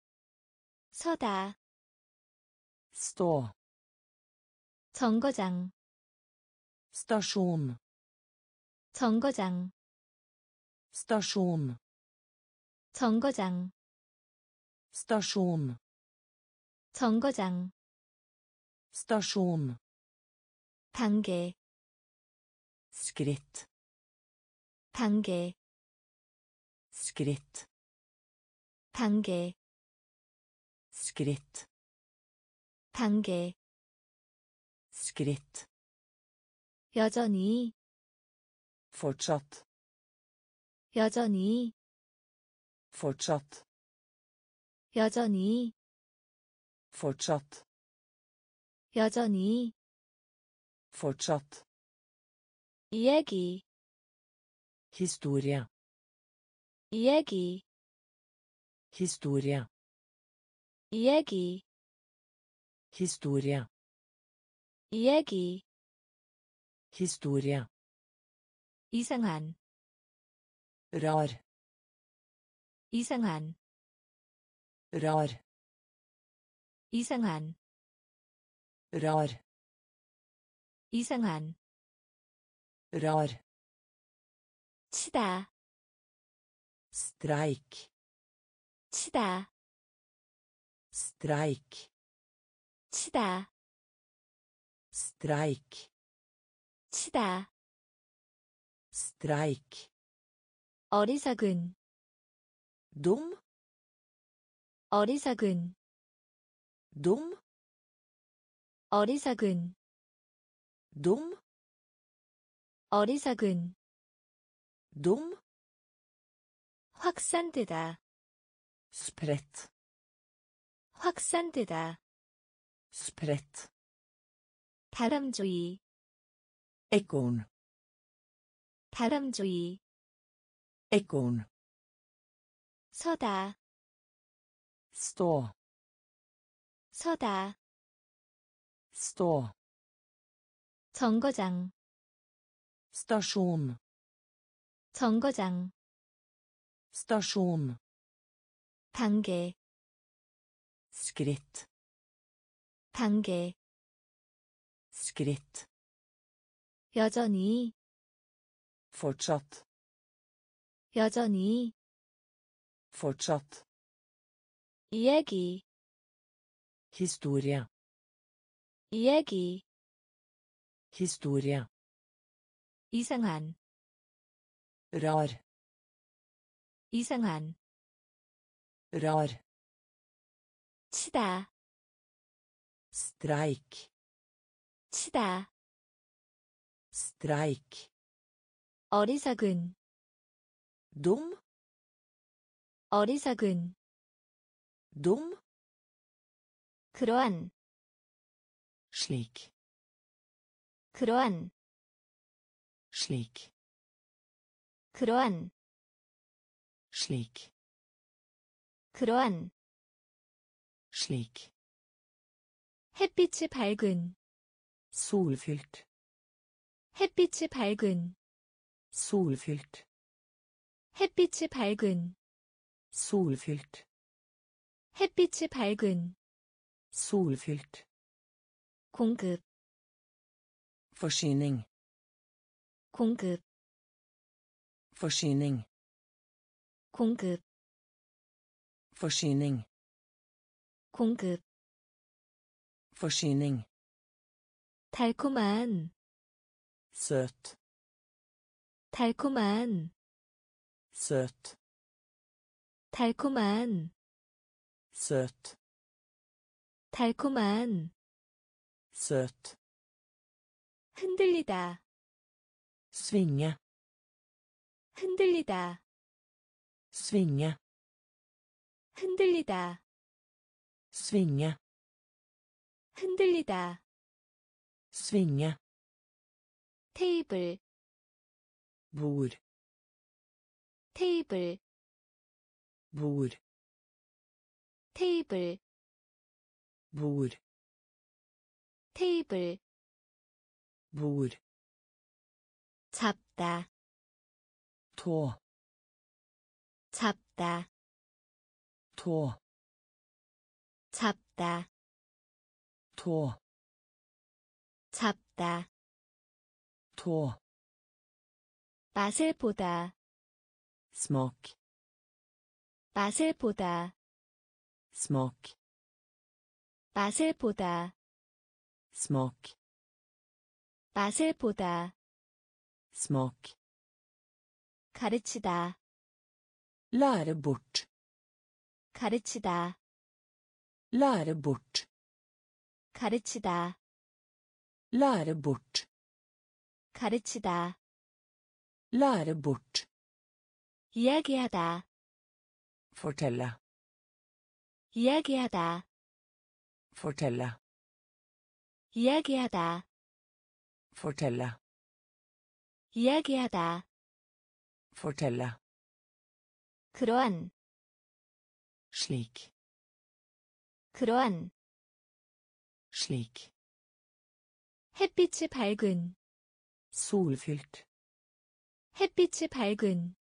서다 stå, 정거장 stasjon, 정거장 stasjon, 정거장 stasjon, 정거장 stasjon, 단계 skritt, 단계 skritt, 단계 skritt, 단계 skritt, 여전히 fortsatt, 여전히 fortsatt, 여전히 fortsatt, 여전히 fortsatt, 이야기 historie, 이야기 historie, 이야기 historie, 이야기 historie, 이상한 rar, 이상한 rar, 이상한 rar, 이상한 rar, 치다 streik, 치다 streik, 치다 streik, 치다 streik, 어리석은 dum, 어리석은 dum, 어리석은 dum, 어리석은 dum, 확산되다 spredt, 확산되다 spredt, 다람쥐 ekorn, 다람쥐 ekorn, 서다 stå, 서다 stå, 정거장 stasjon, 정거장 stasjon, 단계 skritt, 단계 skritt, 여전히 fortsatt, 여전히 fortsatt, 이야기 historie, 이야기 historie, 이상한 rar, 이상한 rar, 치다 streik, 치다 streik, 어리석은 dum, 어리석은 dum, 그러한 slik, 그러한 slik, 그러한 slik, 그러한 slik, 햇빛이 밝은 solfylt, 햇빛이 밝은 solfylt, 햇빛이 밝은 solfylt, 햇빛이 밝은 solfylt, 공급 forsyning, 공급 forsyning, 공급 forsyning, 공급 forsyning, 달콤한 søt, 달콤한 søt, 달콤한 søt, 달콤한 søt, 흔들리다 svinge, 흔들리다 svinge, 흔들리다 svinge, 흔들리다 svinge, 테이블 bord, 테이블 bord, 테이블 bord, 테이블 bord, 잡다 tå, 잡다 tå, 잡다 tå, 잡다 tå, 맛을 보다 smak, 맛을 보다 smak, 맛을 보다 smak, 맛을 보다 smak, 가르치다 lære bort, 가르치다 lære bort, 가르치다 lære bort, 가르치다 lære bort, 이야기하다 fortelle, 이야기하다 fortelle, 이야기하다 fortelle, 이야기하다 fortelle, 그러한 slik, 그러한 slik, 햇빛이 밝은 solfylt, 햇빛이 밝은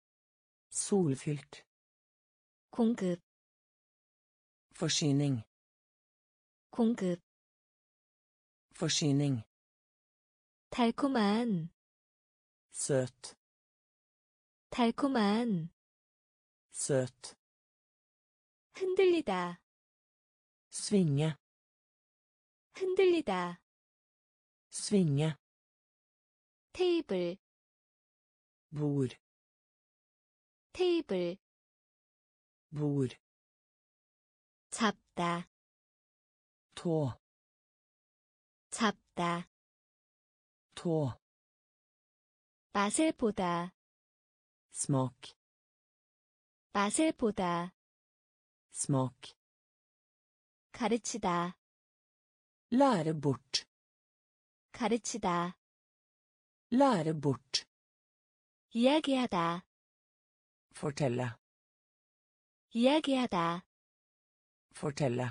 solfylt, 공급 forsyning, 공급, Forsyning. 달콤한, Søt. 달콤한, Søt. 흔들리다, Svinge. 흔들리다, Svinge. 테이블, Bord. 테이블, Bord. 잡다, Tå. 잡다, Tå. 맛을 보다, Smak. 맛을 보다, Smak. 가르치다, Lære bort. 가르치다, Lære bort. 이야기하다, Fortelle. 이야기하다, Fortelle.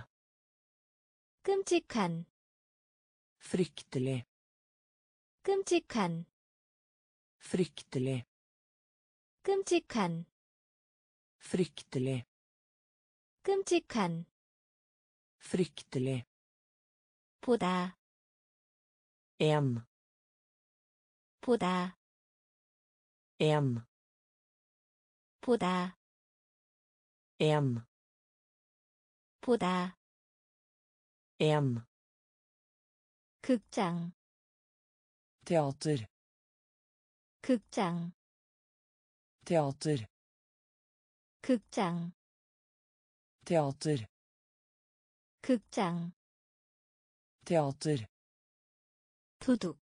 끔찍한, Fryktelig. 끔찍한, Fryktelig. 끔찍한, Fryktelig. 끔찍한, Fryktelig. 보다, En. 보다, En. 보다, En. 보다, En. 극장, Teater. 극장, Teater. 극장, Teater. 극장, Teater. 도둑,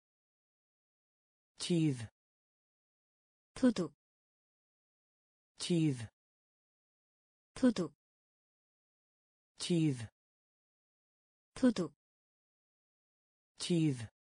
Tyv. 도둑, Tyv. 도둑, Tyv. 도둑, Tyv.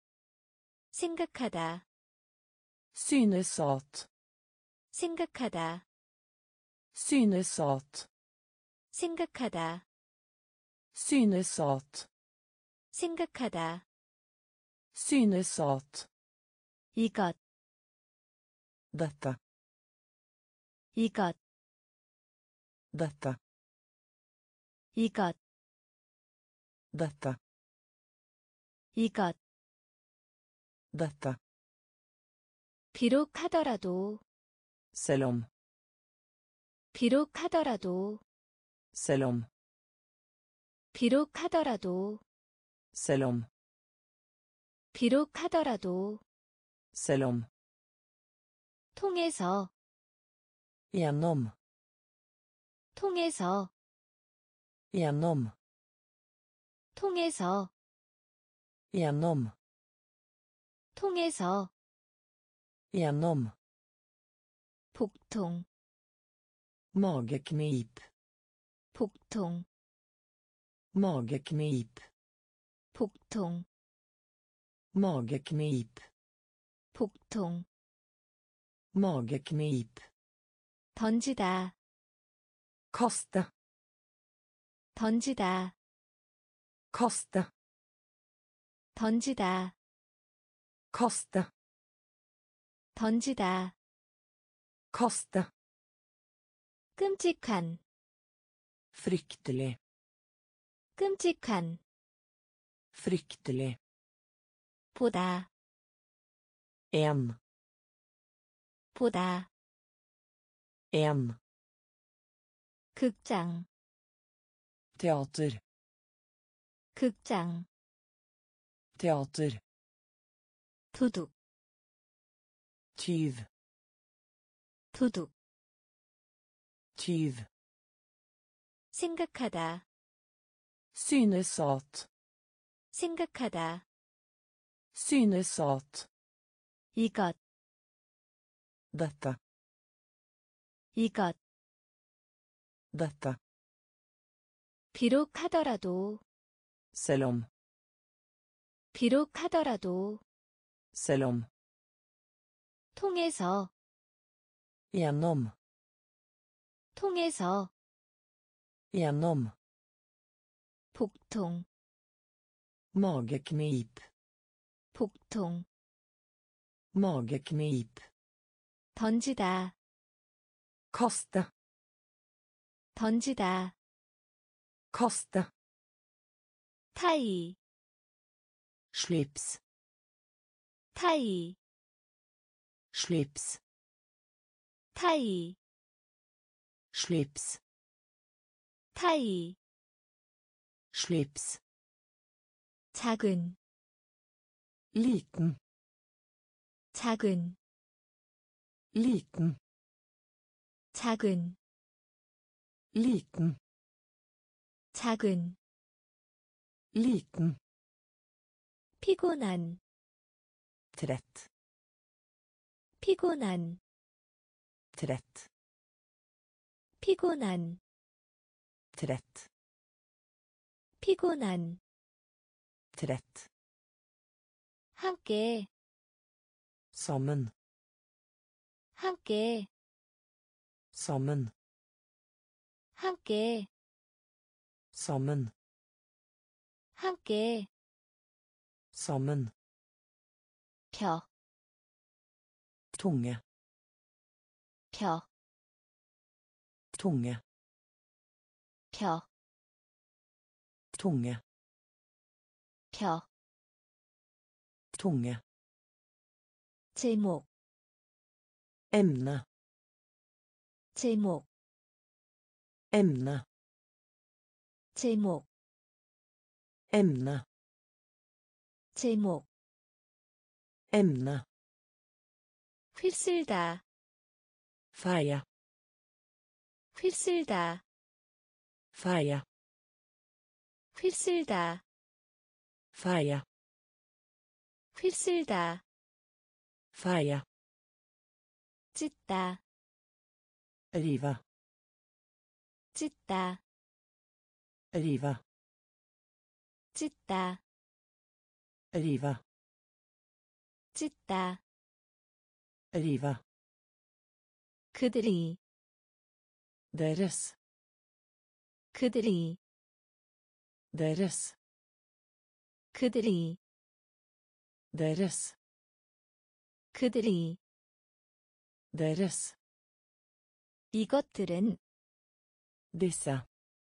생각하다, Synes at. 생각하다, Synes at. 생각하다, Synes at. 생각하다, Synes at. 이것, Dette. 이것, Dette. 이것, Dette. 이것, Dette. 비록 하더라도, Selv om. 비록 하더라도, Selv om. 비록 하더라도, Selv om. 비록 하더라도, Selv om. 통해서, Gjennom. 통해서, Gjennom. 통해서, Gjennom. 통해서, Gjennom. 복통, Mageknip. 복통, Mageknip. 복통, Mageknip. 복통, Mageknip. 던지다, Kaste. 던지다, Kaste. 던지다, Kaste. 던지다, Kaste. 끔찍한, Fryktelig. 끔찍한, Fryktelig. 보다, En. 보다, En. 극장, Teater. 극장, Teater. 도둑, Tyv. 도둑, Tyv. 생각하다, Synes at. 생각하다, Synes at. 이것, Dette. 이것, Dette. 비록 하더라도, Selv om. 비록 하더라도, Selv om. 통해서, Gjennom. 통해서, Gjennom. 복통, Mageknip. 복통, Mageknip. 던지다, Kaste. 던지다, Kaste. 타이, slips, 타이, slips, 타이, slips, 타이, slips, 작은, liten, 작은, liten, 작은, liten, 작은, liten, 피곤한, trett, 피곤한, trett, 피곤한, trett, 피곤한, trett, 함께, sammen, 함께, sammen, 함께, sammen, 함께, sammen, 펴, tunge, 펴, tunge, 펴, tunge, 펴, tunge, 제목, emne, 제목, emne, 제목, emne, 제목, emne, 휩쓸다, feie, 휩쓸다, feie, 휩쓸다, feie, 휩쓸다, feie, 찢다, rive, 찢다, rive, 찢다, rive, 찢다, rive, 그들이, deres, 그들이, deres, 그들이, deres, 그들이, deres, 이것들은, disse,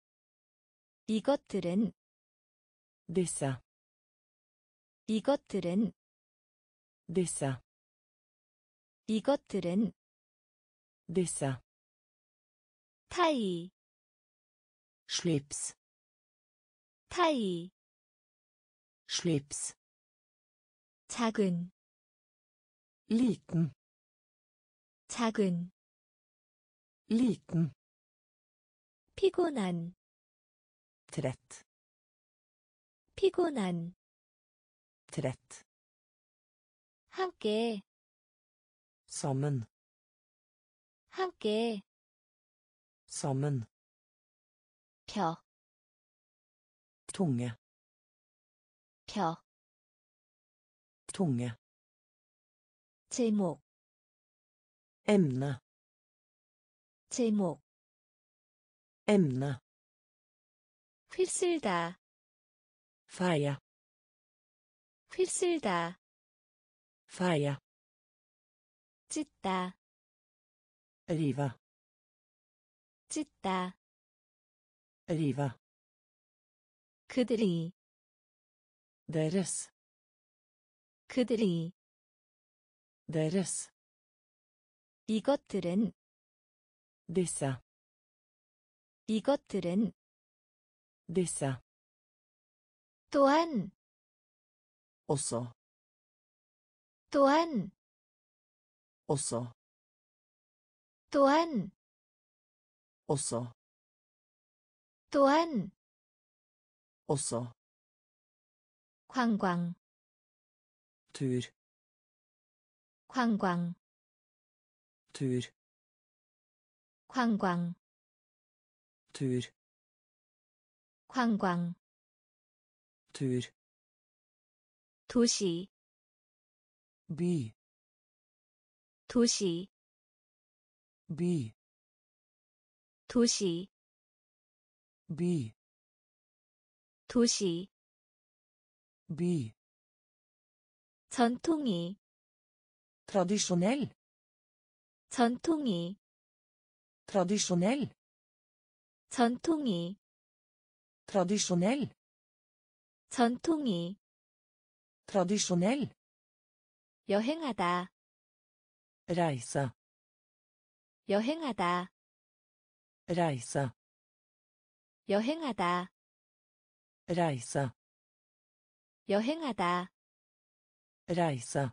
이것들은, disse, 이것들은, disse, 이것들은, disse, 타이, slips, 타이, slips, 작은, liten, 작은, liten, 피곤한, trett, 피곤한, trett, 함께, sammen, 함께, sammen, 펴, tunge, 펴, tunge, 제목, emne, 제목, emne, 휩쓸다, feie, 휩쓸다, feie, 찢다, rive, 찢다, rive, 그들이, deres, 그들이, deres, 이것들은, disse, 이것들은, disse, 또한, også, 또한, også, 또한, også, 또한, også, 관광, tur, 관광, tur, 관광, tur, 관광, tur, 도시, by, 도시, by, 도시, by, 도시, by, 전통이, tradisjonell, 전통이, tradisjonell, 전통이, tradisjonell, 전통이 Tradisjonell. 여행하다 Reise. 여행하다 Reise. 여행하다 Reise. 여행하다 Reise.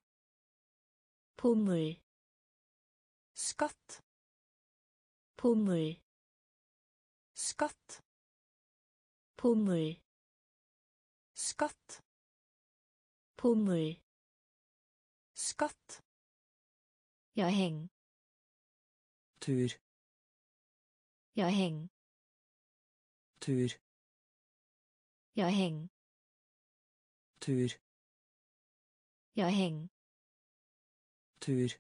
보물 Skatt. 보물 Skatt. 보물 Skatt. 보물 Skatt. 여행 Tur. 여행 Tur. 여행 Tur. 여행 Tur.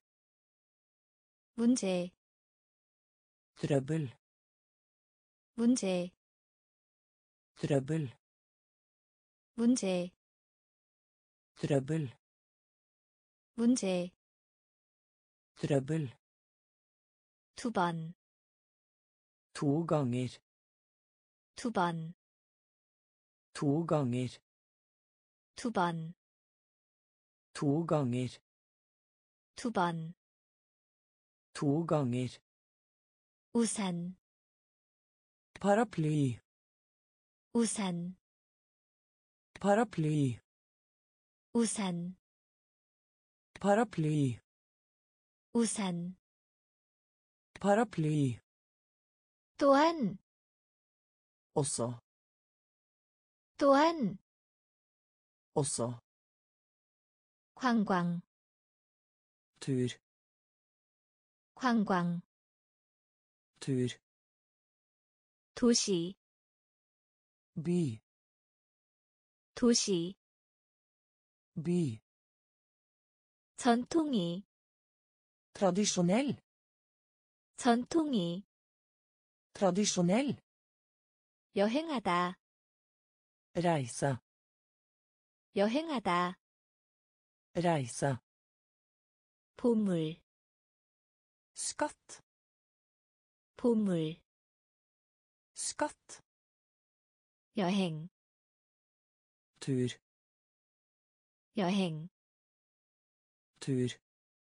문제 Trøbbel. 문제 Trøbbel. 문제 Trøbbel. 문제 Trøbbel. 두 번, To ganger. 두 번, To ganger. 두 번, To ganger. 두 번, To ganger. 우산, Paraply. 우산, Paraply. 우산, Paraply. 우산, Paraply. 또한, Også. 또한, Også. 관광, Tur. 관광, Tur. 도시, By. 도시, By. 전통이, Tradisjonell. 전통이, Tradisjonell. 여행하다, Reise. 여행하다, Reise. 보물, Skatt. 보물, Skatt. 여행, Tur. 여행, Tur.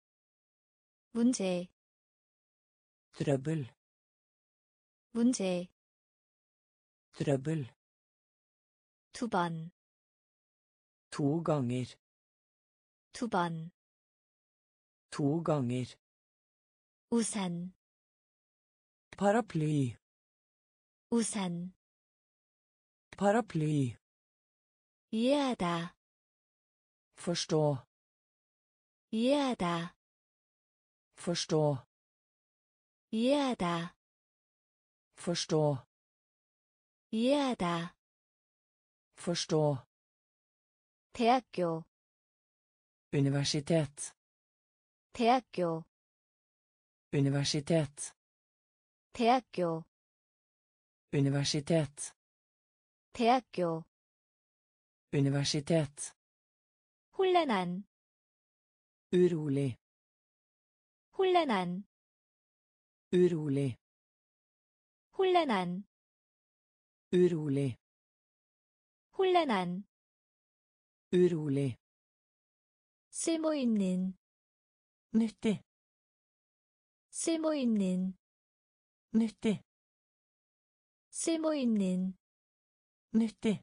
문제, Trøbbel. 문제, Trøbbel. 두 번, To ganger. 두 번, To ganger. 우산, Paraply. 우산, Paraply. 이해하다, Forstå. 이해하다, Forstå. 이해하다, Forstå. 이해하다, Forstå. 대학교, Universitet. 대학교, Universitet. 대학교, Universitet. 대학교, Universitet. 혼란한, Urolig. 혼란한, Urolig. 혼란한, Urolig. 혼란한, Urolig. 쓸모있는, Nyttig. 쓸모있는, Nyttig. 쓸모있는, Nyttig.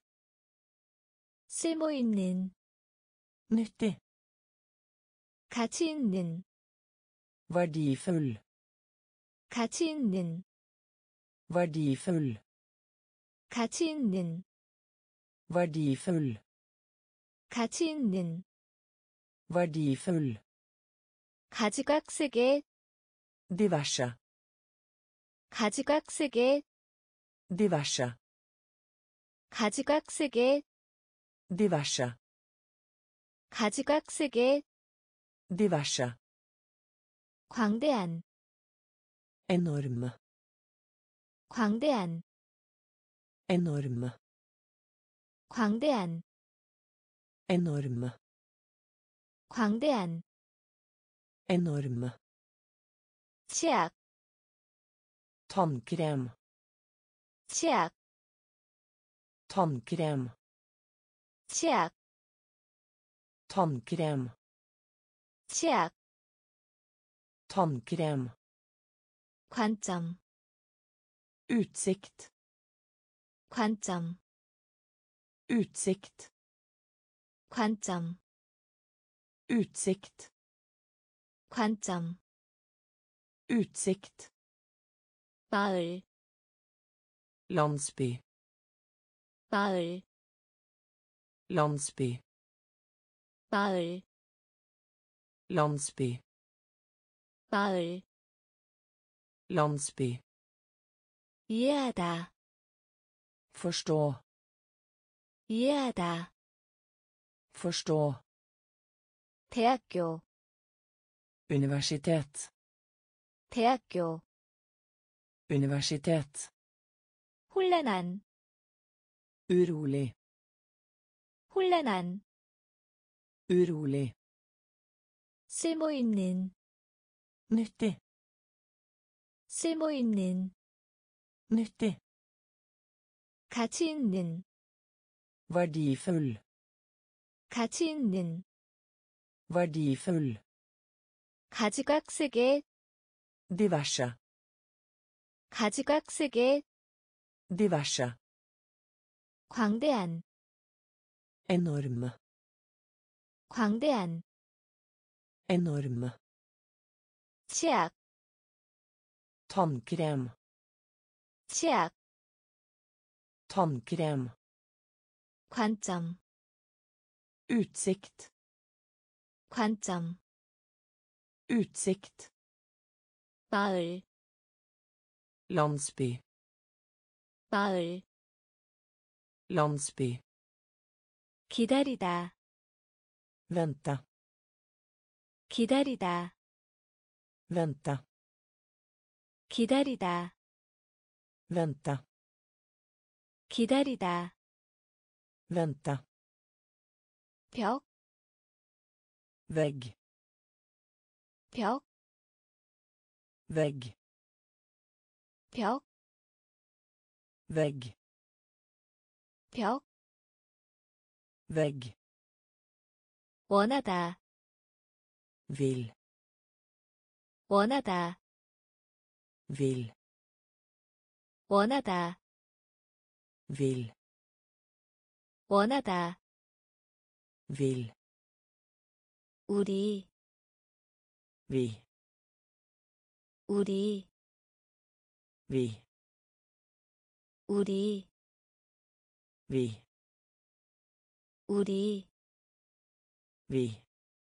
쓸모있는, Nyttig. 가치 있는, Verdifull. 가치 있는, Verdifull. 가치 있는, Verdifull. 가치 있는, Verdifull. 가지각색의, Diverse. 가지각색의, Diverse. 가지각색의, Diverse. 가지각색의, Diverse. 광대한, Enorm. 광대한, Enorm. 광대한, Enorm. 광대한, Enorm. 치약, Tannkrem. 치약, Tannkrem. 치약, tannkrem, 치약, tannkrem, 관점, utsikt, 관점, utsikt, 관점, utsikt, 관점, utsikt, 마을, landsby, 마을, landsby, 마을, landsby, 마을, landsby, 이해하다, forstå, 이해하다, forstå, 대학교, universitet, 대학교, universitet, 혼란한, urolig, 혼란한, urolig, 쓸모있는, nyttig, 쓸모있는, nyttig, 가치 있는, verdifull, 가치 있는, verdifull, 가지각색의, diverse, 가지각색의, diverse, 광대한, enorm, 광대한, enorm, 치약, tannkrem, 치약, tannkrem, 관점, utsikt, 관점, utsikt, 마을, landsby, 마을, landsby, 기다리다, vente, 기다리다, vente, 기다리다, vente, 기다리다, vente, 벽, vegg, 벽, vegg, 벽, vegg, 벽, vegg, 원하다, vil, 원하다, vil, 원하다, vil, 원하다, vil, 우리, vi, 우리, vi, 우리, vi, 우리, vi,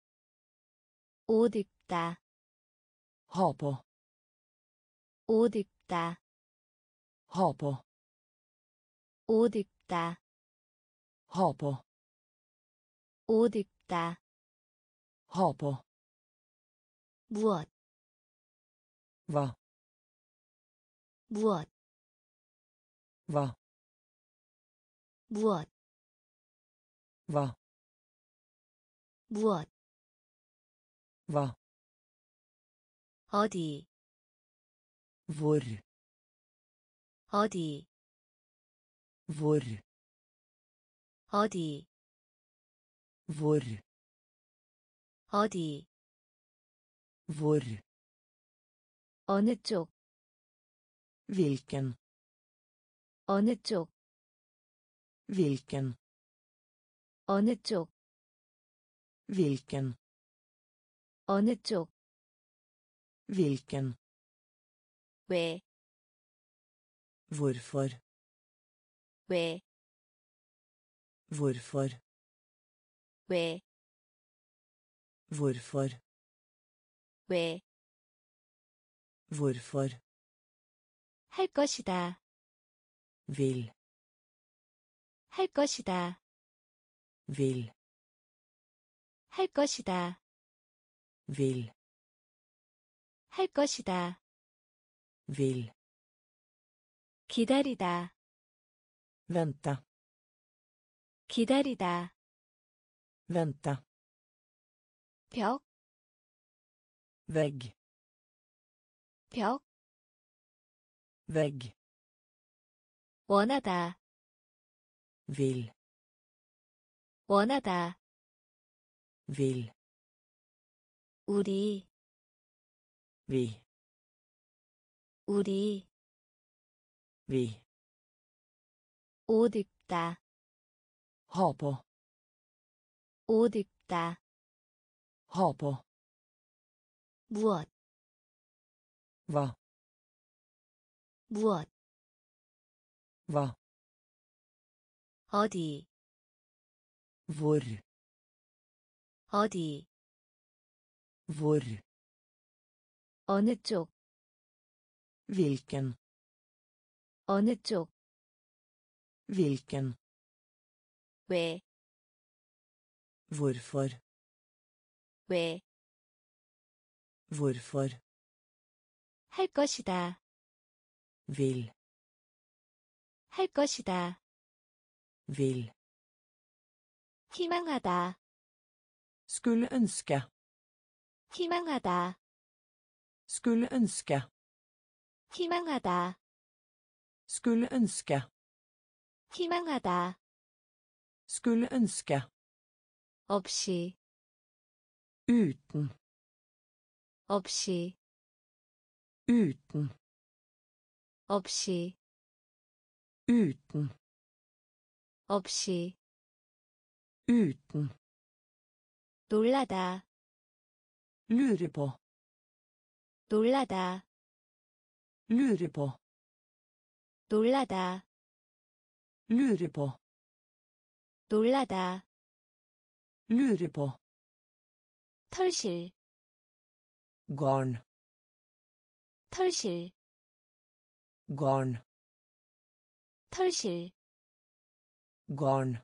옷 입다, ha på, 옷 입다, ha på, 옷 입다, ha på, 옷 입다, ha på, 무엇, hva, 무엇, hva, 무엇, hva, 무엇, hva, 어디, hvor, 어디, hvor, 어디, hvor, 어디, hvor, 어느 쪽, hvilken, 어느 쪽, hvilken, 어느 쪽, hvilken, 어느 쪽, hvilken, 왜, hvorfor, 왜, hvorfor, 왜, hvorfor, 왜, hvorfor, 할 것이다, vil, 할 것이다, vil, 할 것이다, vil, 할 것이다, vil, 기다리다, vente, 기다리다, vente, 벽, vegg, 벽, vegg, 원하다, vil, 원하다. vil, 우리, vi, 우리. vi, 옷 입다. ha på, 옷 입다. ha på, 무엇, hva, 무엇. hva, 어디, hvor, 어디. hvor, 어느 쪽, hvilken, 어느 쪽. hvilken, 왜, hvorfor, 왜. hvorfor, 할 것이다. vil, 할 것이다. vil, 희망하다. skulle ønske, 희망하다. skulle ønske, 희망하다. skulle ønske, 희망하다. skulle ønske, 없이, uten, 없이, uten, 없이, uten, 없이. uten, 놀라다. lure på, 놀라다. lure på, 놀라다. lure på, 놀라다. lure på, 털실, garn, 털실, garn, 털실, garn,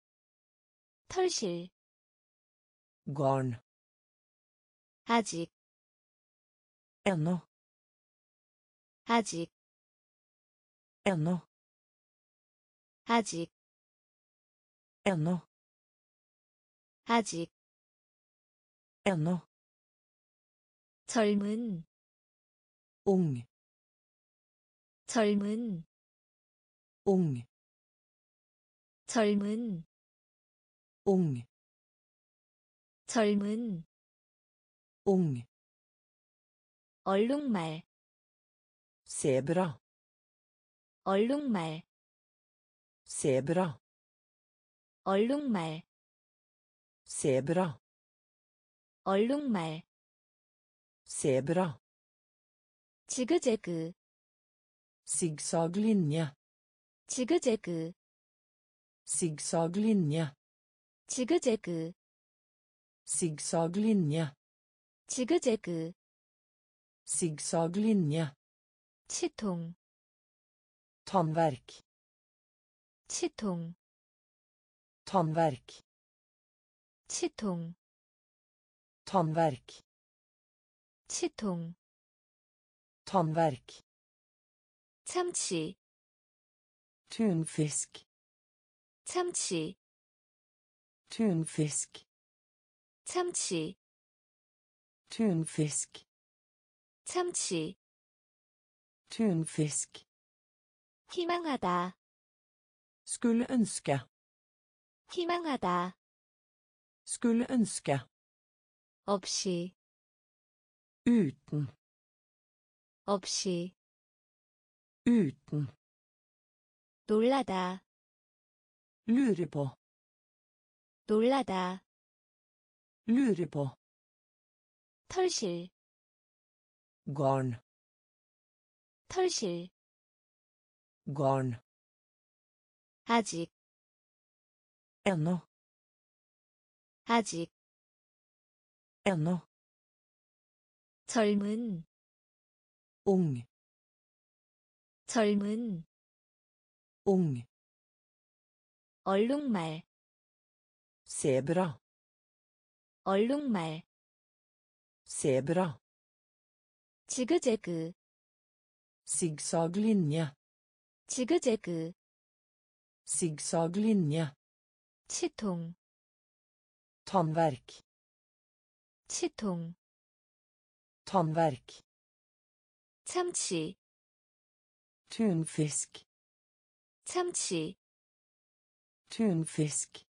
털실. garn, 아직, ennå, 아직, ennå, 아직, ennå, 아직. ennå, 젊은, ung, 젊은, ung, 젊은, ung, 젊은. ung, 얼룩말, zebra, 얼룩말, zebra, 얼룩말, zebra, 얼룩말. zebra, 지그재그, zigzag linje, 지그재그, zigzag linje, 지그재그, zigzag linje, 지그재그. zigzag linje, 치통, tannverk, 치통, tannverk, 치통, tannverk, 치통. tannverk, 참치, tunfisk, 참치, tunfisk, 참치, tunfisk, 참치. tunfisk, 희망하다. skulle ønske, 희망하다. skulle ønske, 없이, uten, 없이. uten, 놀라다. lure på, 놀라다. lure på, 털실, garn, 털실. garn, 아직, ennå, 아직. ennå, 젊은, ung, 젊은. ung, 얼룩말, zebra, 얼룩말. zebra, 지그재그, zigzag linje, 지그재그. zigzag linje, 치통, tannverk, 치통. tannverk, 참치, tunfisk, 참치. tunfisk,